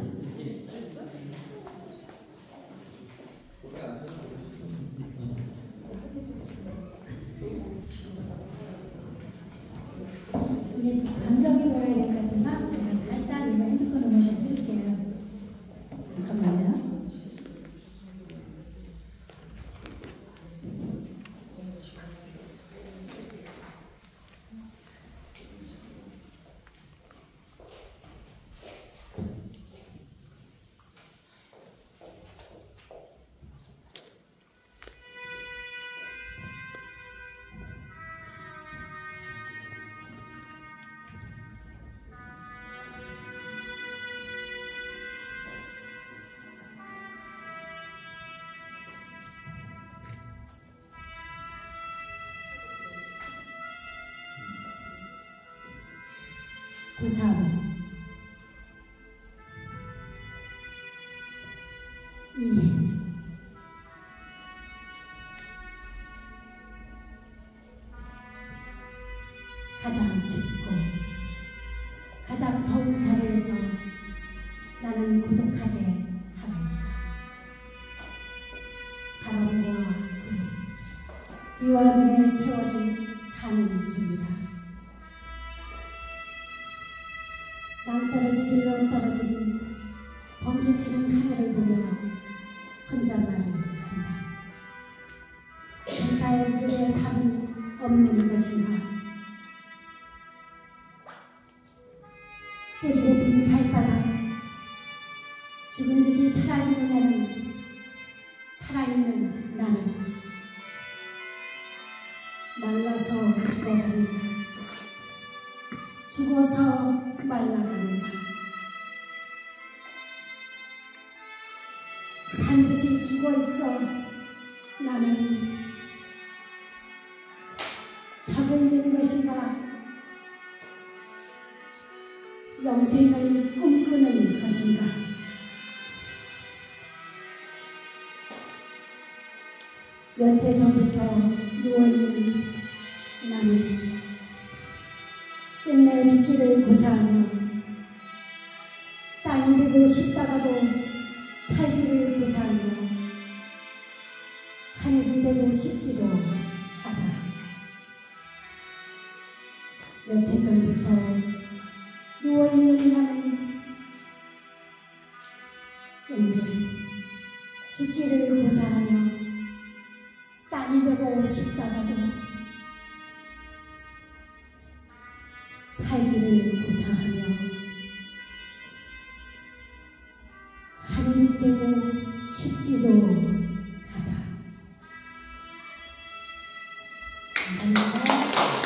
이게 좀 감정이 들어야 될 것 같아서 제가 살짝 이거 핸드폰 음악을 쓸게요. 잠깐만요. 고삼 이혜수 가장 춥고 가장 더운 자리에서 나는 고독하게 살아있다. 바람과 구름, 비와 눈의 세월을 사는 중이다. 낭떠러지길로 떨어지는 번개치는 하늘을 보며 혼잣말을 한다. 세상의 물에 답은 없는 것인가? 뿌리 높은 발바닥, 죽은 듯이 살아있는 애는, 살아있는 나는 말라서 죽어가는가? 죽어서 말라가는가? 산듯이 죽어있어 나는 자고 있는 것인가? 영생을 꿈꾸는 것인가? 몇 해 전부터 누워있는 나는 끝내 죽기를 고사하며 땅 위를 되고 싶다가도 살기를 고사하며 하늘이 되고 싶기도 하다. 몇 해 전부터 누워있는 나는 근데 죽기를 고사하며 땅이 되고 싶다가도 살기를 고사하며 하늘이 되고 싶기도 하다. 감사합니다.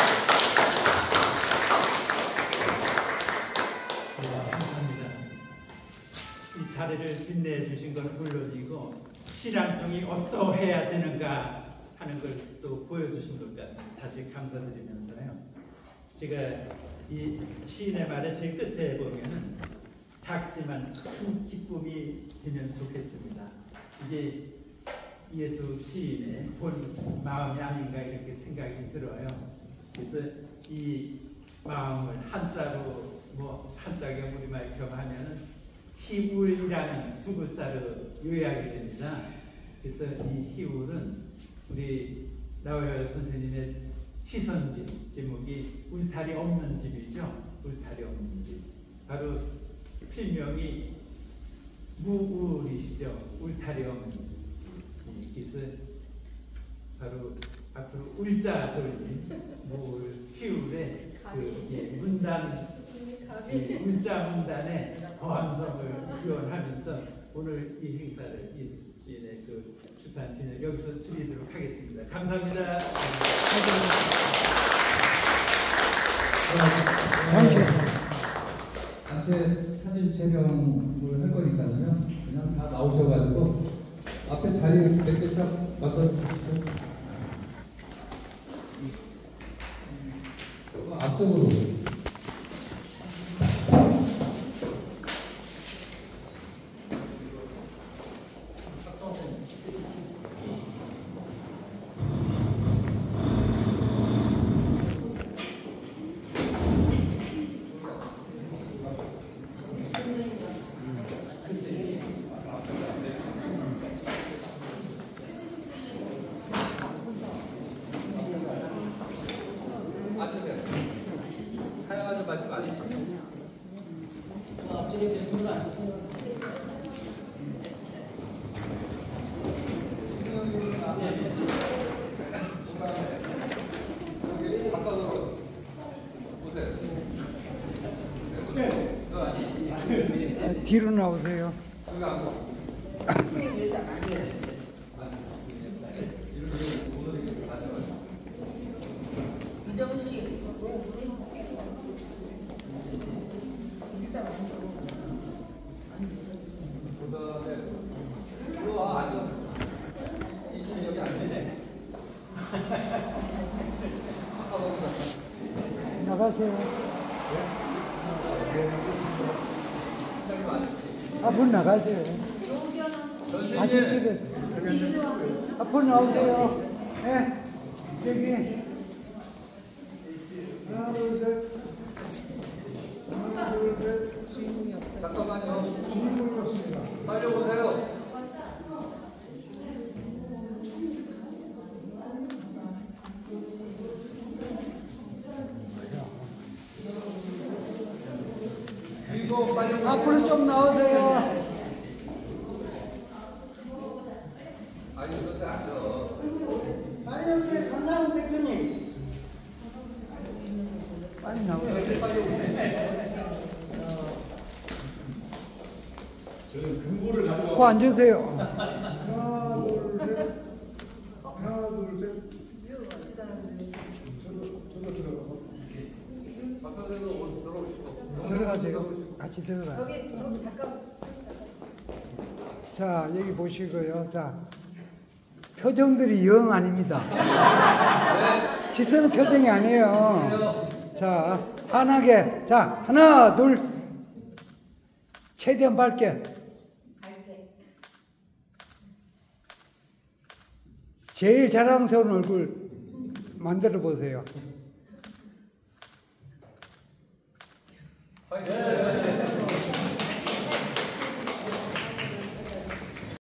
네, 감사합니다. 이 자리를 빛내 주신 건 물론이고 신앙성이 어떠해야 되는가 하는 걸 또 보여주신 것 같습니다. 다시 감사드리면서요. 제가 이 시인의 말의 제일 끝에 보면은 작지만 큰 기쁨이 되면 좋겠습니다. 이게 예수 시인의 본 마음이 아닌가 이렇게 생각이 들어요. 그래서 이 마음을 한자로 뭐 한자경 우리말 겸하면은 희울이라는 두 글자로 요약이 됩니다. 그래서 이 희울은 우리 나우열 선생님의 시선집 제목이 울타리 없는 집이죠. 울타리 없는 집. 바로 필명이 무울이시죠. 울타리 없는 집. 그래서 바로 앞으로 울자 돌린 무울 희울의 그 예, 문단 예, 울자 문단의 거함성을 표현하면서 오늘 이 행사를 이 시인의 그 출판편을 여기서 줄이도록 하겠습니다. 감사합니다. 단체 단체 사진 촬영을 할 거니까요. 그냥 다 나오셔가지고 앞에 자리 몇 개 쫙 맡아주시죠. 앞쪽으로. 뒤로 나오세요. 나가세요. 앞으로 나가세요. 같이 찍어. 앞으로 나오세요. 네. 여기. 하나, 둘, 셋. 하나, 둘, 셋. 잠깐만요. 주인공이 없습니다. 빨리 오세요. 앞으로 좀 나오세요. 빨리 오세요, 전상훈 대표님. 빨리 나오세요. 빨리 오세요. 저는 근거를 가져와. 고 앉으세요. 하나, 둘, 셋. 하나, 둘, 셋. 저도 들어가고. 박사님도 들어오시고. 들어가세요. 같이 들어가요. 여기 저 잠깐. 자, 여기 보시고요. 자, 표정들이 영 아닙니다. 시선은 표정이 아니에요. 자, 환하게. 자, 하나, 둘. 최대한 밝게. 제일 자랑스러운 얼굴 만들어 보세요. 화이팅!